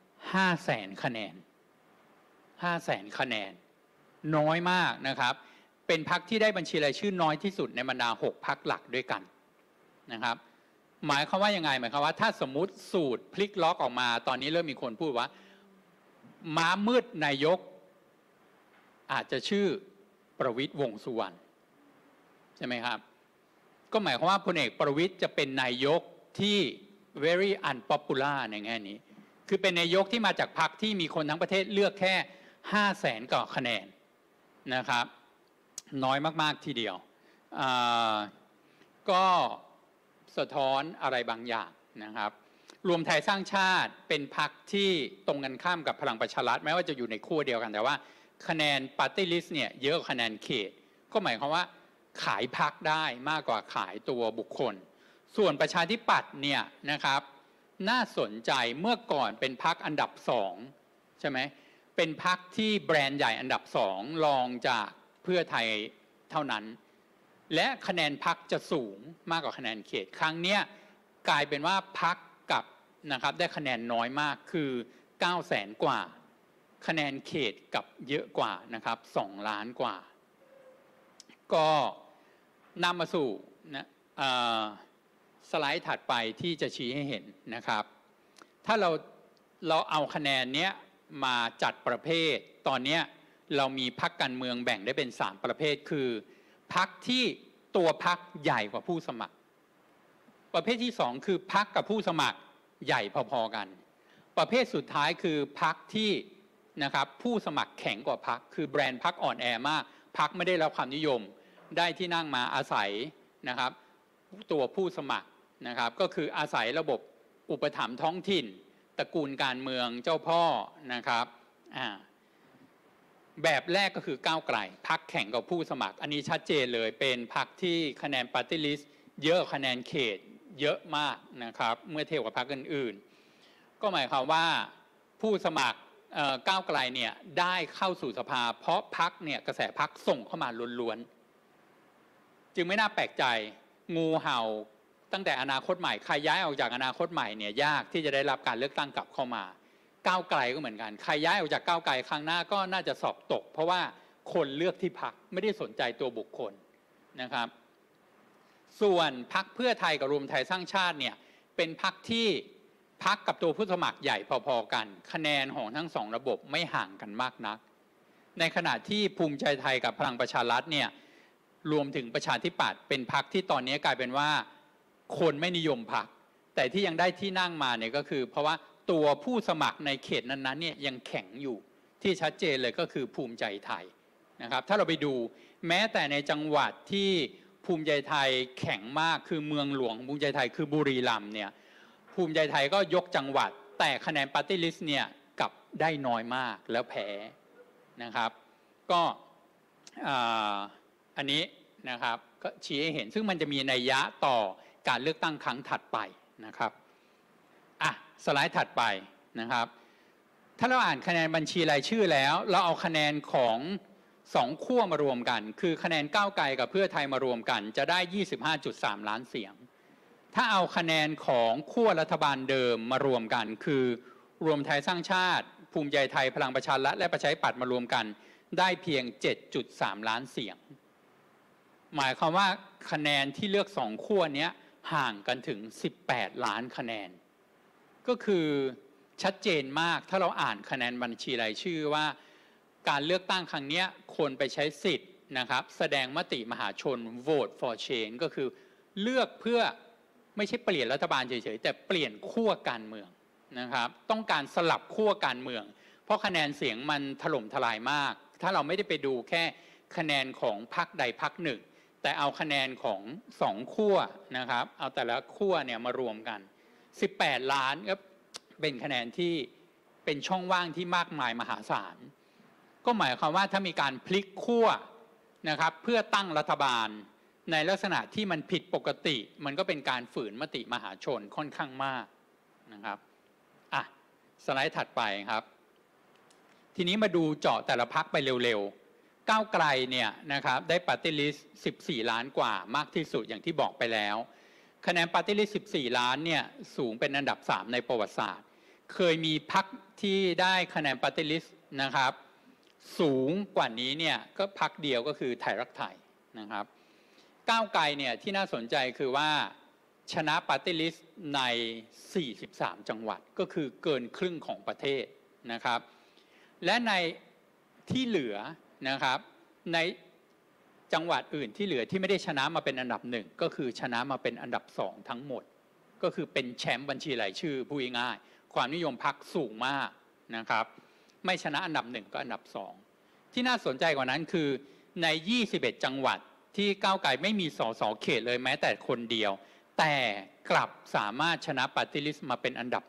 500,000คะแนน500,000คะแนนน้อยมากนะครับเป็นพรรคที่ได้บัญชีรายชื่อน้อยที่สุดในบรรดา6พรรคหลักด้วยกันนะครับหมายความว่ายังไงหมายความว่าถ้าสมมุติสูตรพลิกล็อกออกมาตอนนี้เริ่มมีคนพูดว่าม้ามืดนายกอาจจะชื่อประวิตรวงษ์สุวรรณใช่ไหมครับก็หมายความว่าพลเอกประวิตรจะเป็นนายกที่ very unpopular ในแง่นี้คือเป็นนายกที่มาจากพรรคที่มีคนทั้งประเทศเลือกแค่500,000 กว่าคะแนนนะครับน้อยมากๆทีเดียวก็สะท้อนอะไรบางอย่างนะครับรวมไทยสร้างชาติเป็นพรรคที่ตรงกันข้ามกับพลังประชารัฐแม้ว่าจะอยู่ในขั้วเดียวกันแต่ว่าคะแนนปาร์ตี้ลิสต์เนี่ยเยอะกว่าคะแนนเขตก็หมายความว่าขายพรรคได้มากกว่าขายตัวบุคคลส่วนประชาธิปัตย์เนี่ยนะครับน่าสนใจเมื่อก่อนเป็นพรรคอันดับ2ใช่ไหมเป็นพรรคที่แบรนด์ใหญ่อันดับ2รองจากเพื่อไทยเท่านั้นและคะแนนพรรคจะสูงมากกว่าคะแนนเขตครั้งนี้กลายเป็นว่าพรรคกับนะครับได้คะแนนน้อยมากคือ900,000 กว่าคะแนนเขตกับเยอะกว่านะครับ2ล้านกว่าก็นำมาสู่นะสไลด์ถัดไปที่จะชี้ให้เห็นนะครับถ้าเราเอาคะแนนเนี้ยมาจัดประเภทตอนนี้เรามีพรรคการเมืองแบ่งได้เป็น3ประเภทคือพรรคที่ตัวพรรคใหญ่กว่าผู้สมัครประเภทที่สองคือพรรคกับผู้สมัครใหญ่พอๆกันประเภทสุดท้ายคือพรรคที่นะครับผู้สมัครแข็งกว่าพรรคคือแบรนด์พรรคอ่อนแอมากพรรคไม่ได้รับความนิยมได้ที่นั่งมาอาศัยนะครับตัวผู้สมัครนะครับก็คืออาศัยระบบอุปถัมภ์ท้องถิ่นตระกูลการเมืองเจ้าพ่อนะครับแบบแรกก็คือก้าวไกลพรรคแข่งกับผู้สมัครอันนี้ชัดเจนเลยเป็นพรรคที่คะแนนปาร์ตี้ลิสต์เยอะคะแนนเขตเยอะมากนะครับเมื่อเทียบกับพรรคอื่นๆก็หมายความว่าผู้สมัครก้าวไกลเนี่ยได้เข้าสู่สภาเพราะพรรคเนี่ยกระแสพรรคส่งเข้ามาล้วนๆจึงไม่น่าแปลกใจงูเห่าตั้งแต่อนาคตใหม่ใครย้ายออกจากอนาคตใหม่เนี่ยยากที่จะได้รับการเลือกตั้งกลับเข้ามาก้าวไกลก็เหมือนกันใครย้ายออกจากก้าวไกลครั้งหน้าก็น่าจะสอบตกเพราะว่าคนเลือกที่พรรคไม่ได้สนใจตัวบุคคลนะครับส่วนพรรคเพื่อไทยกับรวมไทยสร้างชาติเนี่ยเป็นพรรคที่พรรคกับตัวผู้สมัครใหญ่พอๆกันคะแนนของทั้งสองระบบไม่ห่างกันมากนักในขณะที่ภูมิใจไทยกับพลังประชารัฐเนี่ยรวมถึงประชาธิปัตย์เป็นพรรคที่ตอนนี้กลายเป็นว่าคนไม่นิยมพรรคแต่ที่ยังได้ที่นั่งมาเนี่ยก็คือเพราะว่าตัวผู้สมัครในเขตนั้นๆเนี่ยยังแข็งอยู่ที่ชัดเจนเลยก็คือภูมิใจไทยนะครับถ้าเราไปดูแม้แต่ในจังหวัดที่ภูมิใจไทยแข็งมากคือเมืองหลวงภูมิใจไทยคือบุรีรัมย์เนี่ยภูมิใจไทยก็ยกจังหวัดแต่คะแนนปาร์ตี้ลิสต์เนี่ยกลับได้น้อยมากแล้วแพ้นะครับก็อันนี้นะครับก็ชี้ให้เห็นซึ่งมันจะมีนัยยะต่อการเลือกตั้งครั้งถัดไปนะครับสไลด์ถัดไปนะครับถ้าเราอ่านคะแนนบัญชีรายชื่อแล้วเราเอาคะแนนของ2ขั้วมารวมกันคือคะแนนก้าวไกลกับเพื่อไทยมารวมกันจะได้ 25.3 ล้านเสียงถ้าเอาคะแนนของขั้วรัฐบาลเดิมมารวมกันคือรวมไทยสร้างชาติภูมิใจไทยพลังประชารัฐและประชาธิปัตย์มารวมกันได้เพียง 7.3 ล้านเสียงหมายความว่าคะแนนที่เลือก2ขั้วนี้ห่างกันถึง18ล้านคะแนนก็คือชัดเจนมากถ้าเราอ่านคะแนนบัญชีรายชื่อว่าการเลือกตั้งครั้งนี้คนไปใช้สิทธิ์นะครับแสดงมติมหาชน vote for change ก็คือเลือกเพื่อไม่ใช่เปลี่ยนรัฐบาลเฉยๆแต่เปลี่ยนขั้วการเมืองนะครับต้องการสลับขั้วการเมืองเพราะคะแนนเสียงมันถล่มทลายมากถ้าเราไม่ได้ไปดูแค่คะแนนของพรรคใดพรรคหนึ่งแต่เอาคะแนนของ2ขั้วนะครับเอาแต่ละขั้วเนี่ยมารวมกัน18ล้านก็เป็นคะแนนที่เป็นช่องว่างที่มากมายมหาศาลก็หมายความว่าถ้ามีการพลิกขั้วนะครับเพื่อตั้งรัฐบาลในลักษณะที่มันผิดปกติมันก็เป็นการฝืนมติมหาชนค่อนข้างมากนะครับสไลด์ถัดไปครับทีนี้มาดูเจาะแต่ละพรรคไปเร็วๆก้าวไกลเนี่ยนะครับได้ปาร์ตี้ลิสต์14ล้านกว่ามากที่สุดอย่างที่บอกไปแล้วคะแนนปาร์ตี้ลิสต์14ล้านเนี่ยสูงเป็นอันดับ3ในประวัติศาสตร์เคยมีพรรคที่ได้คะแนนปาร์ตี้ลิสต์นะครับสูงกว่านี้เนี่ยก็พรรคเดียวก็คือไทยรักไทยนะครับก้าวไกลเนี่ยที่น่าสนใจคือว่าชนะปาร์ตี้ลิสต์ใน43จังหวัดก็คือเกินครึ่งของประเทศนะครับและในที่เหลือนะครับในจังหวัดอื่นที่เหลือที่ไม่ได้ชนะมาเป็นอันดับ1ก็คือชนะมาเป็นอันดับ2ทั้งหมดก็คือเป็นแชมป์บัญชีรายชื่อพูดง่ายๆความนิยมพรรคสูงมากนะครับไม่ชนะอันดับ1ก็อันดับ2ที่น่าสนใจกว่านั้นคือใน21จังหวัดที่ก้าวไกลไม่มีสสเขตเลยแม้แต่คนเดียวแต่กลับสามารถชนะปาร์ตี้ลิสต์มาเป็นอันดับ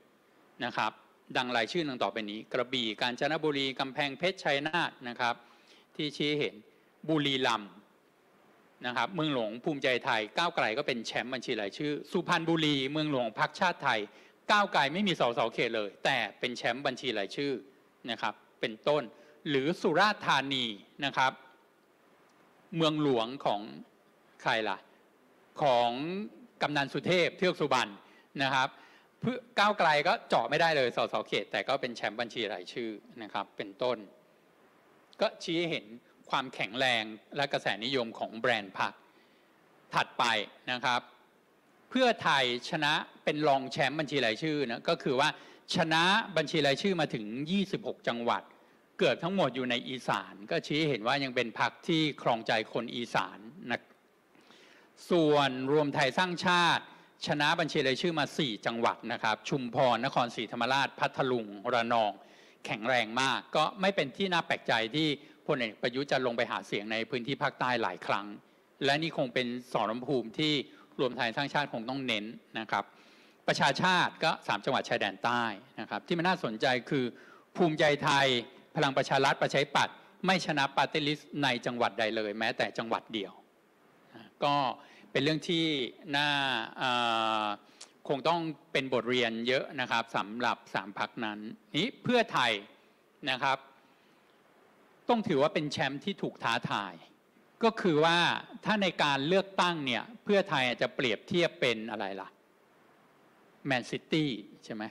1นะครับดังรายชื่อดังต่อไปนี้กระบี่กาญจนบุรีกำแพงเพชรชัยนาทนะครับที่ชี้เห็นบุรีรัมย์นะครับเมืองหลวงภูมิใจไทยก้าวไกลก็เป็นแชมป์บัญชีรายชื่อสุพรรณบุรีเมืองหลวงพรรคชาติไทยก้าวไกลไม่มีสสเขตเลยแต่เป็นแชมป์บัญชีรายชื่อนะครับเป็นต้นหรือสุราษฎร์ธานีนะครับเมืองหลวงของใครล่ะของกำนันสุเทพเทือกสุบรรณนะครับก้าวไกลก็เจาะไม่ได้เลยสสเขตแต่ก็เป็นแชมป์บัญชีรายชื่อนะครับเป็นต้นก็ชี้ให้เห็นความแข็งแรงและกระแสนิยมของแบรนด์พรรคถัดไปนะครับเพื่อไทยชนะเป็นรองแชมป์บัญชีรายชื่อนะก็คือว่าชนะบัญชีรายชื่อมาถึง26จังหวัดเกือบทั้งหมดอยู่ในอีสานก็ชี้ให้เห็นว่ายังเป็นพรรคที่ครองใจคนอีสานนะส่วนรวมไทยสร้างชาติชนะบัญชีรายชื่อมา4จังหวัดนะครับชุมพรนครศรีธรรมราชพัทลุงระนองแข็งแรงมากก็ไม่เป็นที่น่าแปลกใจที่พลเอกประยุทธ์จะลงไปหาเสียงในพื้นที่ภาคใต้หลายครั้งและนี่คงเป็นสมรภูมิที่รวมไทยสร้างชาติคงต้องเน้นนะครับประชาชาติก็3จังหวัดชายแดนใต้นะครับที่มันน่าสนใจคือภูมิใจไทยพลังประชารัฐประชาธิปัตย์ไม่ชนะปาร์ตี้ลิสต์ในจังหวัดใดเลยแม้แต่จังหวัดเดียวก็เป็นเรื่องที่น่าคงต้องเป็นบทเรียนเยอะนะครับสำหรับ3พรรคนั้นนี้เพื่อไทยนะครับต้องถือว่าเป็นแชมป์ที่ถูกท้าทายก็คือว่าถ้าในการเลือกตั้งเนี่ยเพื่อไทยอาจจะเปรียบเทียบเป็นอะไรล่ะแมนซิตี้ใช่ไหม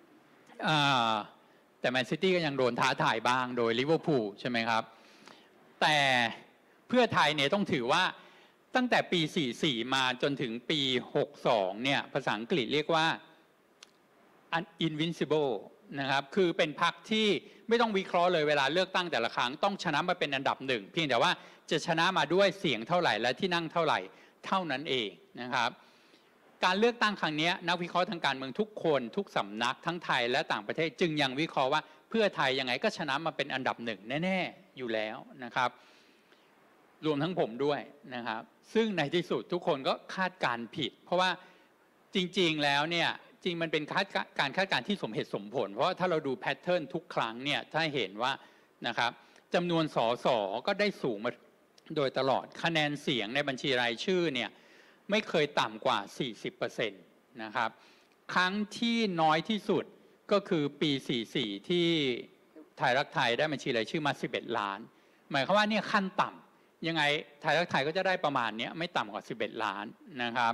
แต่แมนซิตี้ก็ยังโดนท้าทายบ้างโดยลิเวอร์พูลใช่ไหมครับแต่เพื่อไทยเนี่ยต้องถือว่าตั้งแต่ปี44มาจนถึงปี62เนี่ยภาษาอังกฤษเรียกว่า invincible นะครับคือเป็นพรรคที่ไม่ต้องวิเคราะห์เลยเวลาเลือกตั้งแต่ละครั้งต้องชนะมาเป็นอันดับหนึ่งเพียงแต่ว่าจะชนะมาด้วยเสียงเท่าไหร่และที่นั่งเท่าไหร่เท่านั้นเองนะครับการเลือกตั้งครั้งนี้นักวิเคราะห์ทางการเมืองทุกคนทุกสำนักทั้งไทยและต่างประเทศจึงยังวิเคราะห์ว่าเพื่อไทยยังไงก็ชนะมาเป็นอันดับหนึ่งแน่ๆอยู่แล้วนะครับรวมทั้งผมด้วยนะครับซึ่งในที่สุดทุกคนก็คาดการผิดเพราะว่าจริงๆแล้วเนี่ยจริงมันเป็นการคาดการณ์ที่สมเหตุสมผลเพราะถ้าเราดูแพทเทิร์นทุกครั้งเนี่ยถ้าเห็นว่านะครับจำนวนสสก็ได้สูงมาโดยตลอดคะแนนเสียงในบัญชีรายชื่อเนี่ยไม่เคยต่ำกว่า 40% นะครับครั้งที่น้อยที่สุดก็คือปี44ที่ไทยรักไทยได้บัญชีรายชื่อมา11ล้านหมายความว่าเนี่ยขั้นต่ำยังไงไทยรักไทยก็จะได้ประมาณนี้ไม่ต่ำกว่า11ล้านนะครับ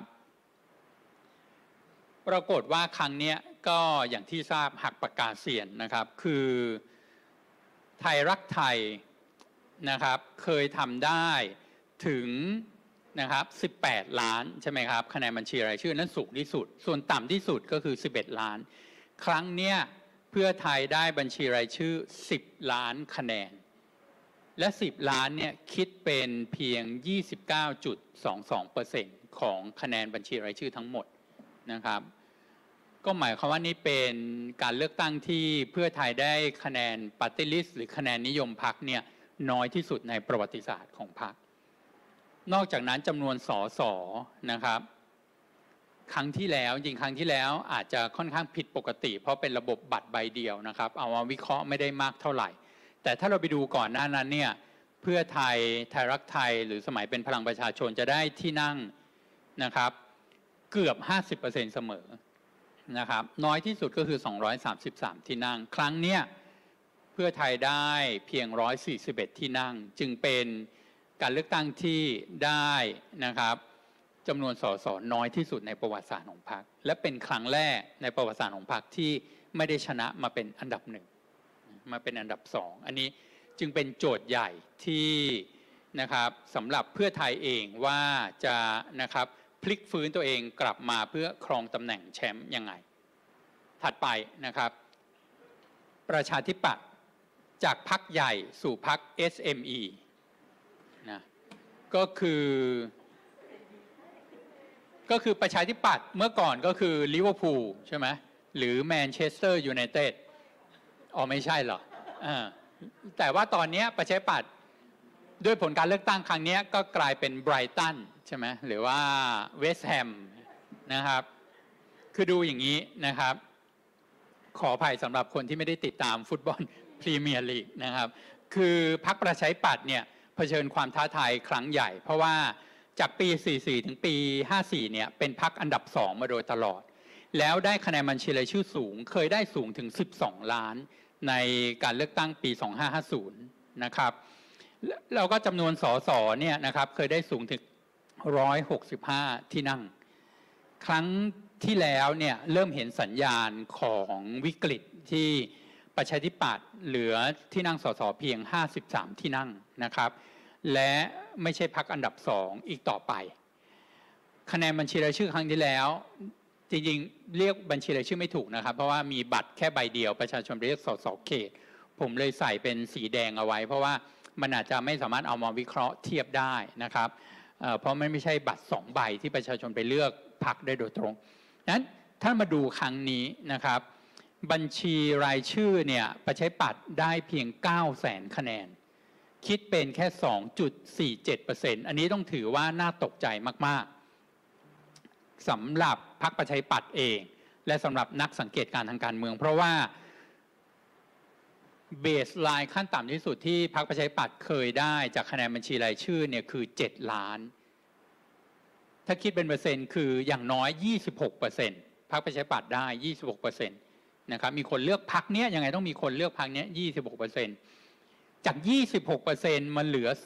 ปรากฏว่าครั้งนี้ก็อย่างที่ทราบหักปากกาเซียนนะครับคือไทยรักไทยนะครับเคยทำได้ถึงนะครับ18ล้านใช่ไหมครับคะแนนบัญชีรายชื่อนั้นสูงที่สุดส่วนต่ำที่สุดก็คือ11ล้านครั้งเนี้ยเพื่อไทยได้บัญชีรายชื่อ10ล้านคะแนนและ10ล้านเนี่ยคิดเป็นเพียง 29.22% ของคะแนนบัญชีรายชื่อทั้งหมดนะครับก็หมายความว่านี่เป็นการเลือกตั้งที่เพื่อไทยได้คะแนนปาร์ตี้ลิสต์หรือคะแนนนิยมพรรคเนี่ยน้อยที่สุดในประวัติศาสตร์ของพรรคนอกจากนั้นจำนวนสสนะครับครั้งที่แล้วจริงครั้งที่แล้วอาจจะค่อนข้างผิดปกติเพราะเป็นระบบบัตรใบเดียวนะครับเอามาวิเคราะห์ไม่ได้มากเท่าไหร่แต่ถ้าเราไปดูก่อนหน้านั้นเนี่ยเพื่อไทยไทยรักไทยหรือสมัยเป็นพลังประชาชนจะได้ที่นั่งนะครับเกือบ 50% เสมอนะครับน้อยที่สุดก็คือ233ที่นั่งครั้งเนี้ยเพื่อไทยได้เพียง141ที่นั่งจึงเป็นการเลือกตั้งที่ได้นะครับจำนวนสสน้อยที่สุดในประวัติศาสตร์ของพรรคและเป็นครั้งแรกในประวัติศาสตร์ของพรรคที่ไม่ได้ชนะมาเป็นอันดับหนึ่งมาเป็นอันดับสองอันนี้จึงเป็นโจทย์ใหญ่ที่นะครับสำหรับเพื่อไทยเองว่าจะนะครับพลิกฟื้นตัวเองกลับมาเพื่อครองตำแหน่งแชมป์ยังไงถัดไปนะครับประชาธิปัตย์จากพรรคใหญ่สู่พรรค SME นะก็คือประชาธิปัตย์เมื่อก่อนก็คือลิเวอร์พูลใช่ไหมหรือแมนเชสเตอร์ยูไนเต็ดอ๋อไม่ใช่เหรอแต่ว่าตอนนี้ประชาธิปัตย์ด้วยผลการเลือกตั้งครั้งนี้ก็กลายเป็นไบรตันใช่ไหมหรือว่าเวสต์แฮมนะครับคือดูอย่างนี้นะครับขออภัยสำหรับคนที่ไม่ได้ติดตามฟุตบอลพรีเมียร์ลีกนะครับคือพรรคประชาธิปัตย์เนี่ยเผชิญความท้าทายครั้งใหญ่เพราะว่าจากปี44ถึงปี54เนี่ยเป็นพรรคอันดับ2มาโดยตลอดแล้วได้คะแนนบัญชีรายชื่อสูงเคยได้สูงถึง12ล้านในการเลือกตั้งปี2550นะครับแล้วก็จำนวนสสเนี่ยนะครับเคยได้สูงถึง165ที่นั่งครั้งที่แล้วเนี่ยเริ่มเห็นสัญญาณของวิกฤตที่ประชาธิปัตย์เหลือที่นั่งสสเพียง53ที่นั่งนะครับและไม่ใช่พรรคอันดับ2อีกต่อไปคะแนนบัญชีรายชื่อครั้งที่แล้วจริงๆเรียกบัญชีรายชื่อไม่ถูกนะครับเพราะว่ามีบัตรแค่ใบเดียวประชาชนเรียกสสเขตผมเลยใส่เป็นสีแดงเอาไว้เพราะว่ามันอาจจะไม่สามารถเอามาวิเคราะห์เทียบได้นะครับเพราะมันไม่ใช่บัตร2 ใบที่ประชาชนไปเลือกพรรคได้โดยตรงนั้นถ้ามาดูครั้งนี้นะครับบัญชีรายชื่อเนี่ยประชาธิปัตย์ได้เพียง 900,000 คะแนนคิดเป็นแค่ 2.47% อันนี้ต้องถือว่าน่าตกใจมากๆสำหรับพรรคประชาธิปัตย์เองและสำหรับนักสังเกตการณ์ทางการเมืองเพราะว่าเบสไลน์ขั้นต่ำที่สุดที่พรรคประชาธิปัตย์เคยได้จากคะแนนบัญชีรายชื่อเนี่ยคือ7 ล้านถ้าคิดเป็นเปอร์เซ็นต์คืออย่างน้อย 26%พรรคประชาธิปัตย์ได้ 26%นะครับมีคนเลือกพรรคเนี้ยยังไงต้องมีคนเลือกพรรคเนี้ย 26%จาก 26% มันเหลือ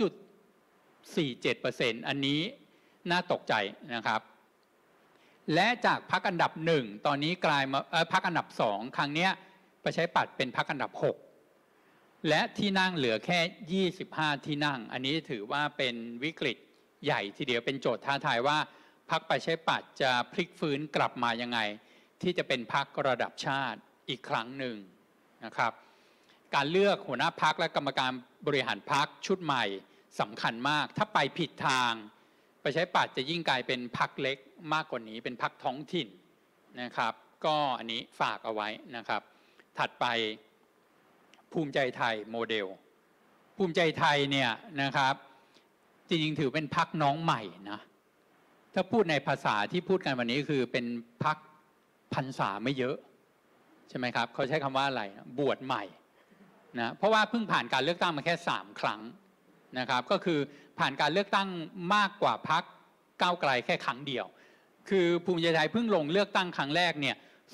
2.47% อันนี้น่าตกใจนะครับและจากพรรคอันดับ1ตอนนี้กลายมาพรรคอันดับ2ครั้งเนี้ยประชาธิปัตย์เป็นพรรคอันดับ6และที่นั่งเหลือแค่25ที่นั่งอันนี้ถือว่าเป็นวิกฤตใหญ่ทีเดียวเป็นโจทย์ท้าทายว่าพรรคประชาธิปัตย์จะพลิกฟื้นกลับมายังไงที่จะเป็นพรรคระดับชาติอีกครั้งหนึ่งนะครับการเลือกหัวหน้าพรรคและกรรมการบริหารพรรคชุดใหม่สำคัญมากถ้าไปผิดทางประชาธิปัตย์จะยิ่งกลายเป็นพรรคเล็กมากกว่านี้เป็นพรรคท้องถิ่นนะครับก็อันนี้ฝากเอาไว้นะครับถัดไปภูมิใจไทยโมเดลภูมิใจไทยเนี่ยนะครับจริงๆถือเป็นพรรคน้องใหม่นะถ้าพูดในภาษาที่พูดกันวันนี้คือเป็นพรรคพรรษาไม่เยอะใช่ไหมครับเขาใช้คำว่าอะไรบวชใหม่นะเพราะว่าเพิ่งผ่านการเลือกตั้งมาแค่3 ครั้งนะครับก็คือผ่านการเลือกตั้งมากกว่าพรรคก้าวไกลแค่ครั้งเดียวคือภูมิใจไทยเพิ่งลงเลือกตั้งครั้งแรกเนี่ย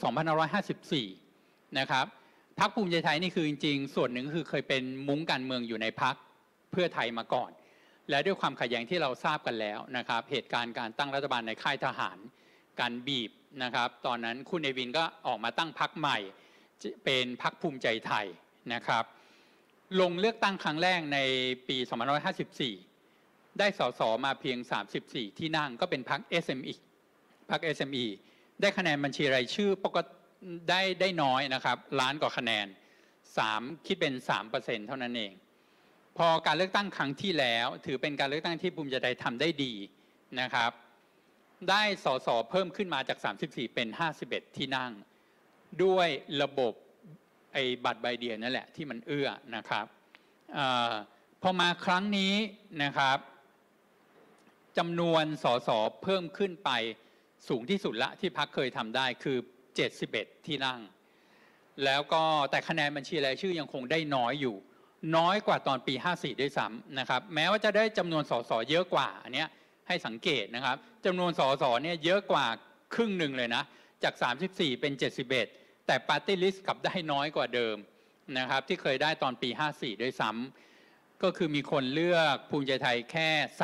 2554นะครับพรรคภูมิใจไทยนี่คือจริงๆส่วนหนึ่งคือเคยเป็นมุ้งการเมืองอยู่ในพรรคเพื่อไทยมาก่อนและด้วยความขัดแย้งที่เราทราบกันแล้วนะครับเหตุการณ์การตั้งรัฐบาลในค่ายทหารการบีบนะครับตอนนั้นคุณเนวินก็ออกมาตั้งพรรคใหม่เป็นพรรคภูมิใจไทยนะครับลงเลือกตั้งครั้งแรกในปี2554ได้สสมาเพียง34ที่นั่งก็เป็นพรรค SME พรรค SME ได้คะแนนบัญชีรายชื่อปกติได้น้อยนะครับล้านกว่าคะแนนคิดเป็น 3% เท่านั้นเองพอการเลือกตั้งครั้งที่แล้วถือเป็นการเลือกตั้งที่ภูมิใจไทยทำได้ดีนะครับได้สสเพิ่มขึ้นมาจาก34เป็น51ที่นั่งด้วยระบบไอ้บัตรใบเดียวนั่นแหละที่มันเอื้อนะครับพอมาครั้งนี้นะครับจำนวนสสเพิ่มขึ้นไปสูงที่สุดละที่พรรคเคยทำได้คือ71ที่นั่งแล้วก็แต่คะแนนบัญชีรายชื่อยังคงได้น้อยอยู่น้อยกว่าตอนปี54ด้วยซ้ำนะครับแม้ว่าจะได้จำนวนสสเยอะกว่าอันนี้ให้สังเกตนะครับจำนวนสสเนี่ยเยอะกว่าครึ่งหนึ่งเลยนะจาก34เป็น71แต่ปาร์ตี้ลิสต์กลับได้น้อยกว่าเดิมนะครับที่เคยได้ตอนปี54ด้วยซ้ำก็คือมีคนเลือกภูมิใจไทยแค่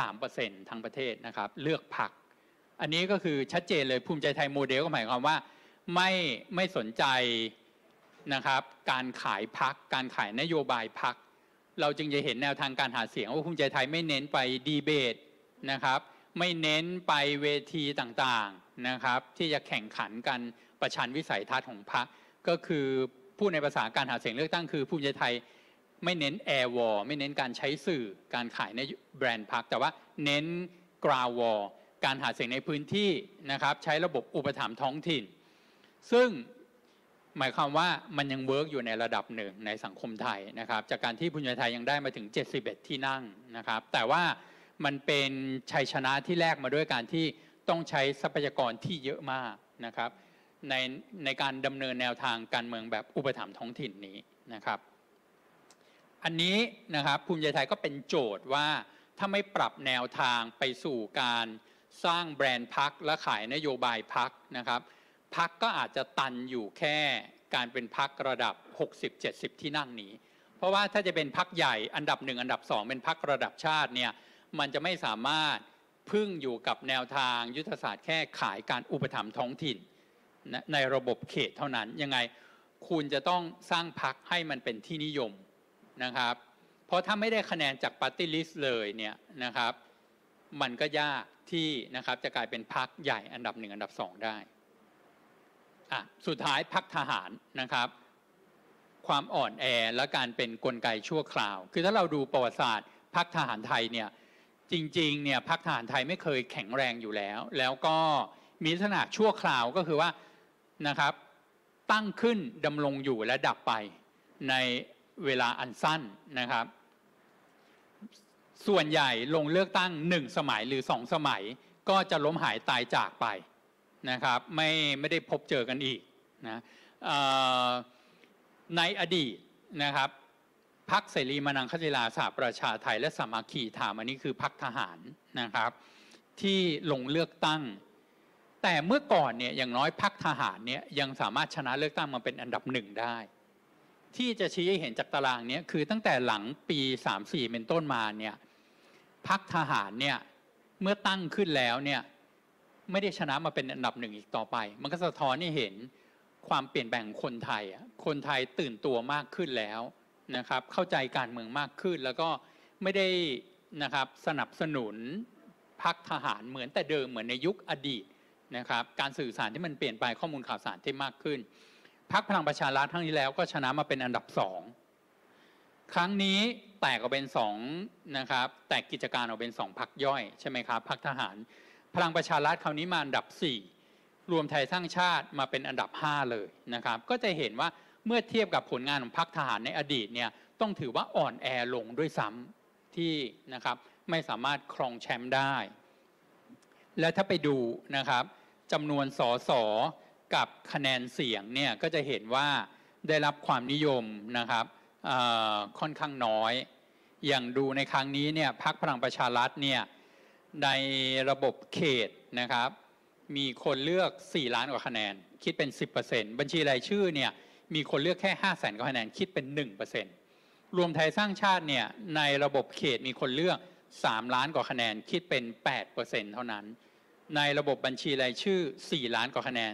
3% ทั้งประเทศนะครับเลือกพรรคอันนี้ก็คือชัดเจนเลยภูมิใจไทยโมเดลก็หมายความว่าไม่สนใจนะครับการขายพรรคการขายนโยบายพรรคเราจึงจะเห็นแนวทางการหาเสียงว่าภูมิใจไทยไม่เน้นไปดีเบตนะครับไม่เน้นไปเวทีต่างๆนะครับที่จะแข่งขันกันประชันวิสัยทัศน์ของพรรคก็คือพูดในภาษาการหาเสียงเลือกตั้งคือภูมิใจไทยไม่เน้นแอร์วอร์ไม่เน้นการใช้สื่อการขายในแบรนด์พรรคแต่ว่าเน้นกราววอร์การหาเสียงในพื้นที่นะครับใช้ระบบอุปถัมภ์ท้องถิ่นซึ่งหมายความว่ามันยังเวิร์กอยู่ในระดับหนึ่งในสังคมไทยนะครับจากการที่ภูมิใจไทยยังได้มาถึง71ที่นั่งนะครับแต่ว่ามันเป็นชัยชนะที่แลกมาด้วยการที่ต้องใช้ทรัพยากรที่เยอะมากนะครับในการดำเนินแนวทางการเมืองแบบอุปถัมภ์ท้องถิ่นนี้นะครับอันนี้นะครับภูมิใจไทยก็เป็นโจทย์ว่าถ้าไม่ปรับแนวทางไปสู่การสร้างแบรนด์พรรคและขายนโยบายพรรคนะครับพรรคก็อาจจะตันอยู่แค่การเป็นพรรคระดับ 60-70 ที่นั่งนี้เพราะว่าถ้าจะเป็นพรรคใหญ่อันดับ1อันดับ2เป็นพรรคระดับชาติเนี่ยมันจะไม่สามารถพึ่งอยู่กับแนวทางยุทธศาสตร์แค่ขายการอุปถัมภ์ท้องถิ่นในระบบเขตเท่านั้นยังไงคุณจะต้องสร้างพรรคให้มันเป็นที่นิยมนะครับเพราะถ้าไม่ได้คะแนนจากปาร์ตี้ลิสต์เลยเนี่ยนะครับมันก็ยากที่นะครับจะกลายเป็นพรรคใหญ่อันดับ1อันดับ2ได้สุดท้ายพรรคทหารนะครับความอ่อนแอและการเป็นกลไกชั่วคราวคือถ้าเราดูประวัติศาสตร์พรรคทหารไทยเนี่ยจริงๆเนี่ยพรรคทหารไทยไม่เคยแข็งแรงอยู่แล้วแล้วก็มีลักษณะชั่วคราวก็คือว่านะครับตั้งขึ้นดำรงอยู่และดับไปในเวลาอันสั้นนะครับส่วนใหญ่ลงเลือกตั้ง1 สมัยหรือ2 สมัยก็จะล้มหายตายจากไปนะครับไม่ได้พบเจอกันอีกนะในอดีตนะครับพรรคเสรีมานังคศิลาสหประชาไทยและสามัคคีธรรมอันนี้คือพรรคทหารนะครับที่ลงเลือกตั้งแต่เมื่อก่อนเนี่ยอย่างน้อยพรรคทหารเนี่ยยังสามารถชนะเลือกตั้งมาเป็นอันดับ1ได้ที่จะชี้ให้เห็นจากตารางนี้คือตั้งแต่หลังปี34เป็นต้นมาเนี่ยพรรคทหารเนี่ยเมื่อตั้งขึ้นแล้วเนี่ยไม่ได้ชนะมาเป็นอันดับ1อีกต่อไปมันก็สะท้อนให้เห็นความเปลี่ยนแปลงของคนไทยคนไทยตื่นตัวมากขึ้นแล้วนะครับเข้าใจการเมืองมากขึ้นแล้วก็ไม่ได้นะครับสนับสนุนพรรคทหารเหมือนแต่เดิมเหมือนในยุคอดีตนะครับการสื่อสารที่มันเปลี่ยนไปข้อมูลข่าวสารที่มากขึ้นพรรคพลังประชารัฐครั้งที่แล้วก็ชนะมาเป็นอันดับ2ครั้งนี้แตกออกเป็น2นะครับแตกกิจการออกเป็น2พรรคย่อยใช่ไหมครับพรรคทหารพลังประชารัฐคราวนี้มาอันดับ4รวมไทยสร้างชาติมาเป็นอันดับ5เลยนะครับก็จะเห็นว่าเมื่อเทียบกับผลงานของพรรคทหารในอดีตเนี่ยต้องถือว่าอ่อนแอลงด้วยซ้ำที่นะครับไม่สามารถครองแชมป์ได้และถ้าไปดูนะครับจำนวนสสกับคะแนนเสียงเนี่ยก็จะเห็นว่าได้รับความนิยมนะครับค่อนข้างน้อยอย่างดูในครั้งนี้เนี่ยพรรคพลังประชารัฐเนี่ยในระบบเขตนะครับมีคนเลือก4 ล้านกว่าคะแนนคิดเป็น 10% บัญชีรายชื่อเนี่ยมีคนเลือกแค่500,000 กว่าคะแนนคิดเป็น 1% รวมไทยสร้างชาติเนี่ยในระบบเขตมีคนเลือก3 ล้านกว่าคะแนนคิดเป็น 8% เท่านั้นในระบบบัญชีรายชื่อ4 ล้านกว่าคะแนน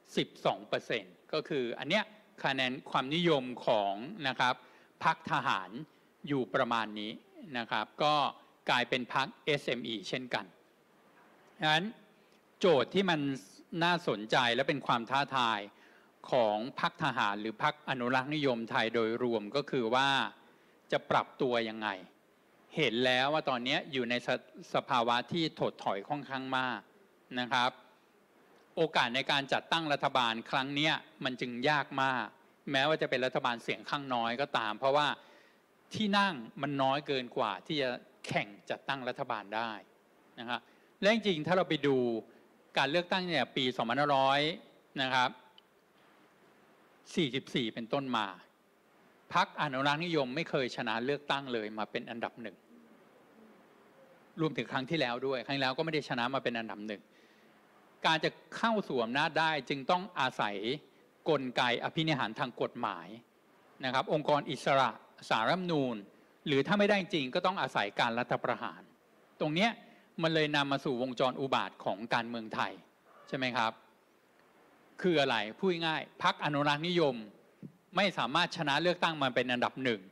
12% ก็คืออันเนี้ยคะแนนความนิยมของนะครับพรรคทหารอยู่ประมาณนี้นะครับก็กลายเป็นพรรค SME เช่นกันดังนั้นโจทย์ที่มันน่าสนใจและเป็นความท้าทายของพรรคทหารหรือพรรคอนุรักษ์นิยมไทยโดยรวมก็คือว่าจะปรับตัวยังไงเห็นแล้วว่าตอนนี้อยู่ในสภาวะที่ถดถอยค่อนข้างมากนะครับโอกาสในการจัดตั้งรัฐบาลครั้งนี้มันจึงยากมากแม้ว่าจะเป็นรัฐบาลเสียงข้างน้อยก็ตามเพราะว่าที่นั่งมันน้อยเกินกว่าที่จะแข่งจัดตั้งรัฐบาลได้นะครับและจริงๆถ้าเราไปดูการเลือกตั้งเนี่ยปี2500นะครับ44เป็นต้นมาพรรคอนุรักษ์นิยมไม่เคยชนะเลือกตั้งเลยมาเป็นอันดับ1รวมถึงครั้งที่แล้วด้วยครั้งแล้วก็ไม่ได้ชนะมาเป็นอันดับ1การจะเข้าสู่อำนาจได้จึงต้องอาศัยกลไกอภินิหารทางกฎหมายนะครับองค์กรอิสระศาลรัฐธรรมนูญหรือถ้าไม่ได้จริงก็ต้องอาศัยการรัฐประหารตรงนี้มันเลยนำมาสู่วงจรอุบาทของการเมืองไทยใช่ไหมครับคืออะไรพูดง่ายพรรคอนุรักษ์นิยมไม่สามารถชนะเลือกตั้งมาเป็นอันดับ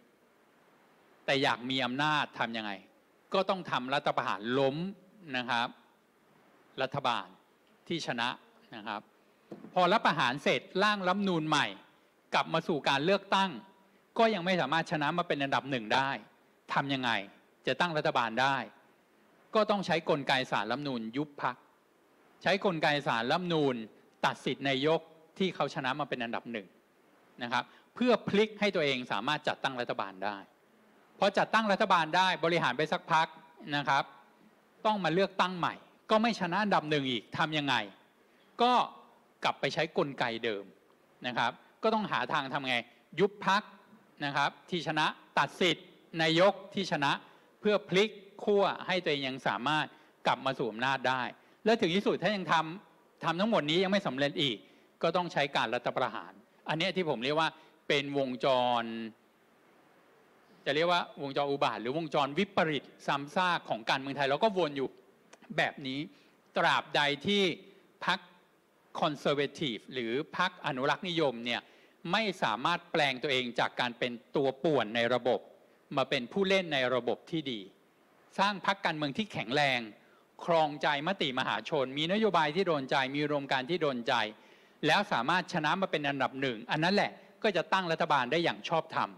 1แต่อยากมีอำนาจทำยังไงก็ต้องทำรัฐประหารล้มนะครับรัฐบาลที่ชนะนะครับพอรัฐประหารเสร็จร่างรัฐธรรมนูญใหม่กลับมาสู่การเลือกตั้งก็ยังไม่สามารถชนะมาเป็นอันดับ1ได้ทำยังไงจะตั้งรัฐบาลได้ก็ต้องใช้กลไกศาลรัฐธรรมนูญยุบพรรคใช้กลไกศาลรัฐธรรมนูญตัดสิทธินายกที่เขาชนะมาเป็นอันดับ1นะครับเพื่อพลิกให้ตัวเองสามารถจัดตั้งรัฐบาลได้พอจัดตั้งรัฐบาลได้บริหารไปสักพักนะครับต้องมาเลือกตั้งใหม่ก็ไม่ชนะอันดับ1อีกทำยังไงก็กลับไปใช้กลไกเดิมนะครับก็ต้องหาทางทำไงยุบพรรคนะครับที่ชนะตัดสิทธินายกที่ชนะเพื่อพลิกขั้วให้ตัวเองยังสามารถกลับมาสู่อำนาจได้และถึงที่สุดถ้ายังทำทั้งหมดนี้ยังไม่สำเร็จอีกก็ต้องใช้การรัฐประหารอันนี้ที่ผมเรียกว่าเป็นวงจรจะเรียกว่าวงจรอุบาทหรือวงจรวิปริตซ้ำซากของการเมืองไทยแล้วก็วนอยู่แบบนี้ตราบใดที่พรรคคอนเซอร์เวทีฟหรือพรรคอนุรักษ์นิยมเนี่ยไม่สามารถแปลงตัวเองจากการเป็นตัวป่วนในระบบมาเป็นผู้เล่นในระบบที่ดีสร้างพรรคการเมืองที่แข็งแรงครองใจมติมหาชนมีนโยบายที่โดนใจมีอุดมการณ์ที่โดนใจแล้วสามารถชนะมาเป็นอันดับ1อันนั้นแหละก็จะตั้งรัฐบาลได้อย่างชอบธรรม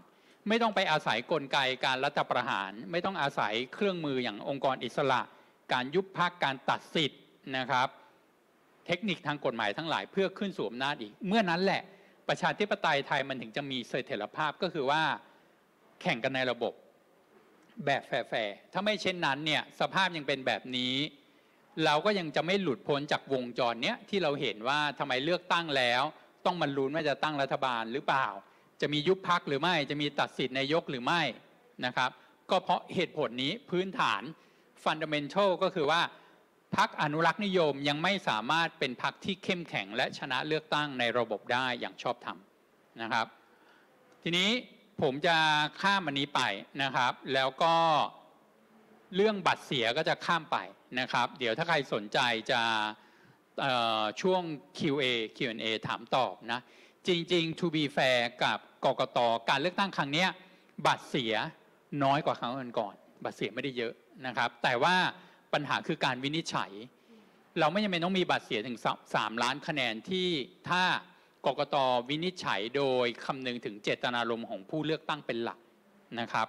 ไม่ต้องไปอาศัยกลไกการรัฐประหารไม่ต้องอาศัยเครื่องมืออย่างองค์กรอิสระการยุบพรรคการตัดสิทธิ์นะครับเทคนิคทางกฎหมายทั้งหลายเพื่อขึ้นสู่อำนาจอีกเมื่อนั้นแหละประชาธิปไตยไทยมันถึงจะมีเสถียรภาพก็คือว่าแข่งกันในระบบแบบแฟร์ๆถ้าไม่เช่นนั้นเนี่ยสภาพยังเป็นแบบนี้เราก็ยังจะไม่หลุดพ้นจากวงจรเนี้ยที่เราเห็นว่าทำไมเลือกตั้งแล้วต้องมาลุ้นว่าจะตั้งรัฐบาลหรือเปล่าจะมียุบพรรคหรือไม่จะมีตัดสิทธิ์นายกหรือไม่นะครับก็เพราะเหตุผลนี้พื้นฐานฟันดัมเมนทัลก็คือว่าพรรคอนุรักษ์นิยมยังไม่สามารถเป็นพรรคที่เข้มแข็งและชนะเลือกตั้งในระบบได้อย่างชอบธรรมนะครับทีนี้ผมจะข้ามอันนี้ไปนะครับแล้วก็เรื่องบัตรเสียก็จะข้ามไปนะครับเดี๋ยวถ้าใครสนใจจะช่วง Q&A ถามตอบนะจริงๆ to be fair กับกกต.การเลือกตั้งครั้งนี้บัตรเสียน้อยกว่าครั้งก่อนบัตรเสียไม่ได้เยอะนะครับแต่ว่าปัญหาคือการวินิจฉัยเราไม่จำเป็นต้องมีบัตรเสียถึง3 ล้านคะแนนที่ถ้ากกต.วินิจฉัยโดยคำนึงถึงเจตนารมณ์ของผู้เลือกตั้งเป็นหลักนะครับ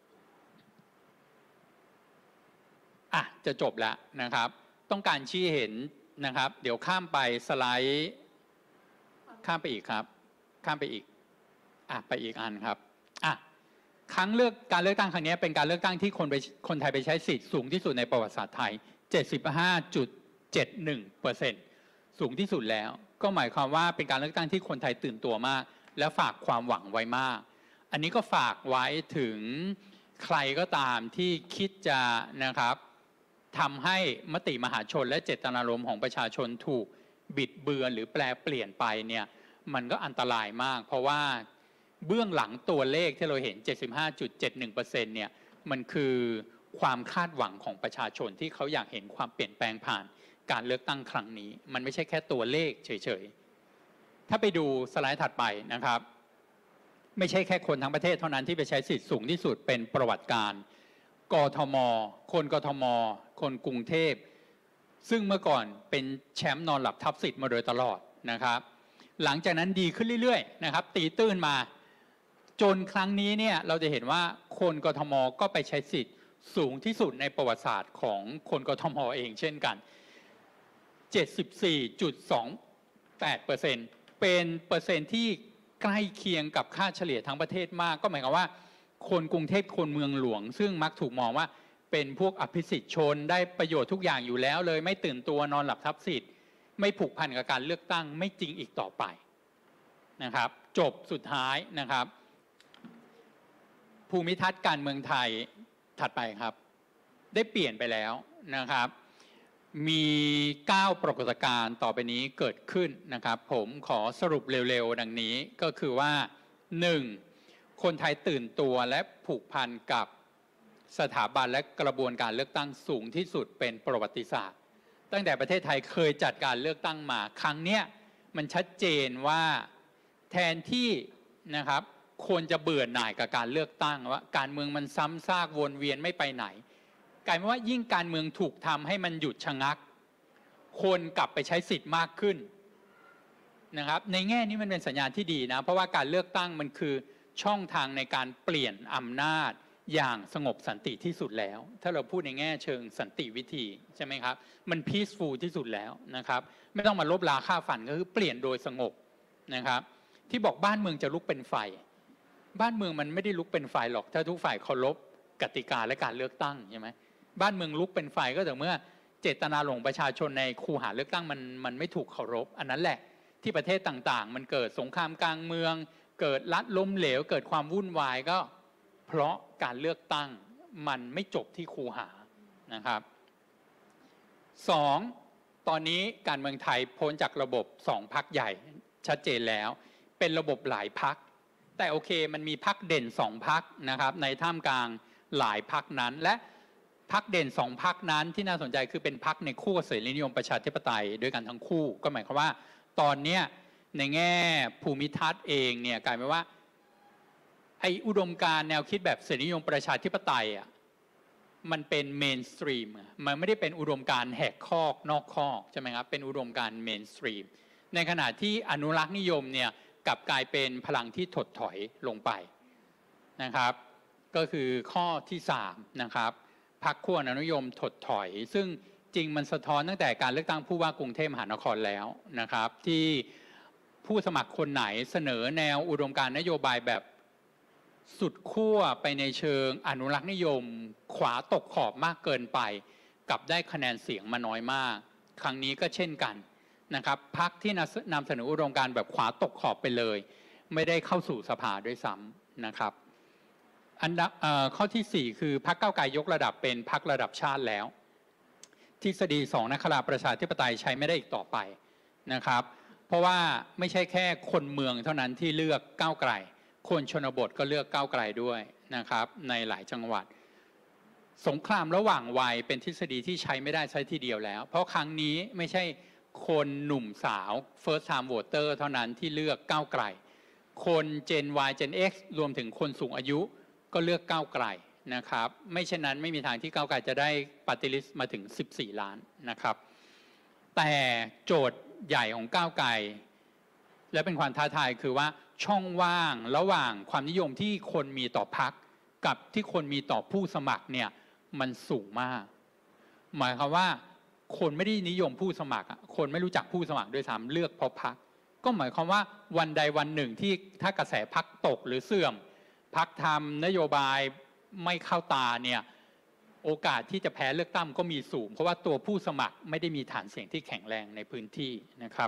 จะจบแล้วนะครับต้องการชี้เห็นนะครับเดี๋ยวข้ามไปสไลด์ข้ามไปอีกครับข้ามไปอีกไปอีกอันครับการเลือกตั้งครั้งนี้เป็นการเลือกตั้งที่คนไทยไปใช้สิทธิ์สูงที่สุดในประวัติศาสตร์ไทย 75.71% สูงที่สุดแล้วก็หมายความว่าเป็นการเลือกตั้งที่คนไทยตื่นตัวมากและฝากความหวังไว้มากอันนี้ก็ฝากไว้ถึงใครก็ตามที่คิดจะนะครับทำให้มติมหาชนและเจตนารมณ์ของประชาชนถูกบิดเบือนหรือแปลเปลี่ยนไปเนี่ยมันก็อันตรายมากเพราะว่าเบื้องหลังตัวเลขที่เราเห็น 75.71% เนี่ยมันคือความคาดหวังของประชาชนที่เขาอยากเห็นความเปลี่ยนแปลงผ่านการเลือกตั้งครั้งนี้มันไม่ใช่แค่ตัวเลขเฉยๆถ้าไปดูสไลด์ถัดไปนะครับไม่ใช่แค่คนทั้งประเทศเท่านั้นที่ไปใช้สิทธิ์สูงที่สุดเป็นประวัติการกทม.คนกทม.คนกรุงเทพซึ่งเมื่อก่อนเป็นแชมป์นอนหลับทับสิทธิ์มาโดยตลอดนะครับหลังจากนั้นดีขึ้นเรื่อยๆนะครับตีตื้นมาจนครั้งนี้เนี่ยเราจะเห็นว่าคนกทม.ก็ไปใช้สิทธิ์สูงที่สุดในประวัติศาสตร์ของคนกทม.เองเช่นกัน 74.28% เป็นเปอร์เซ็นต์ที่ใกล้เคียงกับค่าเฉลี่ยทั้งประเทศมากก็หมายความว่าคนกรุงเทพคนเมืองหลวงซึ่งมักถูกมองว่าเป็นพวกอภิสิทธิชนได้ประโยชน์ทุกอย่างอยู่แล้วเลยไม่ตื่นตัวนอนหลับทับสิทธิ์ไม่ผูกพันกับการเลือกตั้งไม่จริงอีกต่อไปนะครับจบสุดท้ายนะครับภูมิทัศน์การเมืองไทยถัดไปครับได้เปลี่ยนไปแล้วนะครับมี9ปรากฏการณ์ต่อไปนี้เกิดขึ้นนะครับผมขอสรุปเร็วๆดังนี้ก็คือว่า 1. คนไทยตื่นตัวและผูกพันกับสถาบันและกระบวนการเลือกตั้งสูงที่สุดเป็นประวัติศาสตร์ตั้งแต่ประเทศไทยเคยจัดการเลือกตั้งมาครั้งเนี้ยมันชัดเจนว่าแทนที่นะครับคนจะเบื่อหน่ายกับการเลือกตั้งว่าการเมืองมันซ้ำซากวนเวียนไม่ไปไหนกลายเป็นว่ายิ่งการเมืองถูกทำให้มันหยุดชะงักคนกลับไปใช้สิทธิ์มากขึ้นนะครับในแง่นี้มันเป็นสัญญาณที่ดีนะเพราะว่าการเลือกตั้งมันคือช่องทางในการเปลี่ยนอำนาจอย่างสงบสันติที่สุดแล้วถ้าเราพูดในแง่เชิงสันติวิธีใช่ไหมครับมัน peaceful ที่สุดแล้วนะครับไม่ต้องมาลบราฆ่าฟันก็คือเปลี่ยนโดยสงบนะครับที่บอกบ้านเมืองจะลุกเป็นไฟบ้านเมืองมันไม่ได้ลุกเป็นไฟหรอกถ้าทุกฝ่ายเคารพกติกาและการเลือกตั้งใช่ไหมบ้านเมืองลุกเป็นไฟก็แต่เมื่อเจตนาของประชาชนในคูหาเลือกตั้งมันไม่ถูกเคารพอันนั้นแหละที่ประเทศต่างๆมันเกิดสงครามกลางเมืองเกิดรัฐล้มเหลวเกิดความวุ่นวายก็เพราะการเลือกตั้งมันไม่จบที่คูหานะครับ 2. ตอนนี้การเมืองไทยพ้นจากระบบ2 พรรคใหญ่ชัดเจนแล้วเป็นระบบหลายพรรคแต่โอเคมันมีพรรคเด่น2 พรรคนะครับในท่ามกลางหลายพรรคนั้นและพรรคเด่น2 พรรคนั้นที่น่าสนใจคือเป็นพรรคในคู่เสรีนิยมประชาธิปไตยด้วยกันทั้งคู่ก็หมายความว่าตอนนี้ในแง่ภูมิทัศน์เองเนี่ยกลายเป็นว่าไออุดมการณ์แนวคิดแบบเสรีนิยมประชาธิปไตยอ่ะมันเป็นเมนสตรีมมันไม่ได้เป็นอุดมการณ์แหกคอกนอกคอกใช่ไหมครับเป็นอุดมการณ์เมนสตรีมในขณะที่อนุรักษ์นิยมเนี่ยกลับกลายเป็นพลังที่ถดถอยลงไปนะครับก็คือข้อที่3นะครับพรรคขั้วอนุยมถดถอยซึ่งจริงมันสะท้อนตั้งแต่การเลือกตั้งผู้ว่ากรุงเทพมหานครแล้วนะครับที่ผู้สมัครคนไหนเสนอแนวอุดมการณ์นโยบายแบบสุดขั้วไปในเชิงอนุรักษ์นิยมขวาตกขอบมากเกินไปกับได้คะแนนเสียงมาน้อยมากครั้งนี้ก็เช่นกันนะครับพรรคที่นำเสนออุดมการณ์แบบขวาตกขอบไปเลยไม่ได้เข้าสู่สภาด้วยซ้ำนะครับข้อที่4คือพรรคก้าวไกลยกระดับเป็นพรรคระดับชาติแล้วทฤษฎี2นักขลาประชาธิปไตยใช้ไม่ได้อีกต่อไปนะครับเพราะว่าไม่ใช่แค่คนเมืองเท่านั้นที่เลือกก้าวไกลคนชนบทก็เลือกก้าวไกลด้วยนะครับในหลายจังหวัดสงครามระหว่างวัยเป็นทฤษฎีที่ใช้ไม่ได้ใช้ทีเดียวแล้วเพราะครั้งนี้ไม่ใช่คนหนุ่มสาว first time voter เท่านั้นที่เลือกก้าวไกลคน Gen Y Gen X รวมถึงคนสูงอายุก็เลือกก้าวไกลนะครับไม่เช่นนั้นไม่มีทางที่ก้าวไกลจะได้ปฏิริษีมาถึง14ล้านนะครับแต่โจทย์ใหญ่ของก้าวไกลและเป็นความท้าทายคือว่าช่องว่างระหว่างความนิยมที่คนมีต่อพรรคกับที่คนมีต่อผู้สมัครเนี่ยมันสูงมากหมายความว่าคนไม่ได้นิยมผู้สมัครคนไม่รู้จักผู้สมัครด้วยซ้ำเลือกเพราะพรรคก็หมายความว่าวันใดวันหนึ่งที่ถ้ากระแสพรรคตกหรือเสื่อมพรรคทำนโยบายไม่เข้าตาเนี่ยโอกาสที่จะแพ้เลือกตั้งก็มีสูงเพราะว่าตัวผู้สมัครไม่ได้มีฐานเสียงที่แข็งแรงในพื้นที่นะครับ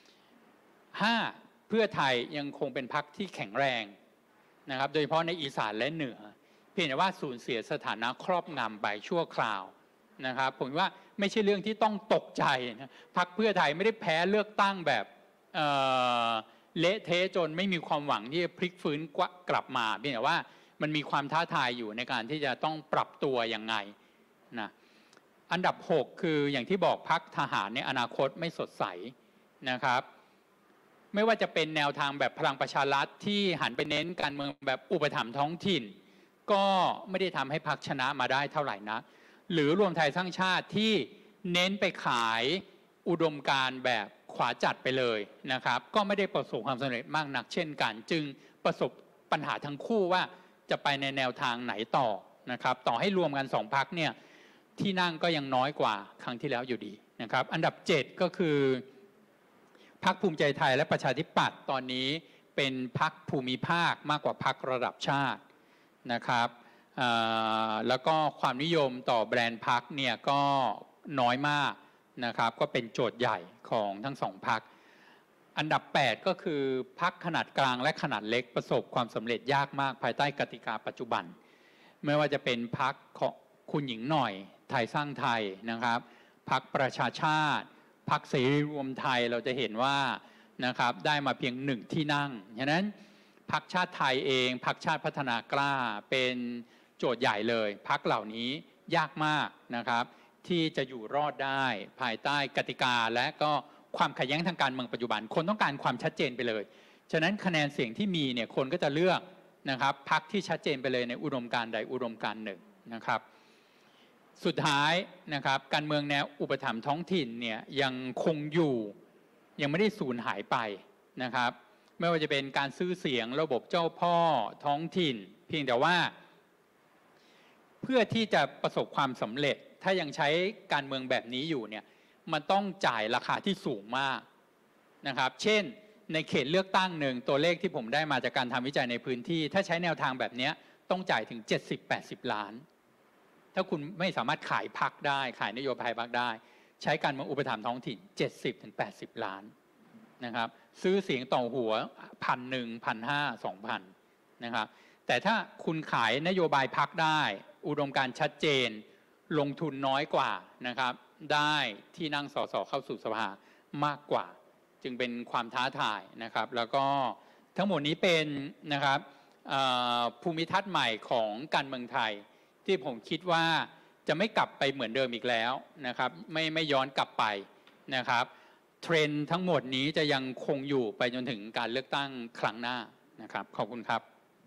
5เพื่อไทยยังคงเป็นพรรคที่แข็งแรงนะครับโดยเฉพาะในอีสานและเหนือเพียงแต่ว่าสูญเสียสถานะครอบงำไปชั่วคราวนะครับผมว่าไม่ใช่เรื่องที่ต้องตกใจนะพรรคเพื่อไทยไม่ได้แพ้เลือกตั้งแบบเละเทะจนไม่มีความหวังที่จะพลิกฟื้นกลับมาเพียงแต่ว่ามันมีความท้าทายอยู่ในการที่จะต้องปรับตัวยังไงนะอันดับ6คืออย่างที่บอกพรรคทหารในอนาคตไม่สดใสนะครับไม่ว่าจะเป็นแนวทางแบบพลังประชารัฐที่หันไปเน้นการเมืองแบบอุปถัมภ์ท้องถิ่นก็ไม่ได้ทำให้พรรคชนะมาได้เท่าไหร่นะหรือรวมไทยสร้างชาติที่เน้นไปขายอุดมการณ์แบบขวาจัดไปเลยนะครับก็ไม่ได้ประสบความสำเร็จมากนักเช่นกันจึงประสบปัญหาทั้งคู่ว่าจะไปในแนวทางไหนต่อนะครับต่อให้รวมกัน2พรรคเนี่ยที่นั่งก็ยังน้อยกว่าครั้งที่แล้วอยู่ดีนะครับอันดับ7ก็คือพรรคภูมิใจไทยและประชาธิปัตย์ตอนนี้เป็นพรรคภูมิภาคมากกว่าพรรคระดับชาตินะครับแล้วก็ความนิยมต่อแบรนด์พรรคเนี่ยก็น้อยมากนะครับก็เป็นโจทย์ใหญ่ของทั้ง2พรรคอันดับ8ก็คือพรรคขนาดกลางและขนาดเล็กประสบความสำเร็จยากมากภายใต้กติกาปัจจุบันไม่ว่าจะเป็นพรรคของคุณหญิงหน่อยไทยสร้างไทยนะครับพรรคประชาชาติพรรคเสรีรวมไทยเราจะเห็นว่านะครับได้มาเพียง1ที่นั่งฉะนั้นพรรคชาติไทยเองพรรคชาติพัฒนากล้าเป็นโจทย์ใหญ่เลยพรรคเหล่านี้ยากมากนะครับที่จะอยู่รอดได้ภายใต้กติกาและก็ความขัดแย้งทางการเมืองปัจจุบันคนต้องการความชัดเจนไปเลยฉะนั้นคะแนนเสียงที่มีเนี่ยคนก็จะเลือกนะครับพรรคที่ชัดเจนไปเลยในอุดมการณ์ใดอุดมการณ์หนึ่งนะครับสุดท้ายนะครับการเมืองแนวอุปถัมภ์ท้องถิ่นเนี่ยยังคงอยู่ยังไม่ได้สูญหายไปนะครับไม่ว่าจะเป็นการซื้อเสียงระบบเจ้าพ่อท้องถิ่นเพียงแต่ว่าเพื่อที่จะประสบความสำเร็จถ้ายังใช้การเมืองแบบนี้อยู่เนี่ยมันต้องจ่ายราคาที่สูงมากนะครับเช่นในเขตเลือกตั้งหนึ่งตัวเลขที่ผมได้มาจากการทำวิจัยในพื้นที่ถ้าใช้แนวทางแบบนี้ต้องจ่ายถึง 70-80 ล้านถ้าคุณไม่สามารถขายพรรคได้ขายนโยบายพรรคได้ใช้การเมืองอุปถัมภ์ท้องถิ่น 70-80 ล้านนะครับซื้อเสียงต่อหัว 1,100 1,500 2,000 นะครับแต่ถ้าคุณขายนโยบายพรรคได้อุดมการณ์ชัดเจนลงทุนน้อยกว่านะครับได้ที่นั่งสสเข้าสู่สภามากกว่าจึงเป็นความท้าทายนะครับแล้วก็ทั้งหมดนี้เป็นนะครับภูมิทัศน์ใหม่ของการเมืองไทยที่ผมคิดว่าจะไม่กลับไปเหมือนเดิมอีกแล้วนะครับไม่ย้อนกลับไปนะครับเทรนด์ทั้งหมดนี้จะยังคงอยู่ไปจนถึงการเลือกตั้งครั้งหน้านะครับขอบคุณครับ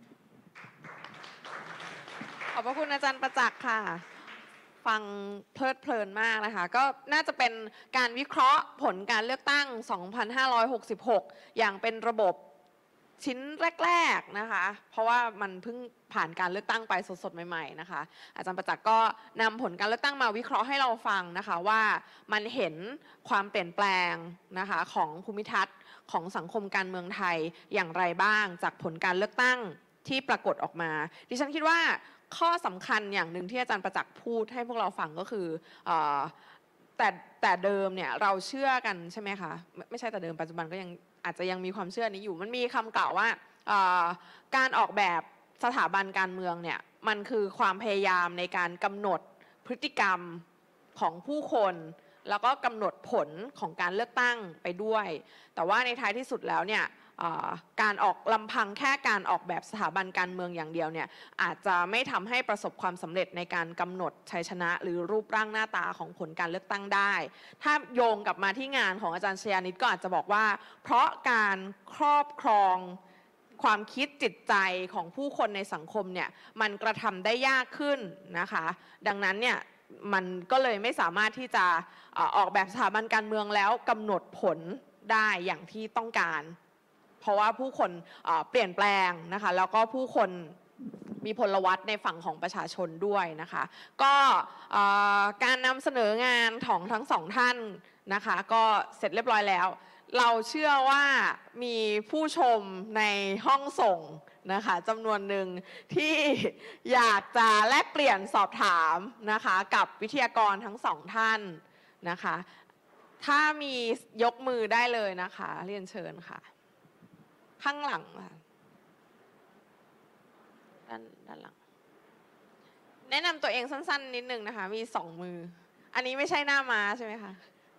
ขอบพระคุณอาจารย์ประจักษ์ค่ะฟังเพลิดเพลินมากนะคะก็น่าจะเป็นการวิเคราะห์ผลการเลือกตั้ง 2566 อย่างเป็นระบบชิ้นแรกๆนะคะ เพราะว่ามันเพิ่งผ่านการเลือกตั้งไปสดๆใหม่ๆนะคะอาจารย์ประจักษ์ก็นำผลการเลือกตั้งมาวิเคราะห์ให้เราฟังนะคะว่ามันเห็นความเปลี่ยนแปลงนะคะของภูมิทัศน์ของสังคมการเมืองไทยอย่างไรบ้างจากผลการเลือกตั้งที่ปรากฏออกมาดิฉันคิดว่าข้อสำคัญอย่างหนึ่งที่อาจารย์ประจักษ์พูดให้พวกเราฟังก็คือแต่เดิมเนี่ยเราเชื่อกันใช่ไหมคะไม่ใช่แต่เดิมปัจจุบันก็ยังอาจจะยังมีความเชื่อนี้อยู่มันมีคำกล่าวว่าการออกแบบสถาบันการเมืองเนี่ยมันคือความพยายามในการกำหนดพฤติกรรมของผู้คนแล้วก็กำหนดผลของการเลือกตั้งไปด้วยแต่ว่าในท้ายที่สุดแล้วเนี่ยการออกลำพังแค่การออกแบบสถาบันการเมืองอย่างเดียวเนี่ยอาจจะไม่ทำให้ประสบความสำเร็จในการกำหนดชัยชนะหรือรูปร่างหน้าตาของผลการเลือกตั้งได้ถ้าโยงกลับมาที่งานของอาจารย์ชยานิตก็อาจจะบอกว่าเพราะการครอบครองความคิดจิตใจของผู้คนในสังคมเนี่ยมันกระทำได้ยากขึ้นนะคะดังนั้นเนี่ยมันก็เลยไม่สามารถที่จะออกแบบสถาบันการเมืองแล้วกำหนดผลได้อย่างที่ต้องการเพราะว่าผู้คนเปลี่ยนแปลงนะคะแล้วก็ผู้คนมีพลวัตในฝั่งของประชาชนด้วยนะคะก็การนำเสนองานของทั้งสองท่านนะคะก็เสร็จเรียบร้อยแล้วเราเชื่อว่ามีผู้ชมในห้องส่งนะคะจำนวนหนึ่งที่อยากจะแลกเปลี่ยนสอบถามนะคะกับวิทยากรทั้งสองท่านนะคะถ้ามียกมือได้เลยนะคะเรียนเชิญค่ะข้างหลังค่ะด้านหลังแนะนำตัวเองสั้นๆนิดนึงนะคะมี2 มืออันนี้ไม่ใช่หน้าม้าใช่ไหมคะ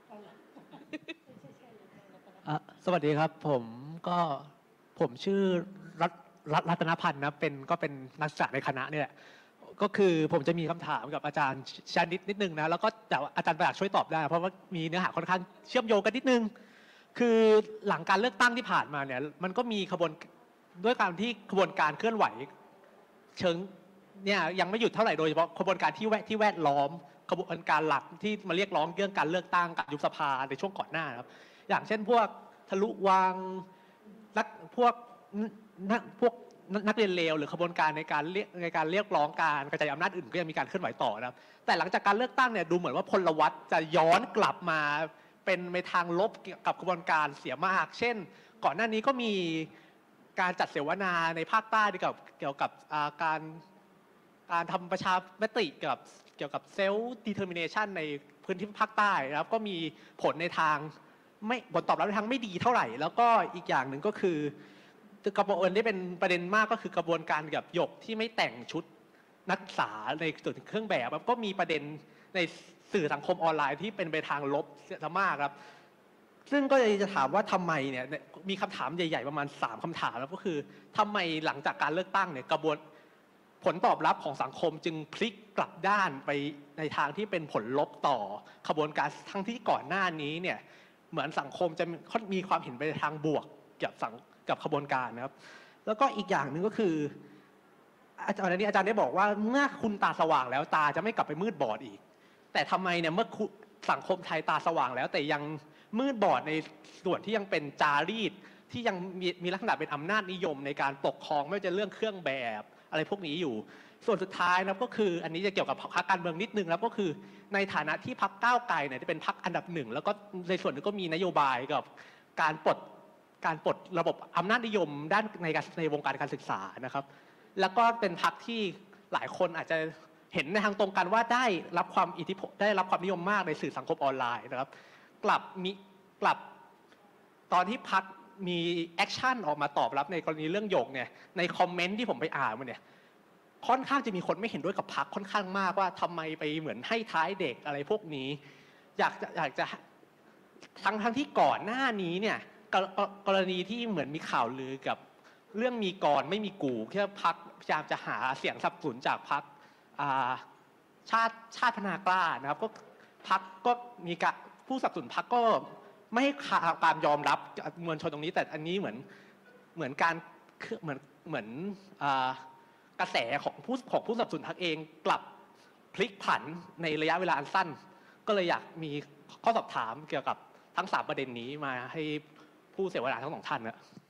สวัสดีครับผมชื่อรัตนพันธ์นะก็เป็นนักศึกษาในคณะเนี่ยก็คือผมจะมีคำถามกับอาจารย์ชานิดนึงนะแล้วก็แต่อาจารย์ประจักษ์ช่วยตอบได้เพราะว่ามีเนื้อหาค่อนข้างเชื่อมโยงกันนิดนึงคือหลังการเลือกตั้งที่ผ่านมาเนี่ยมันก็มีด้วยการที่ขบวนการเคลื่อนไหวเชิงเนี่ยยังไม่หยุดเท่าไหร่โดยเฉพาะขบวนการที่แวดล้อมขบวนการหลักที่มาเรียกร้องเรื่องการเลือกตั้งการยุบสภาในช่วงก่อนหน้าครับอย่างเช่นพวกทะลุวังพวกนักเรียนเลวหรือขบวนการในการเรียกร้องการกระจายอำนาจอื่นก็ยังมีการเคลื่อนไหวต่อนะครับแต่หลังจากการเลือกตั้งเนี่ยดูเหมือนว่าพลวัตจะย้อนกลับมาเป็นในทางลบกับกระบวนการเสียมากเช่นก่อนหน้านี้ก็มีการจัดเสวนาในภาคใต้เกี่ยวกับการทำประชามติเกี่ยวกับเซลล์ดีเทอร์มิเนชันในพื้นที่ภาคใต้นะครับก็มีผลในทางผลตอบรับในทางไม่ดีเท่าไหร่แล้วก็อีกอย่างหนึ่งก็คือกระบวนที่เป็นประเด็นมากก็คือกระบวนการกับหยกที่ไม่แต่งชุดนักศึกษาในส่วนเครื่องแบบก็มีประเด็นในสื่อสังคมออนไลน์ที่เป็นไปทางลบเยอะมากครับซึ่งก็จะถามว่าทำไมเนี่ยมีคำถามใหญ่ๆประมาณ3คำถามแล้วก็คือทำไมหลังจากการเลือกตั้งเนี่ยผลตอบรับของสังคมจึงพลิกกลับด้านไปในทางที่เป็นผลลบต่อขบวนการทั้งที่ก่อนหน้านี้เนี่ยเหมือนสังคมจะมีความเห็นไปในทางบวกกับขบวนการนะครับแล้วก็อีกอย่างหนึ่งก็คืออาจารย์ได้บอกว่าเมื่อคุณตาสว่างแล้วตาจะไม่กลับไปมืดบอดอีกแต่ทำไมเนี่ยเมื่อสังคมไทยตาสว่างแล้วแต่ยังมืดบอดในส่วนที่ยังเป็นจารีตที่ยังมีลักษณะเป็นอำนาจนิยมในการปกครองไม่ว่าจะเรื่องเครื่องแบบอะไรพวกนี้อยู่ส่วนสุดท้ายนะก็คืออันนี้จะเกี่ยวกับพรรคการเมืองนิดนึงแล้วก็คือในฐานะที่พรรคก้าวไกลเนี่ยจะเป็นพรรคอันดับ1แล้วก็ในส่วนนึงก็มีนโยบายกับการปลดระบบอำนาจนิยมด้านในวงการการศึกษานะครับแล้วก็เป็นพรรคที่หลายคนอาจจะเห็นในทางตรงกันว่าได้รับความอิทธิพลได้รับความนิยมมากในสื่อสังคมออนไลน์นะครับกลับตอนที่พรรคมีแอคชั่นออกมาตอบรับในกรณีเรื่องหยกเนี่ยในคอมเมนต์ที่ผมไปอ่านมาเนี่ยค่อนข้างจะมีคนไม่เห็นด้วยกับพรรคค่อนข้างมากว่าทำไมไปเหมือนให้ท้ายเด็กอะไรพวกนี้อยากจะทั้งที่ก่อนหน้านี้เนี่ยกรณีที่เหมือนมีข่าวลือกับเรื่องมีกรไม่มีกูแค่พรรคพยายามจะหาเสียงสนับสนุนจากพรรคชาติพัฒนากล้านะครับก็พรรคก็มีการผู้สนับสนุนพรรคก็ไม่ให้การยอมรับมวลชนตรงนี้แต่อันนี้เหมือนการเหมือนกระแสของผู้สนับสนุนพรรคเองกลับพลิกผันในระยะเวลาอันสั้นก็เลยอยากมีข้อสอบถามเกี่ยวกับทั้ง3ประเด็นนี้มาให้ผู้เสวนาทั้ง2ท่านนะ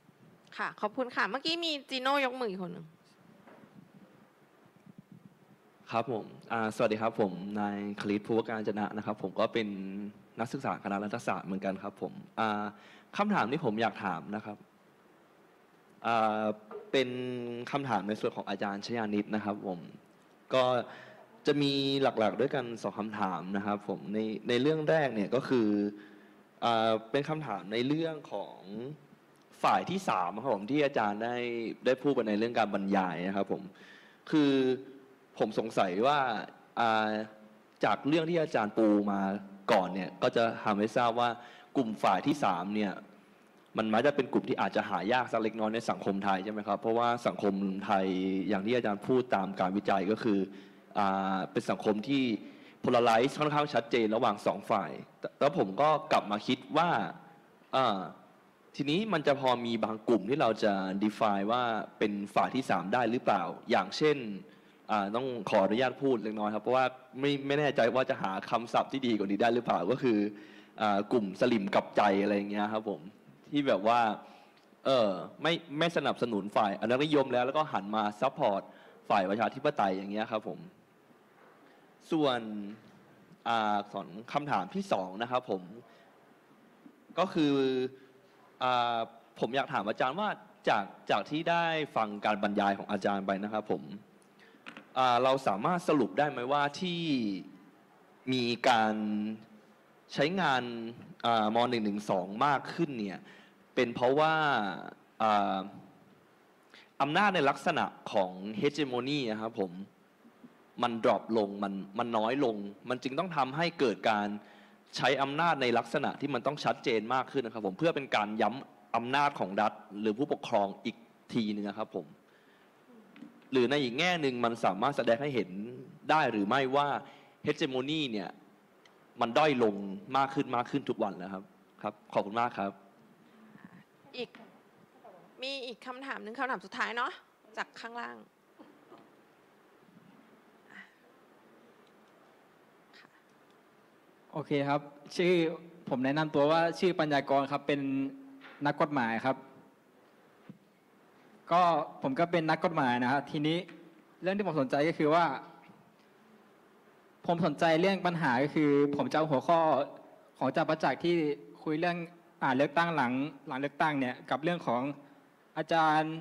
ค่ะ ขอบคุณค่ะ เมื่อกี้มีจีโน่ยกมืออีกคนหนึ่งครับผมสวัสดีครับผมนายคลิตภูวการจนะนะครับผมก็เป็นนักศึกษาคณะรัฐศาสตร์เหมือนกันครับผมคำถามที่ผมอยากถามนะครับเป็นคำถามในส่วนของอาจารย์ชยานิตนะครับผมก็จะมีหลักๆด้วยกันสองคำถามนะครับผมในเรื่องแรกเนี่ยก็คือเป็นคำถามในเรื่องของฝ่ายที่3ครับผมที่อาจารย์ได้พูดไปในเรื่องการบรรยายนะครับผมคือผมสงสัยว่าจากเรื่องที่อาจารย์ปูมาก่อนเนี่ยก็จะทำให้ทราบว่ากลุ่มฝ่ายที่3เนี่ยมันมักจะเป็นกลุ่มที่อาจจะหายากสักเล็กน้อยในสังคมไทยใช่ไหมครับเพราะว่าสังคมไทยอย่างที่อาจารย์พูดตามการวิจัยก็คือเป็นสังคมที่ polarize ค่อนข้างชัดเจนระหว่าง2ฝ่ายแล้วผมก็กลับมาคิดว่าทีนี้มันจะพอมีบางกลุ่มที่เราจะ define ว่าเป็นฝ่ายที่3ได้หรือเปล่าอย่างเช่นต้องขออนุญาตพูดเล็กน้อยครับเพราะว่าไม่แน่ใจว่าจะหาคำศัพท์ที่ดีกว่านี้ได้หรือเปล่าก็คือกลุ่มสลิมกับใจอะไรอย่างเงี้ยครับผมที่แบบว่าไม่สนับสนุนฝ่ายอนุรักษนิยมแล้วก็หันมาซัพพอร์ตฝ่ายประชาธิปไตยอย่างเงี้ยครับผมส่วนคำถามที่2นะครับผมก็คือผมอยากถามอาจารย์ว่าจากที่ได้ฟังการบรรยายของอาจารย์ไปนะครับผมเราสามารถสรุปได้ไหมว่าที่มีการใช้งานม.112 มากขึ้นเนี่ยเป็นเพราะว่าอำนาจในลักษณะของ hegemony นะครับผมมันดรอปลงมันน้อยลงมันจึงต้องทำให้เกิดการใช้อำนาจในลักษณะที่มันต้องชัดเจนมากขึ้นนะครับผมเพื่อเป็นการย้ำอำนาจของรัฐหรือผู้ปกครองอีกทีนึงนะครับผมหรือในอีกแง่หนึ่งมันสามารถแสดงให้เห็นได้หรือไม่ว่า hegemony เนี่ยมันด้อยลงมากขึ้นทุกวันแล้วครับขอบคุณมากครับมีอีกคำถามหนึ่งคำถามสุดท้ายเนาะจากข้างล่างโอเคครับชื่อผมแนะนำตัวว่าชื่อปัญญากรครับเป็นนักกฎหมายครับก็ผมก็เป็นนักกฎหมายนะครับทีนี้เรื่องที่ผมสนใจก็คือว่าผมสนใจเรื่องปัญหาก็คือผมจะเอาหัวข้อของอาจารย์ประจักษ์ที่คุยเรื่องเลือกตั้งหลังเลือกตั้งเนี่ยกับเรื่องของอาจารย์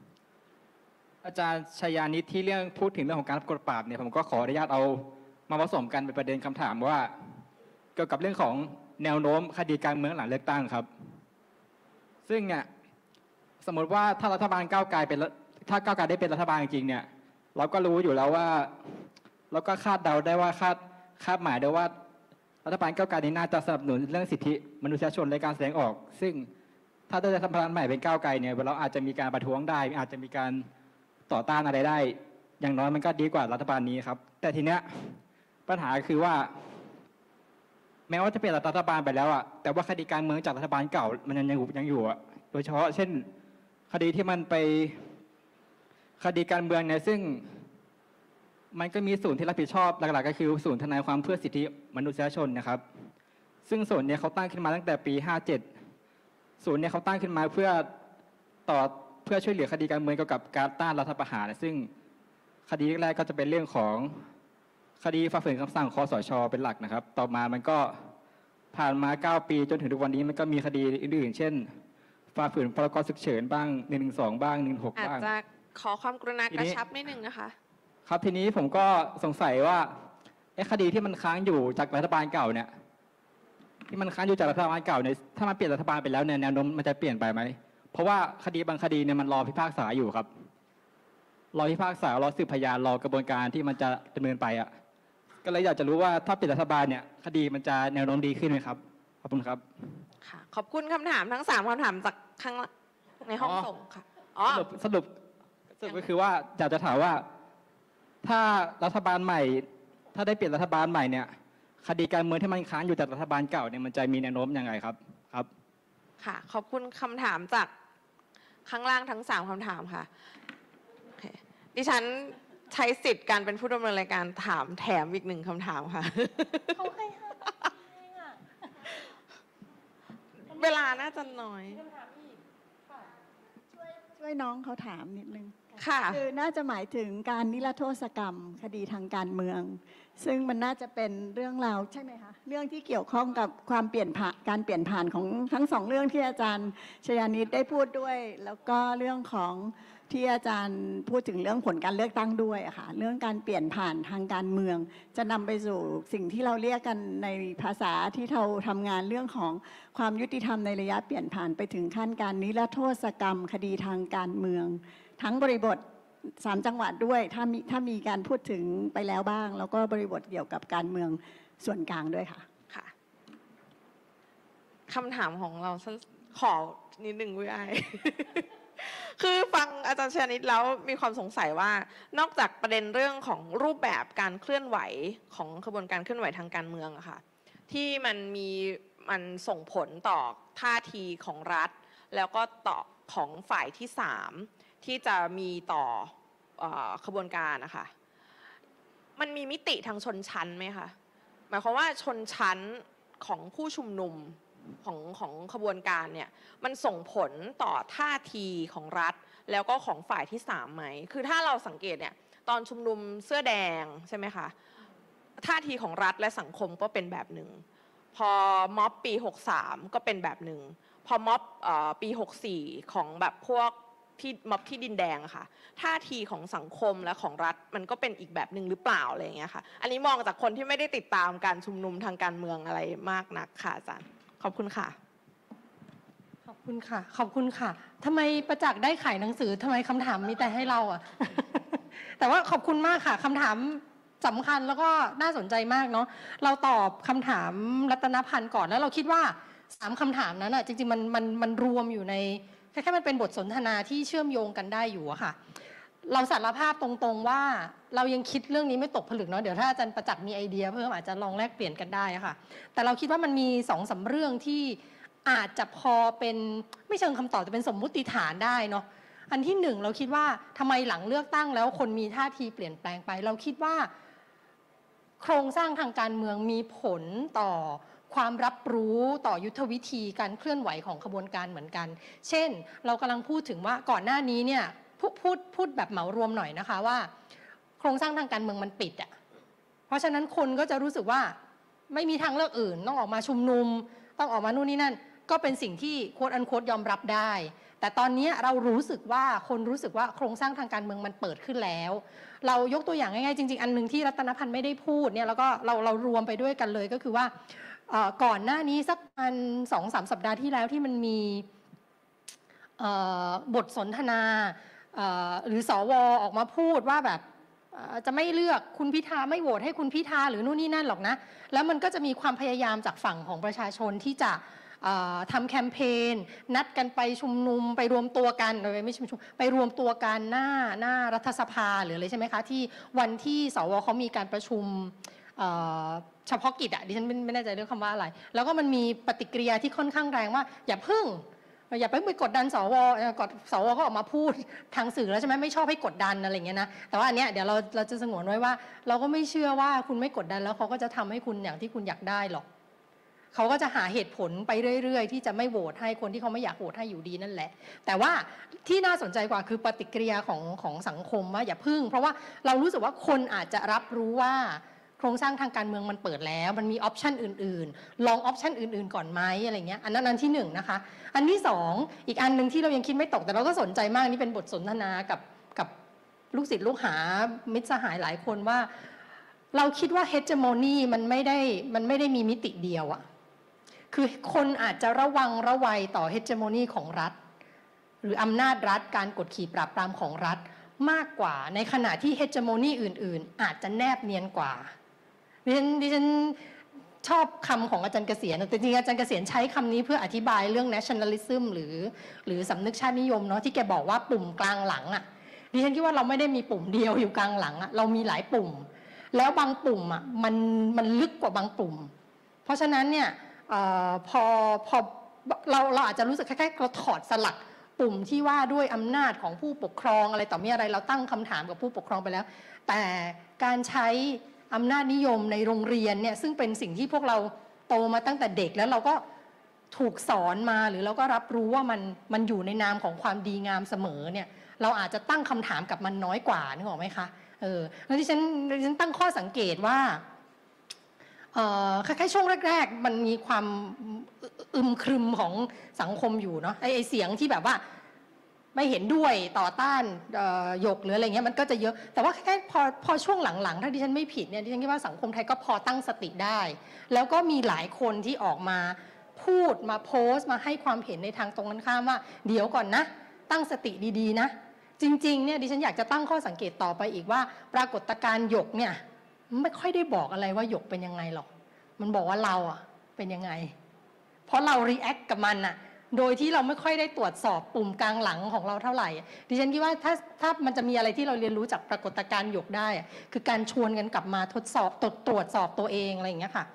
ชยานิตที่เรื่องพูดถึงเรื่องของการกฎปราบเนี่ยผมก็ขออนุญาตเอามาผสมกันเป็นประเด็นคำถามว่าเกี่ยวกับเรื่องของแนวโน้มคดีการเมืองหลังเลือกตั้งครับซึ่งเนี่ยสมมติว่าถ้ารัฐบาลก้าวไกลได้เป็นรัฐบาลจริงเนี่ยเราก็รู้อยู่แล้วว่าเราก็คาดเดาได้ว่าคาดหมายได้ว่ารัฐบาลก้าวไกลนี้น่าจะสนับสนุนเรื่องสิทธิมนุษยชนและการแสดงออกซึ่งถ้าได้รัฐบาลใหม่เป็นก้าวไกลเนี่ยเราอาจจะมีการประท้วงได้อาจจะมีการต่อต้านอะไรได้อย่างน้อยมันก็ดีกว่ารัฐบาลนี้ครับแต่ทีเนี้ยปัญหาคือว่าแม้ว่าจะเป็นรัฐบาลไปแล้วอ่ะแต่ว่าคดีการเมืองจากรัฐบาลเก่ามันยังอยู่อ่ะโดยเฉพาะเช่นคดีที่มันไปคดีการเมืองเนี่ยซึ่งมันก็มีศูนย์ที่รับผิดชอบหลักๆก็คือศูนย์ทนายความเพื่อสิทธิมนุษยชนนะครับซึ่งศูนย์เนี่ยเขาตั้งขึ้นมาตั้งแต่ปี57ศูนย์เนี่ยเขาตั้งขึ้นมาเพื่อช่วยเหลือคดีการเมืองเกี่ยวกับการต้านรัฐประหารซึ่งคดีแรกก็จะเป็นเรื่องของคดีฝ่าฝืนคำสั่งคสช.เป็นหลักนะครับต่อมามันก็ผ่านมา9 ปีจนถึงทุกวันนี้มันก็มีคดีอื่นๆเช่นฝ่าฝืนพรกฉุกเฉินบ้าง112บ้าง116บ้างอาจจะขอความกรุณากระชับนิดนึงนะคะครับทีนี้ผมก็สงสัยว่าคดีที่มันค้างอยู่จากรัฐบาลเก่าเนี่ยที่มันค้างอยู่จากรัฐบาลเก่าเนี่ยถ้ามันเปลี่ยนรัฐบาลไปแล้วเนี่ยแนวโน้มมันจะเปลี่ยนไปไหมเพราะว่าคดีบางคดีเนี่ยมันรอพิพากษาอยู่ครับรอพิพากษารอสืบพยานรอกระบวนการที่มันจะดำเนินไปอ่ะก็เลยอยากจะรู้ว่าถ้าเปลี่ยนรัฐบาลเนี่ยคดีมันจะแนวโน้มดีขึ้นไหมครับขอบคุณครับค่ะขอบคุณคำถามทั้ง3คำถามจากข้างในห้องส่งค่ะสรุปก็คือว่าอยากจะถามว่าถ้ารัฐบาลใหม่ถ้าได้เปลี่ยนรัฐบาลใหม่เนี่ยคดีการเมืองที่มันค้างอยู่จากรัฐบาลเก่าเนี่ยมันจะมีแนวโน้มยังไงครับค่ะขอบคุณคำถามจากข้างล่างทั้ง3คำถามค่ะดิฉันใช้สิทธิ์การเป็นผู้ดำเนินรายการถามแถมอีก1คำถามค่ะเวลาน่าจะน้อยช่วยน้องเขาถามนิดนึงค่ะคือน่าจะหมายถึงการนิรโทษกรรมคดีทางการเมือง ซึ่งมันน่าจะเป็นเรื่องราวใช่ไหมคะเรื่องที่เกี่ยวข้องกับความการเปลี่ยนผ่านของทั้งสองเรื่องที่อาจารย์ชยานิตได้พูดด้วย แล้วก็เรื่องของที่อาจารย์พูดถึงเรื่องผลการเลือกตั้งด้วยอะค่ะเรื่องการเปลี่ยนผ่านทางการเมือง จะนำไปสู่สิ่งที่เราเรียกกันในภาษาที่เราทำงานเรื่องของความยุติธรรมในระยะเปลี่ยนผ่านไปถึงขั้นการนิรโทษกรรมคดีทางการเมือง ทั้งบริบท3 จังหวัดด้วยถ้ามีการพูดถึงไปแล้วบ้าง แล้วก็บริบทเกี่ยวกับการเมืองส่วนกลางด้วยค่ะค่ะคำถามของเราขอนิดหนึ่งวิไอ คือฟังอาจารย์ชนิดแล้วมีความสงสัยว่านอกจากประเด็นเรื่องของรูปแบบการเคลื่อนไหวของขบวนการเคลื่อนไหวทางการเมืองอะค่ะที่มันส่งผลต่อท่าทีของรัฐ แล้วก็ต่อของฝ่ายที่3ที่จะมีต่อขบวนการนะคะมันมีมิติทางชนชั้นไหมคะหมายความว่าชนชั้นของผู้ชุมนุมของขบวนการเนี่ยมันส่งผลต่อท่าทีของรัฐแล้วก็ของฝ่ายที่3ไหมคือถ้าเราสังเกตเนี่ยตอนชุมนุมเสื้อแดงใช่ไหมคะท่าทีของรัฐและสังคมก็เป็นแบบหนึ่งพอม็อบปี63ก็เป็นแบบหนึ่งพอม็อบปี64ของแบบพวกที่ม็อบที่ดินแดงอะค่ะท่าทีของสังคมและของรัฐมันก็เป็นอีกแบบหนึ่งหรือเปล่าอะไรอย่างเงี้ยค่ะอันนี้มองจากคนที่ไม่ได้ติดตามการชุมนุมทางการเมืองอะไรมากนักค่ะอาจารย์ขอบคุณค่ะขอบคุณค่ะขอบคุณค่ะทำไมประจักษ์ได้ขายหนังสือทำไมคำถามมีแต่ให้เราอ่ะ แต่ว่าขอบคุณมากค่ะคำถามสำคัญแล้วก็น่าสนใจมากเนาะเราตอบคำถามรัตนพันธ์ก่อนแล้วเราคิดว่า3คำถามนั้นอ่ะจริงๆมันรวมอยู่ในแค่มันเป็นบทสนทนาที่เชื่อมโยงกันได้อยู่อะค่ะเราสารภาพตรงๆว่าเรายังคิดเรื่องนี้ไม่ตกผลึกเนาะเดี๋ยวถ้าอาจารย์ประจักษ์มีไอเดียเพิ่มอาจจะลองแลกเปลี่ยนกันได้อะค่ะแต่เราคิดว่ามันมี2-3เรื่องที่อาจจะพอเป็นไม่เชิงคำตอบแต่เป็นสมมุติฐานได้เนาะอันที่1เราคิดว่าทำไมหลังเลือกตั้งแล้วคนมีท่าทีเปลี่ยนแปลงไปเราคิดว่าโครงสร้างทางการเมืองมีผลต่อความรับรู้ต่อยุทธวิธีการเคลื่อนไหวของขบวนการเหมือนกันเช่นเรากำลังพูดถึงว่าก่อนหน้านี้เนี่ยพูดแบบเหมารวมหน่อยนะคะว่าโครงสร้างทางการเมืองมันปิดอ่ะเพราะฉะนั้นคนก็จะรู้สึกว่าไม่มีทางเลือกอื่นต้องออกมาชุมนุมต้องออกมานู่นนี่นั่นก็เป็นสิ่งที่โค้ดอันโค้ดยอมรับได้แต่ตอนนี้เรารู้สึกว่าคนรู้สึกว่าโครงสร้างทางการเมืองมันเปิดขึ้นแล้วเรายกตัวอย่างง่ายๆจริงๆอันนึงที่รัตนพันธ์ไม่ได้พูดเนี่ยแล้วก็เรารวมไปด้วยกันเลยก็คือว่าก่อนหน้านี้สักประมาณ2-3 สัปดาห์ที่แล้วที่มันมีบทสนทนาหรือสวออกมาพูดว่าแบบจะไม่เลือกคุณพิธาไม่โหวตให้คุณพิธาหรือนู่นนี่นั่นหรอกนะแล้วมันก็จะมีความพยายามจากฝั่งของประชาชนที่จะทำแคมเปญนัดกันไปชุมนุมไปรวมตัวกันไม่ใช่ชุมนุมไปรวมตัวกันหน้ารัฐสภาหรืออะไรใช่ไหมคะที่วันที่สวเขามีการประชุมเฉพาะกิจดิฉันไม่แน่ใจเรื่องคำว่าอะไรแล้วก็มันมีปฏิกิริยาที่ค่อนข้างแรงว่าอย่าเพิ่งไปกดดันสวก็ออกมาพูดทางสื่อแล้วใช่ไหมไม่ชอบให้กดดันอะไรอย่างเงี้ยนะแต่ว่าอันเนี้ยเดี๋ยวเราจะสงวนไว้ว่าเราก็ไม่เชื่อว่าคุณไม่กดดันแล้วเขาก็จะทำให้คุณอย่างที่คุณอยากได้หรอกเขาก็จะหาเหตุผลไปเรื่อยๆที่จะไม่โหวตให้คนที่เขาไม่อยากโหวตให้อยู่ดีนั่นแหละแต่ว่าที่น่าสนใจกว่าคือปฏิกิริยาของสังคมว่าอย่าพึ่งเพราะว่าเรารู้สึกว่าคนอาจจะรับรู้ว่าโครงสร้างทางการเมืองมันเปิดแล้วมันมีออปชันอื่นๆลองออปชันอื่นๆก่อนไหมอะไรเงี้ยอันนั้นที่1นะคะอันที่2อีกอันนึงที่เรายังคิดไม่ตกแต่เราก็สนใจมากนี่เป็นบทสนทนากับลูกศิษย์ลูกหามิตรสหายหลายคนว่าเราคิดว่าเฮจโมนีมันไม่ได้มีมิติเดียวอะคือคนอาจจะระวังระวัยต่อเฮจโมนีของรัฐหรืออำนาจรัฐการกดขี่ปราบปรามของรัฐมากกว่าในขณะที่เฮจโมนีอื่นๆอาจจะแนบเนียนกว่าดิฉันชอบคำของอาจารย์เกษียณแต่จริงๆอาจารย์เกษียณใช้คำนี้เพื่ออธิบายเรื่อง nationalism หรือสำนึกชาตินิยมเนาะที่แกบอกว่าปุ่มกลางหลังอ่ะดิฉันคิดว่าเราไม่ได้มีปุ่มเดียวอยู่กลางหลังอ่ะเรามีหลายปุ่มแล้วบางปุ่มอ่ะมันลึกกว่าบางปุ่มเพราะฉะนั้นเนี่ยพอเราอาจจะรู้สึกคล้ายๆเราถอดสลักปุ่มที่ว่าด้วยอำนาจของผู้ปกครองอะไรต่อมีอะไรเราตั้งคำถามกับผู้ปกครองไปแล้วแต่การใช้อำนาจนิยมในโรงเรียนเนี่ยซึ่งเป็นสิ่งที่พวกเราโตมาตั้งแต่เด็กแล้วเราก็ถูกสอนมาหรือเราก็รับรู้ว่ามันอยู่ในนามของความดีงามเสมอเนี่ยเราอาจจะตั้งคำถามกับมันน้อยกว่านึกออกไหมคะแล้วดิฉันตั้งข้อสังเกตว่าคล้ายๆช่วงแรกๆมันมีความอึมครึมของสังคมอยู่เนาะไอ้เสียงที่แบบว่าไม่เห็นด้วยต่อต้านหยกหรืออะไรเงี้ยมันก็จะเยอะแต่ว่าแค่พอช่วงหลังๆถ้าดิฉันไม่ผิดเนี่ยดิฉันคิดว่าสังคมไทยก็พอตั้งสติได้แล้วก็มีหลายคนที่ออกมาพูดมาโพสต์มาให้ความเห็นในทางตรงกันข้ามว่าเดี๋ยวก่อนนะตั้งสติดีๆนะจริงๆเนี่ยดิฉันอยากจะตั้งข้อสังเกตต่อไปอีกว่าปรากฏการณ์หยกเนี่ยไม่ค่อยได้บอกอะไรว่าหยกเป็นยังไงหรอกมันบอกว่าเราอะเป็นยังไงเพราะเรารีแอคกับมันอะโดยที่เราไม่ค่อยได้ตรวจสอบปุ่มกลางหลังของเราเท่าไหร่ดิฉันคิดว่าถ้ามันจะมีอะไรที่เราเรียนรู้จากปรากฏการณ์หยกได้คือการชวนกันกลับมาทดสอบตรวจสอบตัวเองอะไรอย่างเงี้ยค่ะ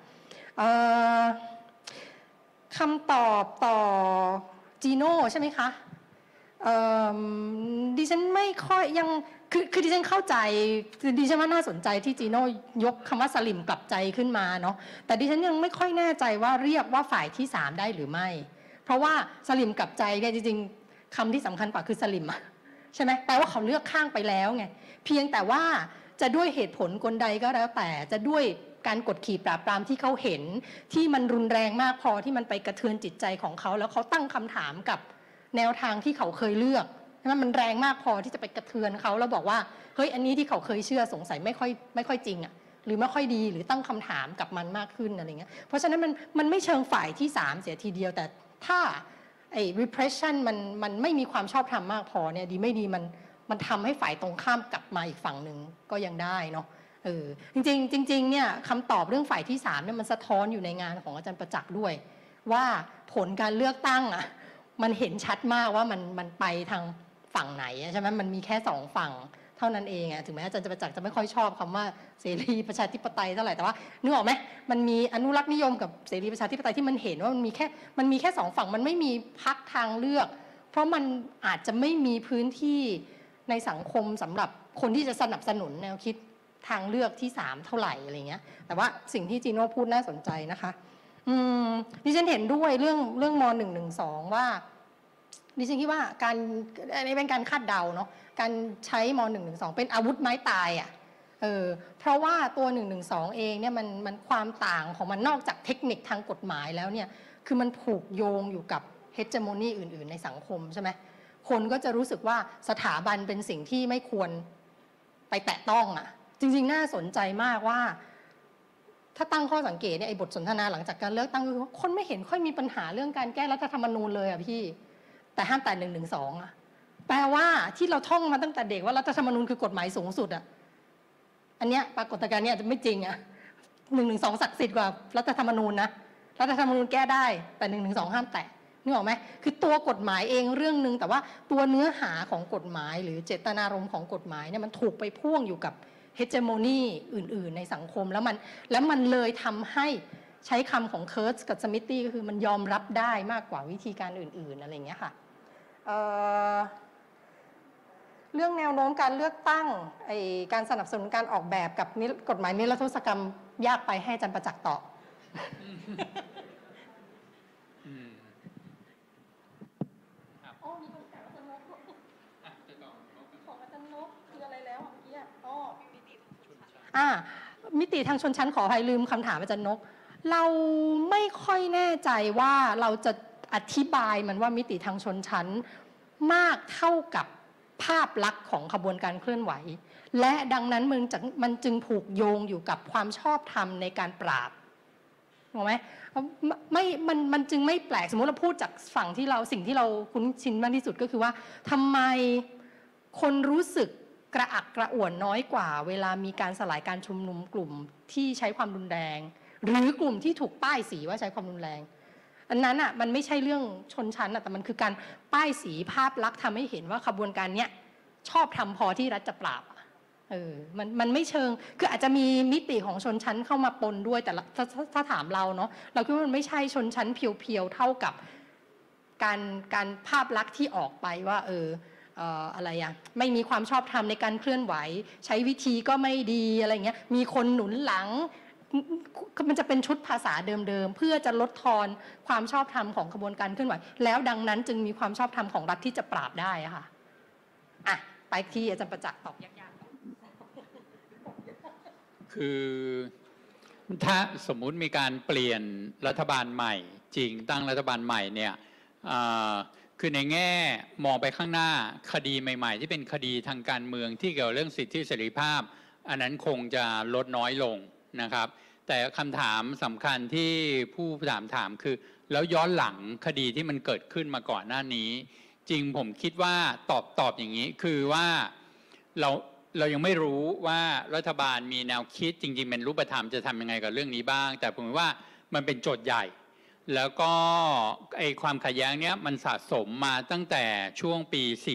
คำตอบต่อจีโน่ใช่ไหมคะดิฉันไม่ค่อยยังคือดิฉันเข้าใจดิฉันว่าน่าสนใจที่จีโน่ยกคำว่าสลิมกลับใจขึ้นมาเนาะแต่ดิฉันยังไม่ค่อยแน่ใจว่าเรียกว่าฝ่ายที่3ได้หรือไม่เพราะว่าสลิมกลับใจเนี่ยจริงๆคำที่สำคัญกว่าคือสลิมใช่ไหมแปลว่าเขาเลือกข้างไปแล้วไงเพียงแต่ว่าจะด้วยเหตุผลกลใดก็แล้วแต่จะด้วยการกดขี่ปราบปรามที่เขาเห็นที่มันรุนแรงมากพอที่มันไปกระเทือนจิตใจของเขาแล้วเขาตั้งคำถามกับแนวทางที่เขาเคยเลือกมันแรงมากพอที่จะไปกระเทือนเขาแล้วบอกว่าเฮ้ยอันนี้ที่เขาเคยเชื่อสงสัยไม่ค่อยจริงหรือไม่ค่อยดีหรือตั้งคำถามกับมันมากขึ้นอะไรเงี้ยเพราะฉะนั้นมันไม่เชิงฝ่ายที่3เสียทีเดียวแต่ถ้าไอ้ repression มันไม่มีความชอบธรรมมากพอเนี่ยดีไม่ดีมันทำให้ฝ่ายตรงข้ามกลับมาอีกฝั่งหนึ่งก็ยังได้เนาะจริงเนี่ยคำตอบเรื่องฝ่ายที่3เนี่ยมันสะท้อนอยู่ในงานของอาจารย์ประจักษ์ด้วยว่าผลการเลือกตั้งมันเห็นชัดมากว่ามันไปทางฝั่งไหนใช่ไหมมันมีแค่2ฝั่งเท่านั้นเองถึงแม้อาจารย์ประจักษ์จะไม่ค่อยชอบคำว่าเสรีประชาธิปไตยเท่าไหร่แต่ว่านึกออกไหมมันมีอนุรักษ์นิยมกับเสรีประชาธิปไตยที่มันเห็นว่ามันมีแค่2ฝั่งมันไม่มีพรรคทางเลือกเพราะมันอาจจะไม่มีพื้นที่ในสังคมสำหรับคนที่จะสนับสนุนแนวคิดทางเลือกที่3เท่าไหร่อะไรเงี้ยแต่ว่าสิ่งที่จีโน่พูดน่าสนใจนะคะดิฉันเห็นด้วยเรื่องม.112ว่าดิฉันคิดว่าอันนี้เป็นการคาดเดาเนาะการใช้ม.112เป็นอาวุธไม้ตายเพราะว่าตัว112เองเนี่ยมันความต่างของมันนอกจากเทคนิคทางกฎหมายแล้วเนี่ยคือมันผูกโยงอยู่กับเฮจโมนีอื่นๆในสังคมใช่ไหมคนก็จะรู้สึกว่าสถาบันเป็นสิ่งที่ไม่ควรไปแตะต้องจริงๆน่าสนใจมากว่าถ้าตั้งข้อสังเกตเนี่ยไอ้บทสนทนาหลังจากการเลือกตั้งคือคนไม่เห็นค่อยมีปัญหาเรื่องการแก้รัฐธรรมนูญเลยพี่แต่ห้ามแต่112แปลว่าที่เราท่องมาตั้งแต่เด็กว่ารัฐธรรมนูญคือกฎหมายสูงสุดอันเนี้ยปรากฏการณ์เนี้ยจะไม่จริง112ศักดิ์สิทธิ์กว่ารัฐธรรมนูญนะรัฐธรรมนูญแก้ได้แต่112ห้ามแตะนึกออกไหมคือตัวกฎหมายเองเรื่องนึงแต่ว่าตัวเนื้อหาของกฎหมายหรือเจตนารมณ์ของกฎหมายเนี่ยมันถูกไปพ่วงอยู่กับเฮจโมนีอื่นๆในสังคมแล้วมันเลยทำให้ใช้คำของเคิร์ตกับสมิธตี้ก็คือมันยอมรับได้มากกว่าวิธีการอื่นๆอะไรอย่างเงี้ยค่ะเรื่องแนวโน้มการเลือกตั้งการสนับสนุนการออกแบบกับกฎหมายนิรโทษกรรมยากไปให้อาจารย์ประจักษ์ตอบมีคนถามอาจารย์นกของอาจารย์นกคืออะไรแล้วเมื่อกี้มิติทางชนชั้นขออภัยลืมคำถามอาจารย์นกเราไม่ค่อยแน่ใจว่าเราจะอธิบายมันว่ามิติทางชนชั้นมากเท่ากับภาพลักษณ์ของขบวนการเคลื่อนไหวและดังนั้นมันจึงผูกโยงอยู่กับความชอบธรรมในการปราบถูกไหมมันจึงไม่แปลกสมมติเราพูดจากฝั่งที่เราสิ่งที่เราคุ้นชินมากที่สุดก็คือว่าทำไมคนรู้สึกกระอักกระอ่วนน้อยกว่าเวลามีการสลายการชุมนุมกลุ่มที่ใช้ความรุนแรงหรือกลุ่มที่ถูกป้ายสีว่าใช้ความรุนแรงอันนั้นมันไม่ใช่เรื่องชนชั้นแต่มันคือการป้ายสีภาพลักษณ์ทำให้เห็นว่าขบวนการเนี้ยชอบทำพอที่รัฐจะปราบมันไม่เชิงคืออาจจะมีมิติของชนชั้นเข้ามาปนด้วยแต่ถ้าถามเราเนาะเราคิดว่ามันไม่ใช่ชนชั้นเพียวๆเท่ากับการภาพลักษณ์ที่ออกไปว่าอะไรไม่มีความชอบธรรมในการเคลื่อนไหวใช้วิธีก็ไม่ดีอะไรเงี้ยมีคนหนุนหลังมันจะเป็นชุดภาษาเดิมๆเพื่อจะลดทอนความชอบธรรมของกระบวนการเคลื่อนไหวแล้วดังนั้นจึงมีความชอบธรรมของรัฐที่จะปราบได้อะค่ะไปที่อาจารย์ประจักษ์ตอบยากๆคือถ้าสมมุติมีการเปลี่ยนรัฐบาลใหม่จริงตั้งรัฐบาลใหม่เนี่ยคือในแง่มองไปข้างหน้าคดีใหม่ๆที่เป็นคดีทางการเมืองที่เกี่ยวกับเรื่องสิทธิเสรีภาพอันนั้นคงจะลดน้อยลงนะครับแต่คำถามสำคัญที่ผู้ถามคือแล้วย้อนหลังคดีที่มันเกิดขึ้นมาก่อนหน้านี้จริงผมคิดว่าตอบอย่างนี้คือว่าเรายังไม่รู้ว่ารัฐบาลมีแนวคิดจริงๆเป็นรูปธรรมจะทำยังไงกับเรื่องนี้บ้างแต่ผมว่ามันเป็นโจทย์ใหญ่แล้วก็ไอ้ความขัดแย้งเนี้ยมันสะสมมาตั้งแต่ช่วงปี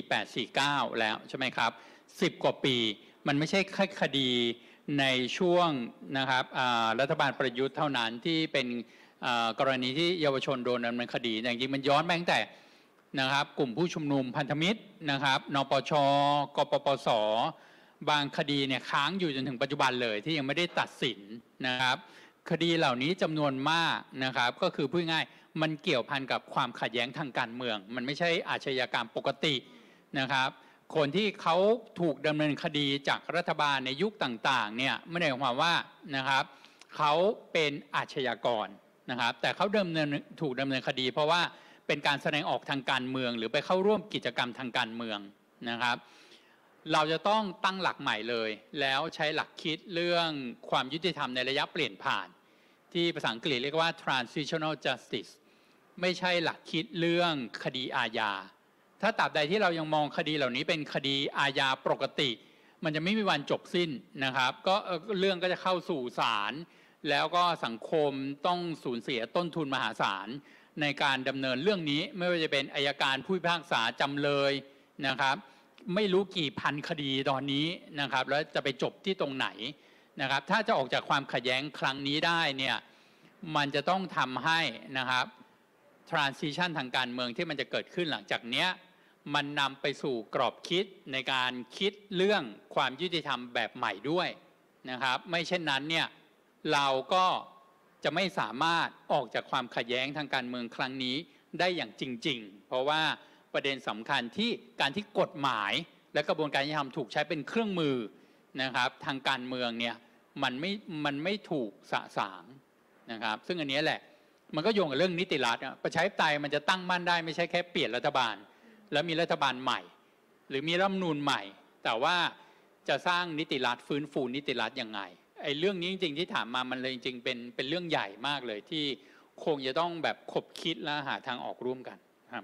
48-49 แล้วใช่ไหมครับ10 กว่าปีมันไม่ใช่แค่คดีในช่วงนะครับรัฐบาลประยุทธ์เท่านั้นที่เป็นกรณีที่เยาวชนโดนดำเนินคดีแต่จริงๆมันย้อนไปตั้งแต่นะครับกลุ่มผู้ชุมนุมพันธมิตรนะครับนปช.กปปส.บางคดีเนี่ยค้างอยู่จนถึงปัจจุบันเลยที่ยังไม่ได้ตัดสินนะครับคดีเหล่านี้จำนวนมากนะครับก็คือพูดง่ายมันเกี่ยวพันกับความขัดแย้งทางการเมืองมันไม่ใช่อาชญากรรมปกตินะครับคนที่เขาถูกดำเนินคดีจากรัฐบาลในยุคต่างๆเนี่ยไม่ได้หมายความว่านะครับเขาเป็นอาชญากรนะครับแต่เขาถูกดำเนินคดีเพราะว่าเป็นการแสดงออกทางการเมืองหรือไปเข้าร่วมกิจกรรมทางการเมืองนะครับเราจะต้องตั้งหลักใหม่เลยแล้วใช้หลักคิดเรื่องความยุติธรรมในระยะเปลี่ยนผ่านที่ภาษาอังกฤษเรียกว่า transitional justice ไม่ใช่หลักคิดเรื่องคดีอาญาถ้าตราบใดที่เรายังมองคดีเหล่านี้เป็นคดีอาญาปกติมันจะไม่มีวันจบสิ้นนะครับก็เรื่องก็จะเข้าสู่ศาลแล้วก็สังคมต้องสูญเสียต้นทุนมหาศาลในการดำเนินเรื่องนี้ไม่ว่าจะเป็นอัยการผู้พิพากษาจำเลยนะครับไม่รู้กี่พันคดีตอนนี้นะครับแล้วจะไปจบที่ตรงไหนนะครับถ้าจะออกจากความขัดแย้งครั้งนี้ได้เนี่ยมันจะต้องทำให้นะครับ transition ทางการเมืองที่มันจะเกิดขึ้นหลังจากเนี้ยมันนำไปสู่กรอบคิดในการคิดเรื่องความยุติธรรมแบบใหม่ด้วยนะครับไม่เช่นนั้นเนี่ยเราก็จะไม่สามารถออกจากความขัดแย้งทางการเมืองครั้งนี้ได้อย่างจริงๆเพราะว่าประเด็นสำคัญที่การที่กฎหมายและกระบวนการยุติธรรมถูกใช้เป็นเครื่องมือนะครับทางการเมืองเนี่ยมันไม่ถูกสะสางนะครับซึ่งอันนี้แหละมันก็โยงกับเรื่องนิติรัฐประชาธิปไตยมันจะตั้งมั่นได้ไม่ใช่แค่เปลี่ยนรัฐบาลแล้วมีรัฐบาลใหม่หรือมีรัฐธรรมนูญใหม่แต่ว่าจะสร้างนิติรัฐฟื้นฟูนิติรัฐยังไงไอ้เรื่องนี้จริงๆที่ถามมามันเลยจริงๆเป็นเรื่องใหญ่มากเลยที่คงจะต้องแบบขบคิดและหาทางออกร่วมกันครับ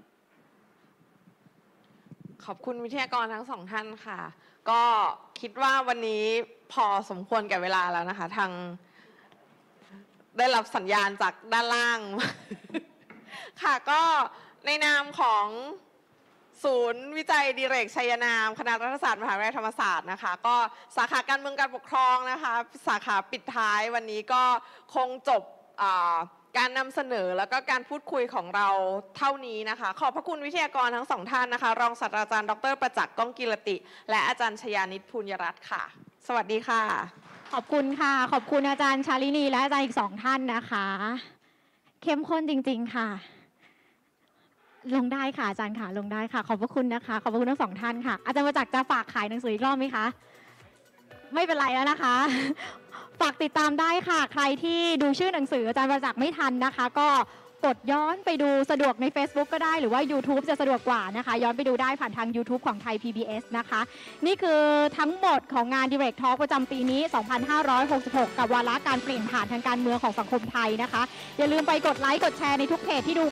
ขอบคุณวิทยากรทั้งสองท่านค่ะก็คิดว่าวันนี้พอสมควรแก่เวลาแล้วนะคะทางได้รับสัญญาณจากด้านล่าง ค่ะก็ในนามของศูนย์วิจัยดิเรกชัยนามคณะรัฐศาสตร์มหาวิทยาลัยธรรมศาสตร์นะคะก็สาขาการเมืองการปกครองนะคะสาขาปิดท้ายวันนี้ก็คงจบการนำเสนอแล้วก็การพูดคุยของเราเท่านี้นะคะขอบพระคุณวิทยากรทั้งสองท่านนะคะรองศาสตราจารย์ดร.ประจักษ์ก้องกิรติและอาจารย์ชยานิตพูญยรัตน์ค่ะสวัสดีค่ะขอบคุณค่ะขอบคุณอาจารย์ชาลินีและอาจารย์อีก2ท่านนะคะเข้มข้นจริงๆค่ะลงได้ค่ะอาจารย์ค่ะลงได้ค่ะขอบพระคุณนะคะขอบพระคุณทั้ง2ท่านค่ะอาจารย์ประจักษ์จะฝากขายหนังสืออีกรอบไหมคะไม่เป็นไรแล้วนะคะฝากติดตามได้ค่ะใครที่ดูชื่อหนังสืออาจารย์ประจักษ์ไม่ทันนะคะก็กดย้อนไปดูสะดวกใน Facebook ก็ได้หรือว่า YouTube จะสะดวกกว่านะคะย้อนไปดูได้ผ่านทาง YouTube ของไทย PBS นะคะนี่คือทั้งหมดของงาน Direct Talk ประจำปีนี้ 2566 กับวาระการเปลี่ยนผ่านทางการเมืองของสังคมไทยนะคะอย่าลืมไปกดไลค์กดแชร์ในทุกเพจที่ดู